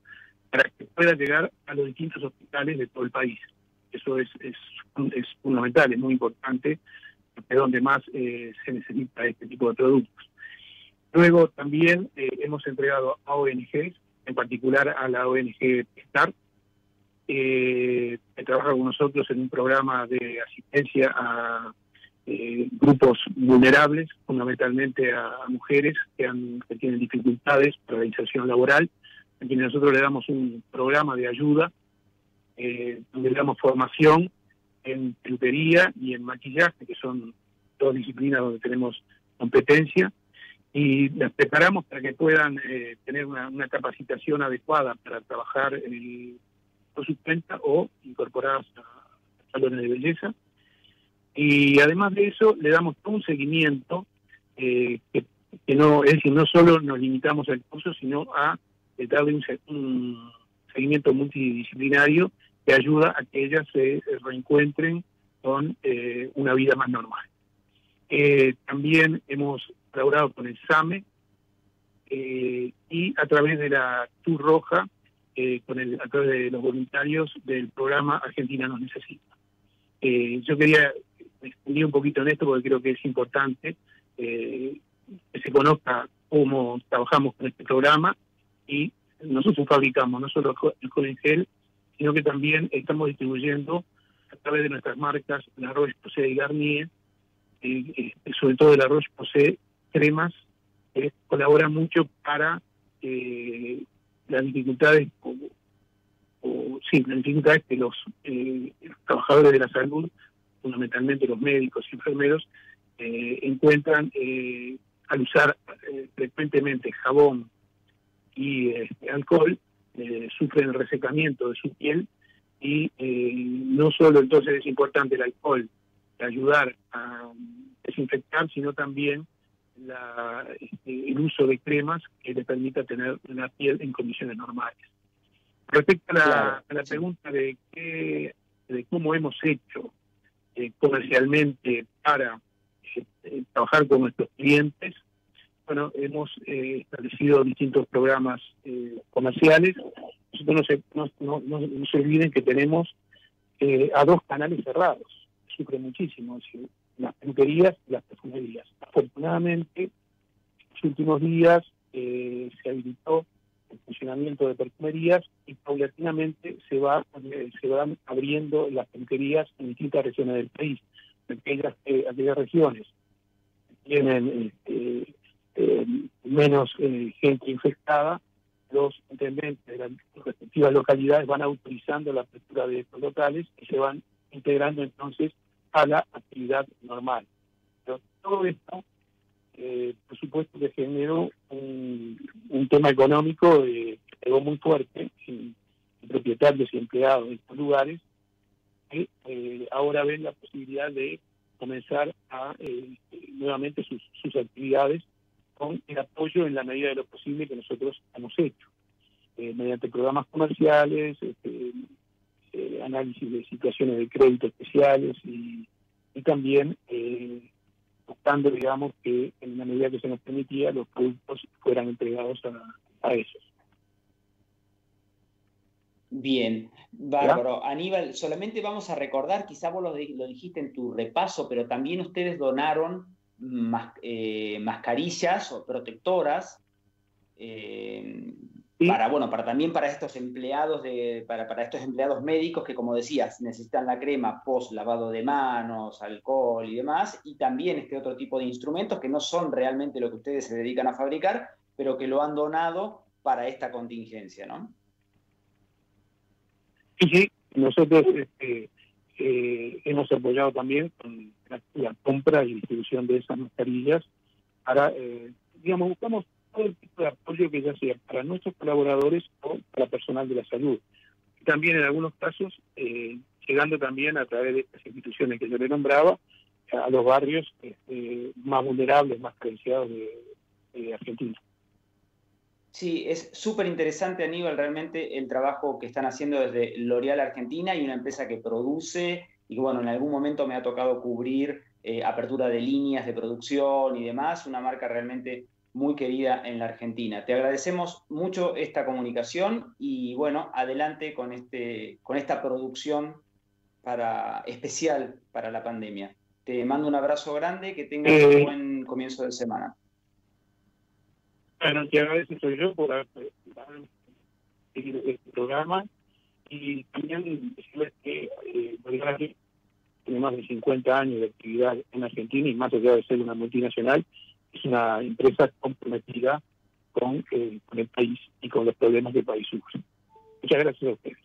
para que pueda llegar a los distintos hospitales de todo el país. Eso es, es, es fundamental, es muy importante, porque es donde más eh, se necesita este tipo de productos. Luego también eh, hemos entregado a O N Ges, en particular a la O N G START, eh, que trabaja con nosotros en un programa de asistencia a eh, grupos vulnerables, fundamentalmente a, a mujeres que, han, que tienen dificultades para la inserción laboral, a quienes nosotros le damos un programa de ayuda, eh, donde le damos formación en peluquería y en maquillaje, que son dos disciplinas donde tenemos competencia, y las preparamos para que puedan eh, tener una, una capacitación adecuada para trabajar eh, por su cuenta o incorporadas a salones de belleza. Y además de eso, le damos todo un seguimiento, eh, que, que no, es decir, no solo nos limitamos al curso, sino a eh, darle un, un seguimiento multidisciplinario que ayuda a que ellas se reencuentren con eh, una vida más normal. Eh, también hemos colaborado con el SAME eh, y a través de la Cruz Roja, eh, con el, a través de los voluntarios del programa Argentina nos necesita. Eh, yo quería extender un poquito en esto porque creo que es importante eh, que se conozca cómo trabajamos con este programa, y nosotros fabricamos no solo el alcohol en gel, sino que también estamos distribuyendo a través de nuestras marcas La Roche-Posay y Garnier, eh, eh, sobre todo de La Roche-Posay, cremas que colaboran mucho para eh, las dificultades o, o sí, las dificultades que los, eh, los trabajadores de la salud, fundamentalmente los médicos y enfermeros, eh, encuentran eh, al usar eh, frecuentemente jabón y eh, alcohol, eh, sufren el resecamiento de su piel, y eh, no solo entonces es importante el alcohol para ayudar a desinfectar, sino también la, este, el uso de cremas que le permita tener una piel en condiciones normales. Respecto a la, claro, a la pregunta de, qué, de cómo hemos hecho eh, comercialmente para eh, trabajar con nuestros clientes, bueno, hemos eh, establecido distintos programas eh, comerciales. Nosotros no se, no, no, no, no se olviden que tenemos eh, a dos canales cerrados, sufren muchísimo, es decir, las peluquerías y las perfumerías. Afortunadamente, en los últimos días eh, se habilitó el funcionamiento de perfumerías y paulatinamente se va eh, se van abriendo las peluquerías en distintas regiones del país. Aquellas, eh, aquellas regiones que tienen eh, eh, menos eh, gente infectada, los intendentes de las respectivas localidades van autorizando la apertura de estos locales y se van integrando entonces a la actividad normal. Pero todo esto, eh, por supuesto, que generó un, un tema económico eh, que pegó muy fuerte en, en propietarios y empleados de estos lugares, que eh, ahora ven la posibilidad de comenzar a eh, nuevamente sus, sus actividades con el apoyo en la medida de lo posible que nosotros hemos hecho, eh, mediante programas comerciales, este, eh, análisis de situaciones de crédito especiales y, y también eh, buscando, digamos, que en la medida que se nos permitía los productos fueran entregados a, a esos. Bien, bárbaro. ¿Ya? Aníbal, solamente vamos a recordar, quizá vos lo, lo dijiste en tu repaso, pero también ustedes donaron mas, eh, mascarillas o protectoras eh, ¿sí? para, bueno, para también para estos empleados de, para, para estos empleados médicos que, como decías, necesitan la crema post lavado de manos, alcohol y demás, y también este otro tipo de instrumentos que no son realmente lo que ustedes se dedican a fabricar, pero que lo han donado para esta contingencia, ¿no? Sí, sí, nosotros este, eh, hemos apoyado también con la, la compra y distribución de esas mascarillas para, eh, digamos, buscamos todo el tipo de apoyo que ya sea para nuestros colaboradores o para personal de la salud. Y también en algunos casos, eh, llegando también a través de estas instituciones que yo le nombraba, a los barrios este, más vulnerables, más carenciados de, de Argentina. Sí, es súper interesante, Aníbal, realmente el trabajo que están haciendo desde L'Oréal Argentina, y una empresa que produce, y que bueno, en algún momento me ha tocado cubrir eh, apertura de líneas de producción y demás, una marca realmente muy querida en la Argentina. Te agradecemos mucho esta comunicación y bueno, adelante con, este, con esta producción para, especial para la pandemia. Te mando un abrazo grande, que tengas Eh, un buen comienzo de semana. Bueno, te agradezco soy yo por haber seguido este programa y también decirles que eh, Bolívar tiene más de cincuenta años de actividad en Argentina y más allá de ser una multinacional, es una empresa comprometida con, eh, con el país y con los problemas que el país sufre. Muchas gracias a ustedes.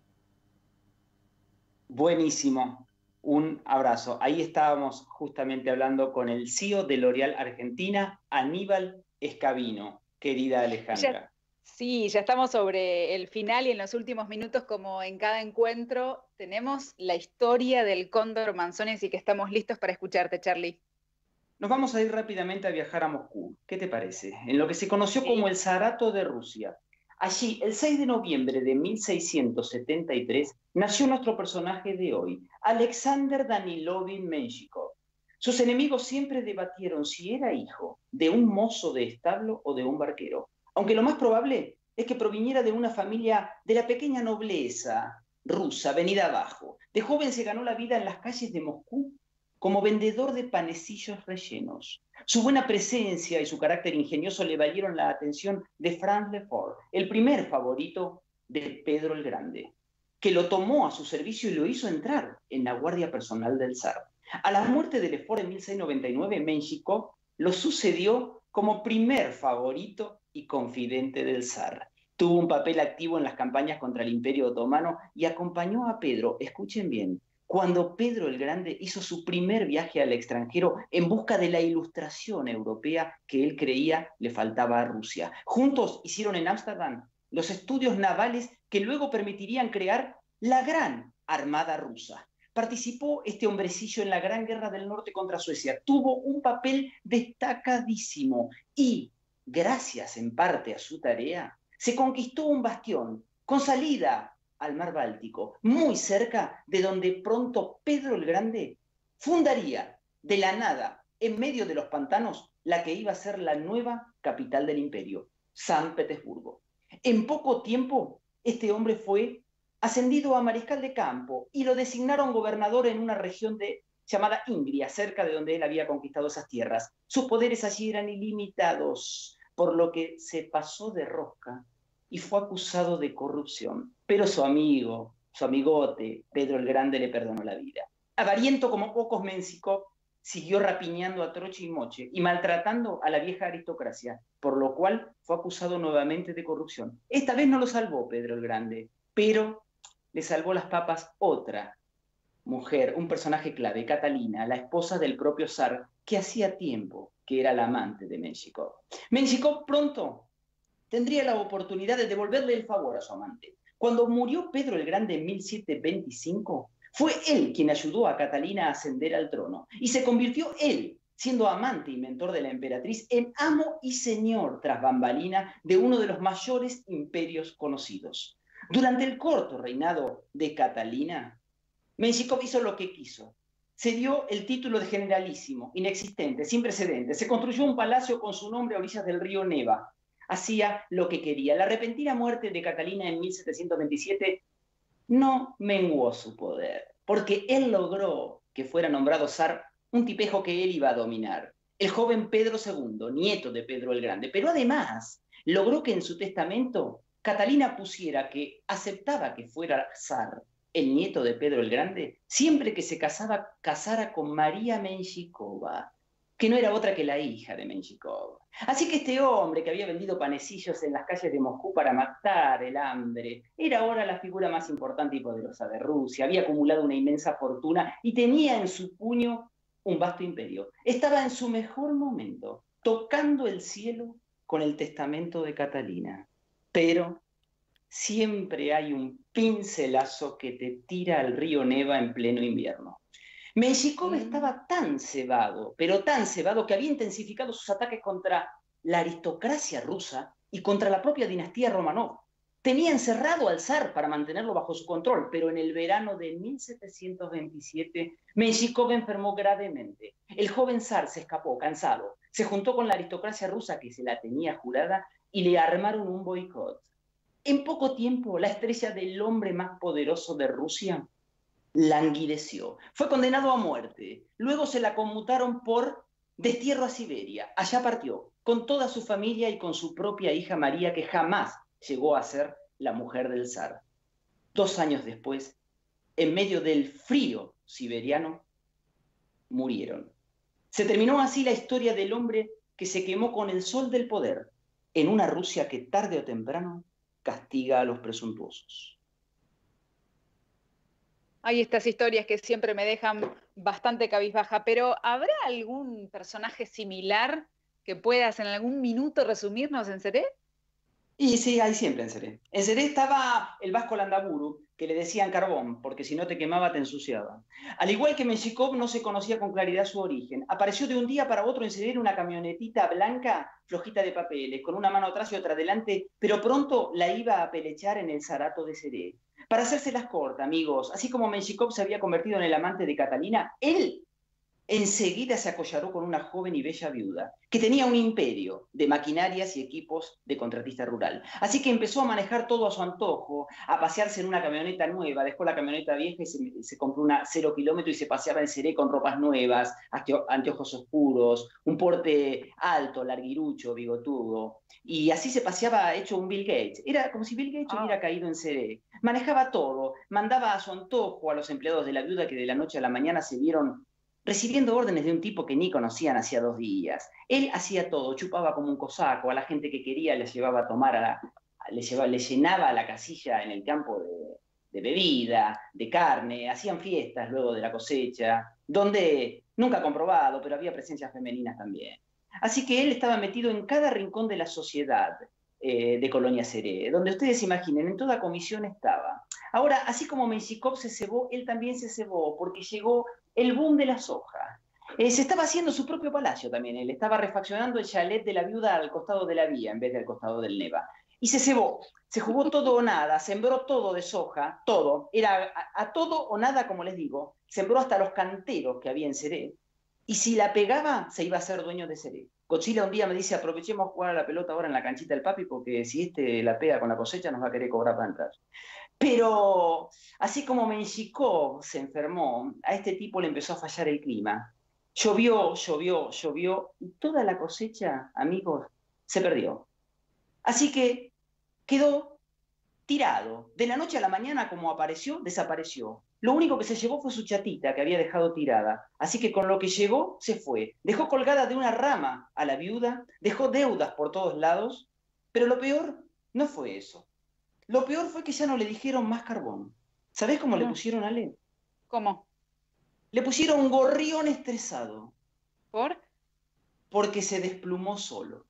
Buenísimo, un abrazo. Ahí estábamos justamente hablando con el C E O de L'Oréal Argentina, Aníbal Escabino, querida Alejandra. Ya, sí, ya estamos sobre el final y en los últimos minutos, como en cada encuentro, tenemos la historia del cóndor Manzoni, así que estamos listos para escucharte, Charlie. Nos vamos a ir rápidamente a viajar a Moscú. ¿Qué te parece? En lo que se conoció como el Zarato de Rusia. Allí, el seis de noviembre de mil seiscientos setenta y tres, nació nuestro personaje de hoy, Alexander Danilovich Menshikov. Sus enemigos siempre debatieron si era hijo de un mozo de establo o de un barquero, aunque lo más probable es que proviniera de una familia de la pequeña nobleza rusa, venida abajo. De joven se ganó la vida en las calles de Moscú como vendedor de panecillos rellenos. Su buena presencia y su carácter ingenioso le valieron la atención de Franz Lefort, el primer favorito de Pedro el Grande, que lo tomó a su servicio y lo hizo entrar en la guardia personal del zar. A la muerte de Lefort en mil seiscientos noventa y nueve, Menshikov lo sucedió como primer favorito y confidente del zar. Tuvo un papel activo en las campañas contra el Imperio Otomano y acompañó a Pedro, escuchen bien, cuando Pedro el Grande hizo su primer viaje al extranjero en busca de la ilustración europea que él creía le faltaba a Rusia. Juntos hicieron en Ámsterdam los estudios navales que luego permitirían crear la gran Armada Rusa. Participó este hombrecillo en la Gran Guerra del Norte contra Suecia. Tuvo un papel destacadísimo y, gracias en parte a su tarea, se conquistó un bastión con salida al mar Báltico, muy cerca de donde pronto Pedro el Grande fundaría de la nada, en medio de los pantanos, la que iba a ser la nueva capital del imperio, San Petersburgo. En poco tiempo, este hombre fue ascendido a mariscal de campo y lo designaron gobernador en una región de, llamada Ingria, cerca de donde él había conquistado esas tierras. Sus poderes allí eran ilimitados, por lo que se pasó de rosca y fue acusado de corrupción. Pero su amigo, su amigote, Pedro el Grande, le perdonó la vida. Avariento como pocos, Menshikov siguió rapiñando a troche y moche y maltratando a la vieja aristocracia, por lo cual fue acusado nuevamente de corrupción. Esta vez no lo salvó Pedro el Grande, pero le salvó las papas otra mujer, un personaje clave, Catalina, la esposa del propio zar, que hacía tiempo que era la amante de Menshikov. Menshikov pronto tendría la oportunidad de devolverle el favor a su amante. Cuando murió Pedro el Grande en mil setecientos veinticinco, fue él quien ayudó a Catalina a ascender al trono, y se convirtió él, siendo amante y mentor de la emperatriz, en amo y señor tras bambalina de uno de los mayores imperios conocidos. Durante el corto reinado de Catalina, Menshikov hizo lo que quiso. Se dio el título de generalísimo, inexistente, sin precedentes. Se construyó un palacio con su nombre a orillas del río Neva. Hacía lo que quería. La repentina muerte de Catalina en mil setecientos veintisiete no menguó su poder, porque él logró que fuera nombrado zar un tipejo que él iba a dominar, el joven Pedro segundo, nieto de Pedro el Grande. Pero además logró que en su testamento Catalina pusiera que aceptaba que fuera zar el nieto de Pedro el Grande siempre que se casaba, casara con María Menshikova, que no era otra que la hija de Menshikov. Así que este hombre que había vendido panecillos en las calles de Moscú para matar el hambre, era ahora la figura más importante y poderosa de Rusia, había acumulado una inmensa fortuna y tenía en su puño un vasto imperio. Estaba en su mejor momento, tocando el cielo con el testamento de Catalina. Pero siempre hay un pincelazo que te tira al río Neva en pleno invierno. Menshikov estaba tan cebado, pero tan cebado, que había intensificado sus ataques contra la aristocracia rusa y contra la propia dinastía Romanov. Tenía encerrado al zar para mantenerlo bajo su control, pero en el verano de mil setecientos veintisiete, Menshikov enfermó gravemente. El joven zar se escapó, cansado, Se juntó con la aristocracia rusa que se la tenía jurada y le armaron un boicot. En poco tiempo, la estrella del hombre más poderoso de Rusia languideció. Fue condenado a muerte. Luego se la conmutaron por destierro a Siberia. Allá partió, con toda su familia y con su propia hija María, que jamás llegó a ser la mujer del zar. Dos años después, en medio del frío siberiano, murieron. Se terminó así la historia del hombre que se quemó con el sol del poder en una Rusia que tarde o temprano castiga a los presuntuosos. Hay estas historias que siempre me dejan bastante cabizbaja, pero ¿habrá algún personaje similar que puedas en algún minuto resumirnos en Seré? Y sí, hay siempre en Seré. En Seré estaba el vasco Landaburu, que le decían carbón, porque si no te quemaba te ensuciaba. Al igual que Menshikov no se conocía con claridad su origen. Apareció de un día para otro en Seré una camionetita blanca, flojita de papeles, con una mano atrás y otra adelante, pero pronto la iba a pelechar en el Zarato de Seré. Para hacérselas cortas, amigos, así como Menshikov se había convertido en el amante de Catalina, él enseguida se acollaró con una joven y bella viuda, que tenía un imperio de maquinarias y equipos de contratista rural. Así que empezó a manejar todo a su antojo, a pasearse en una camioneta nueva, dejó la camioneta vieja y se, se compró una cero kilómetro y se paseaba en Seré con ropas nuevas, anteojos oscuros, un porte alto, larguirucho, bigotudo. Y así se paseaba hecho un Bill Gates. Era como si Bill Gates hubiera caído en Seré. Manejaba todo, mandaba a su antojo a los empleados de la viuda que de la noche a la mañana se vieron recibiendo órdenes de un tipo que ni conocían hacía dos días. Él hacía todo, chupaba como un cosaco, a la gente que quería les llevaba a tomar, a la, le, llevaba, le llenaba la casilla en el campo de, de bebida, de carne, hacían fiestas luego de la cosecha, donde, nunca comprobado, pero había presencias femeninas también. Así que él estaba metido en cada rincón de la sociedad eh, de Colonia Seré, donde ustedes imaginen, en toda comisión estaba. Ahora, así como Menshikov se cebó, él también se cebó, porque llegó el boom de la soja. Eh, se estaba haciendo su propio palacio también, él estaba refaccionando el chalet de la viuda al costado de la vía en vez del costado del Neva. Y se cebó, se jugó todo o nada, sembró todo de soja, todo, era a, a todo o nada, como les digo, sembró hasta los canteros que había en Seré, y si la pegaba, se iba a ser dueño de Seré. Godzilla un día me dice, aprovechemos jugar a la pelota ahora en la canchita del papi, porque si este la pega con la cosecha nos va a querer cobrar para entrar. Pero así como Menshikov se enfermó, a este tipo le empezó a fallar el clima. Llovió, llovió, llovió, y toda la cosecha, amigos, se perdió. Así que quedó tirado. De la noche a la mañana, como apareció, desapareció. Lo único que se llevó fue su chatita, que había dejado tirada. Así que con lo que llegó, se fue. Dejó colgada de una rama a la viuda, dejó deudas por todos lados, pero lo peor no fue eso. Lo peor fue que ya no le dijeron más carbón. ¿Sabés cómo no le pusieron, Ale? ¿Cómo? Le pusieron un gorrión estresado. ¿Por? Porque se desplumó solo.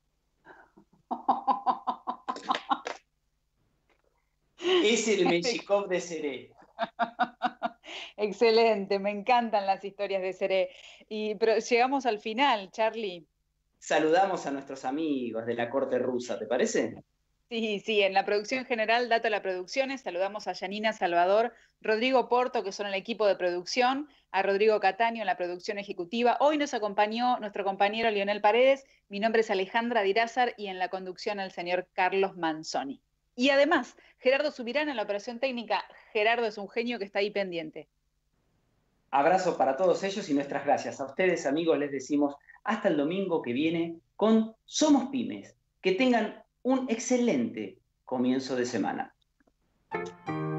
Es el Menshikov de Seré. Excelente, me encantan las historias de Seré. Y, pero llegamos al final, Charlie. Saludamos a nuestros amigos de la corte rusa, ¿te parece? Sí, sí, en la producción general, Dato a la Producciones, saludamos a Yanina Salvador, Rodrigo Porto, que son el equipo de producción, a Rodrigo Cataño en la producción ejecutiva. Hoy nos acompañó nuestro compañero Lionel Paredes, mi nombre es Alejandra Dirázar y en la conducción el señor Carlos Manzoni. Y además, Gerardo Subirán en la operación técnica. Gerardo es un genio que está ahí pendiente. Abrazo para todos ellos y nuestras gracias. A ustedes, amigos, les decimos hasta el domingo que viene con Somos Pymes. Que tengan un excelente comienzo de semana.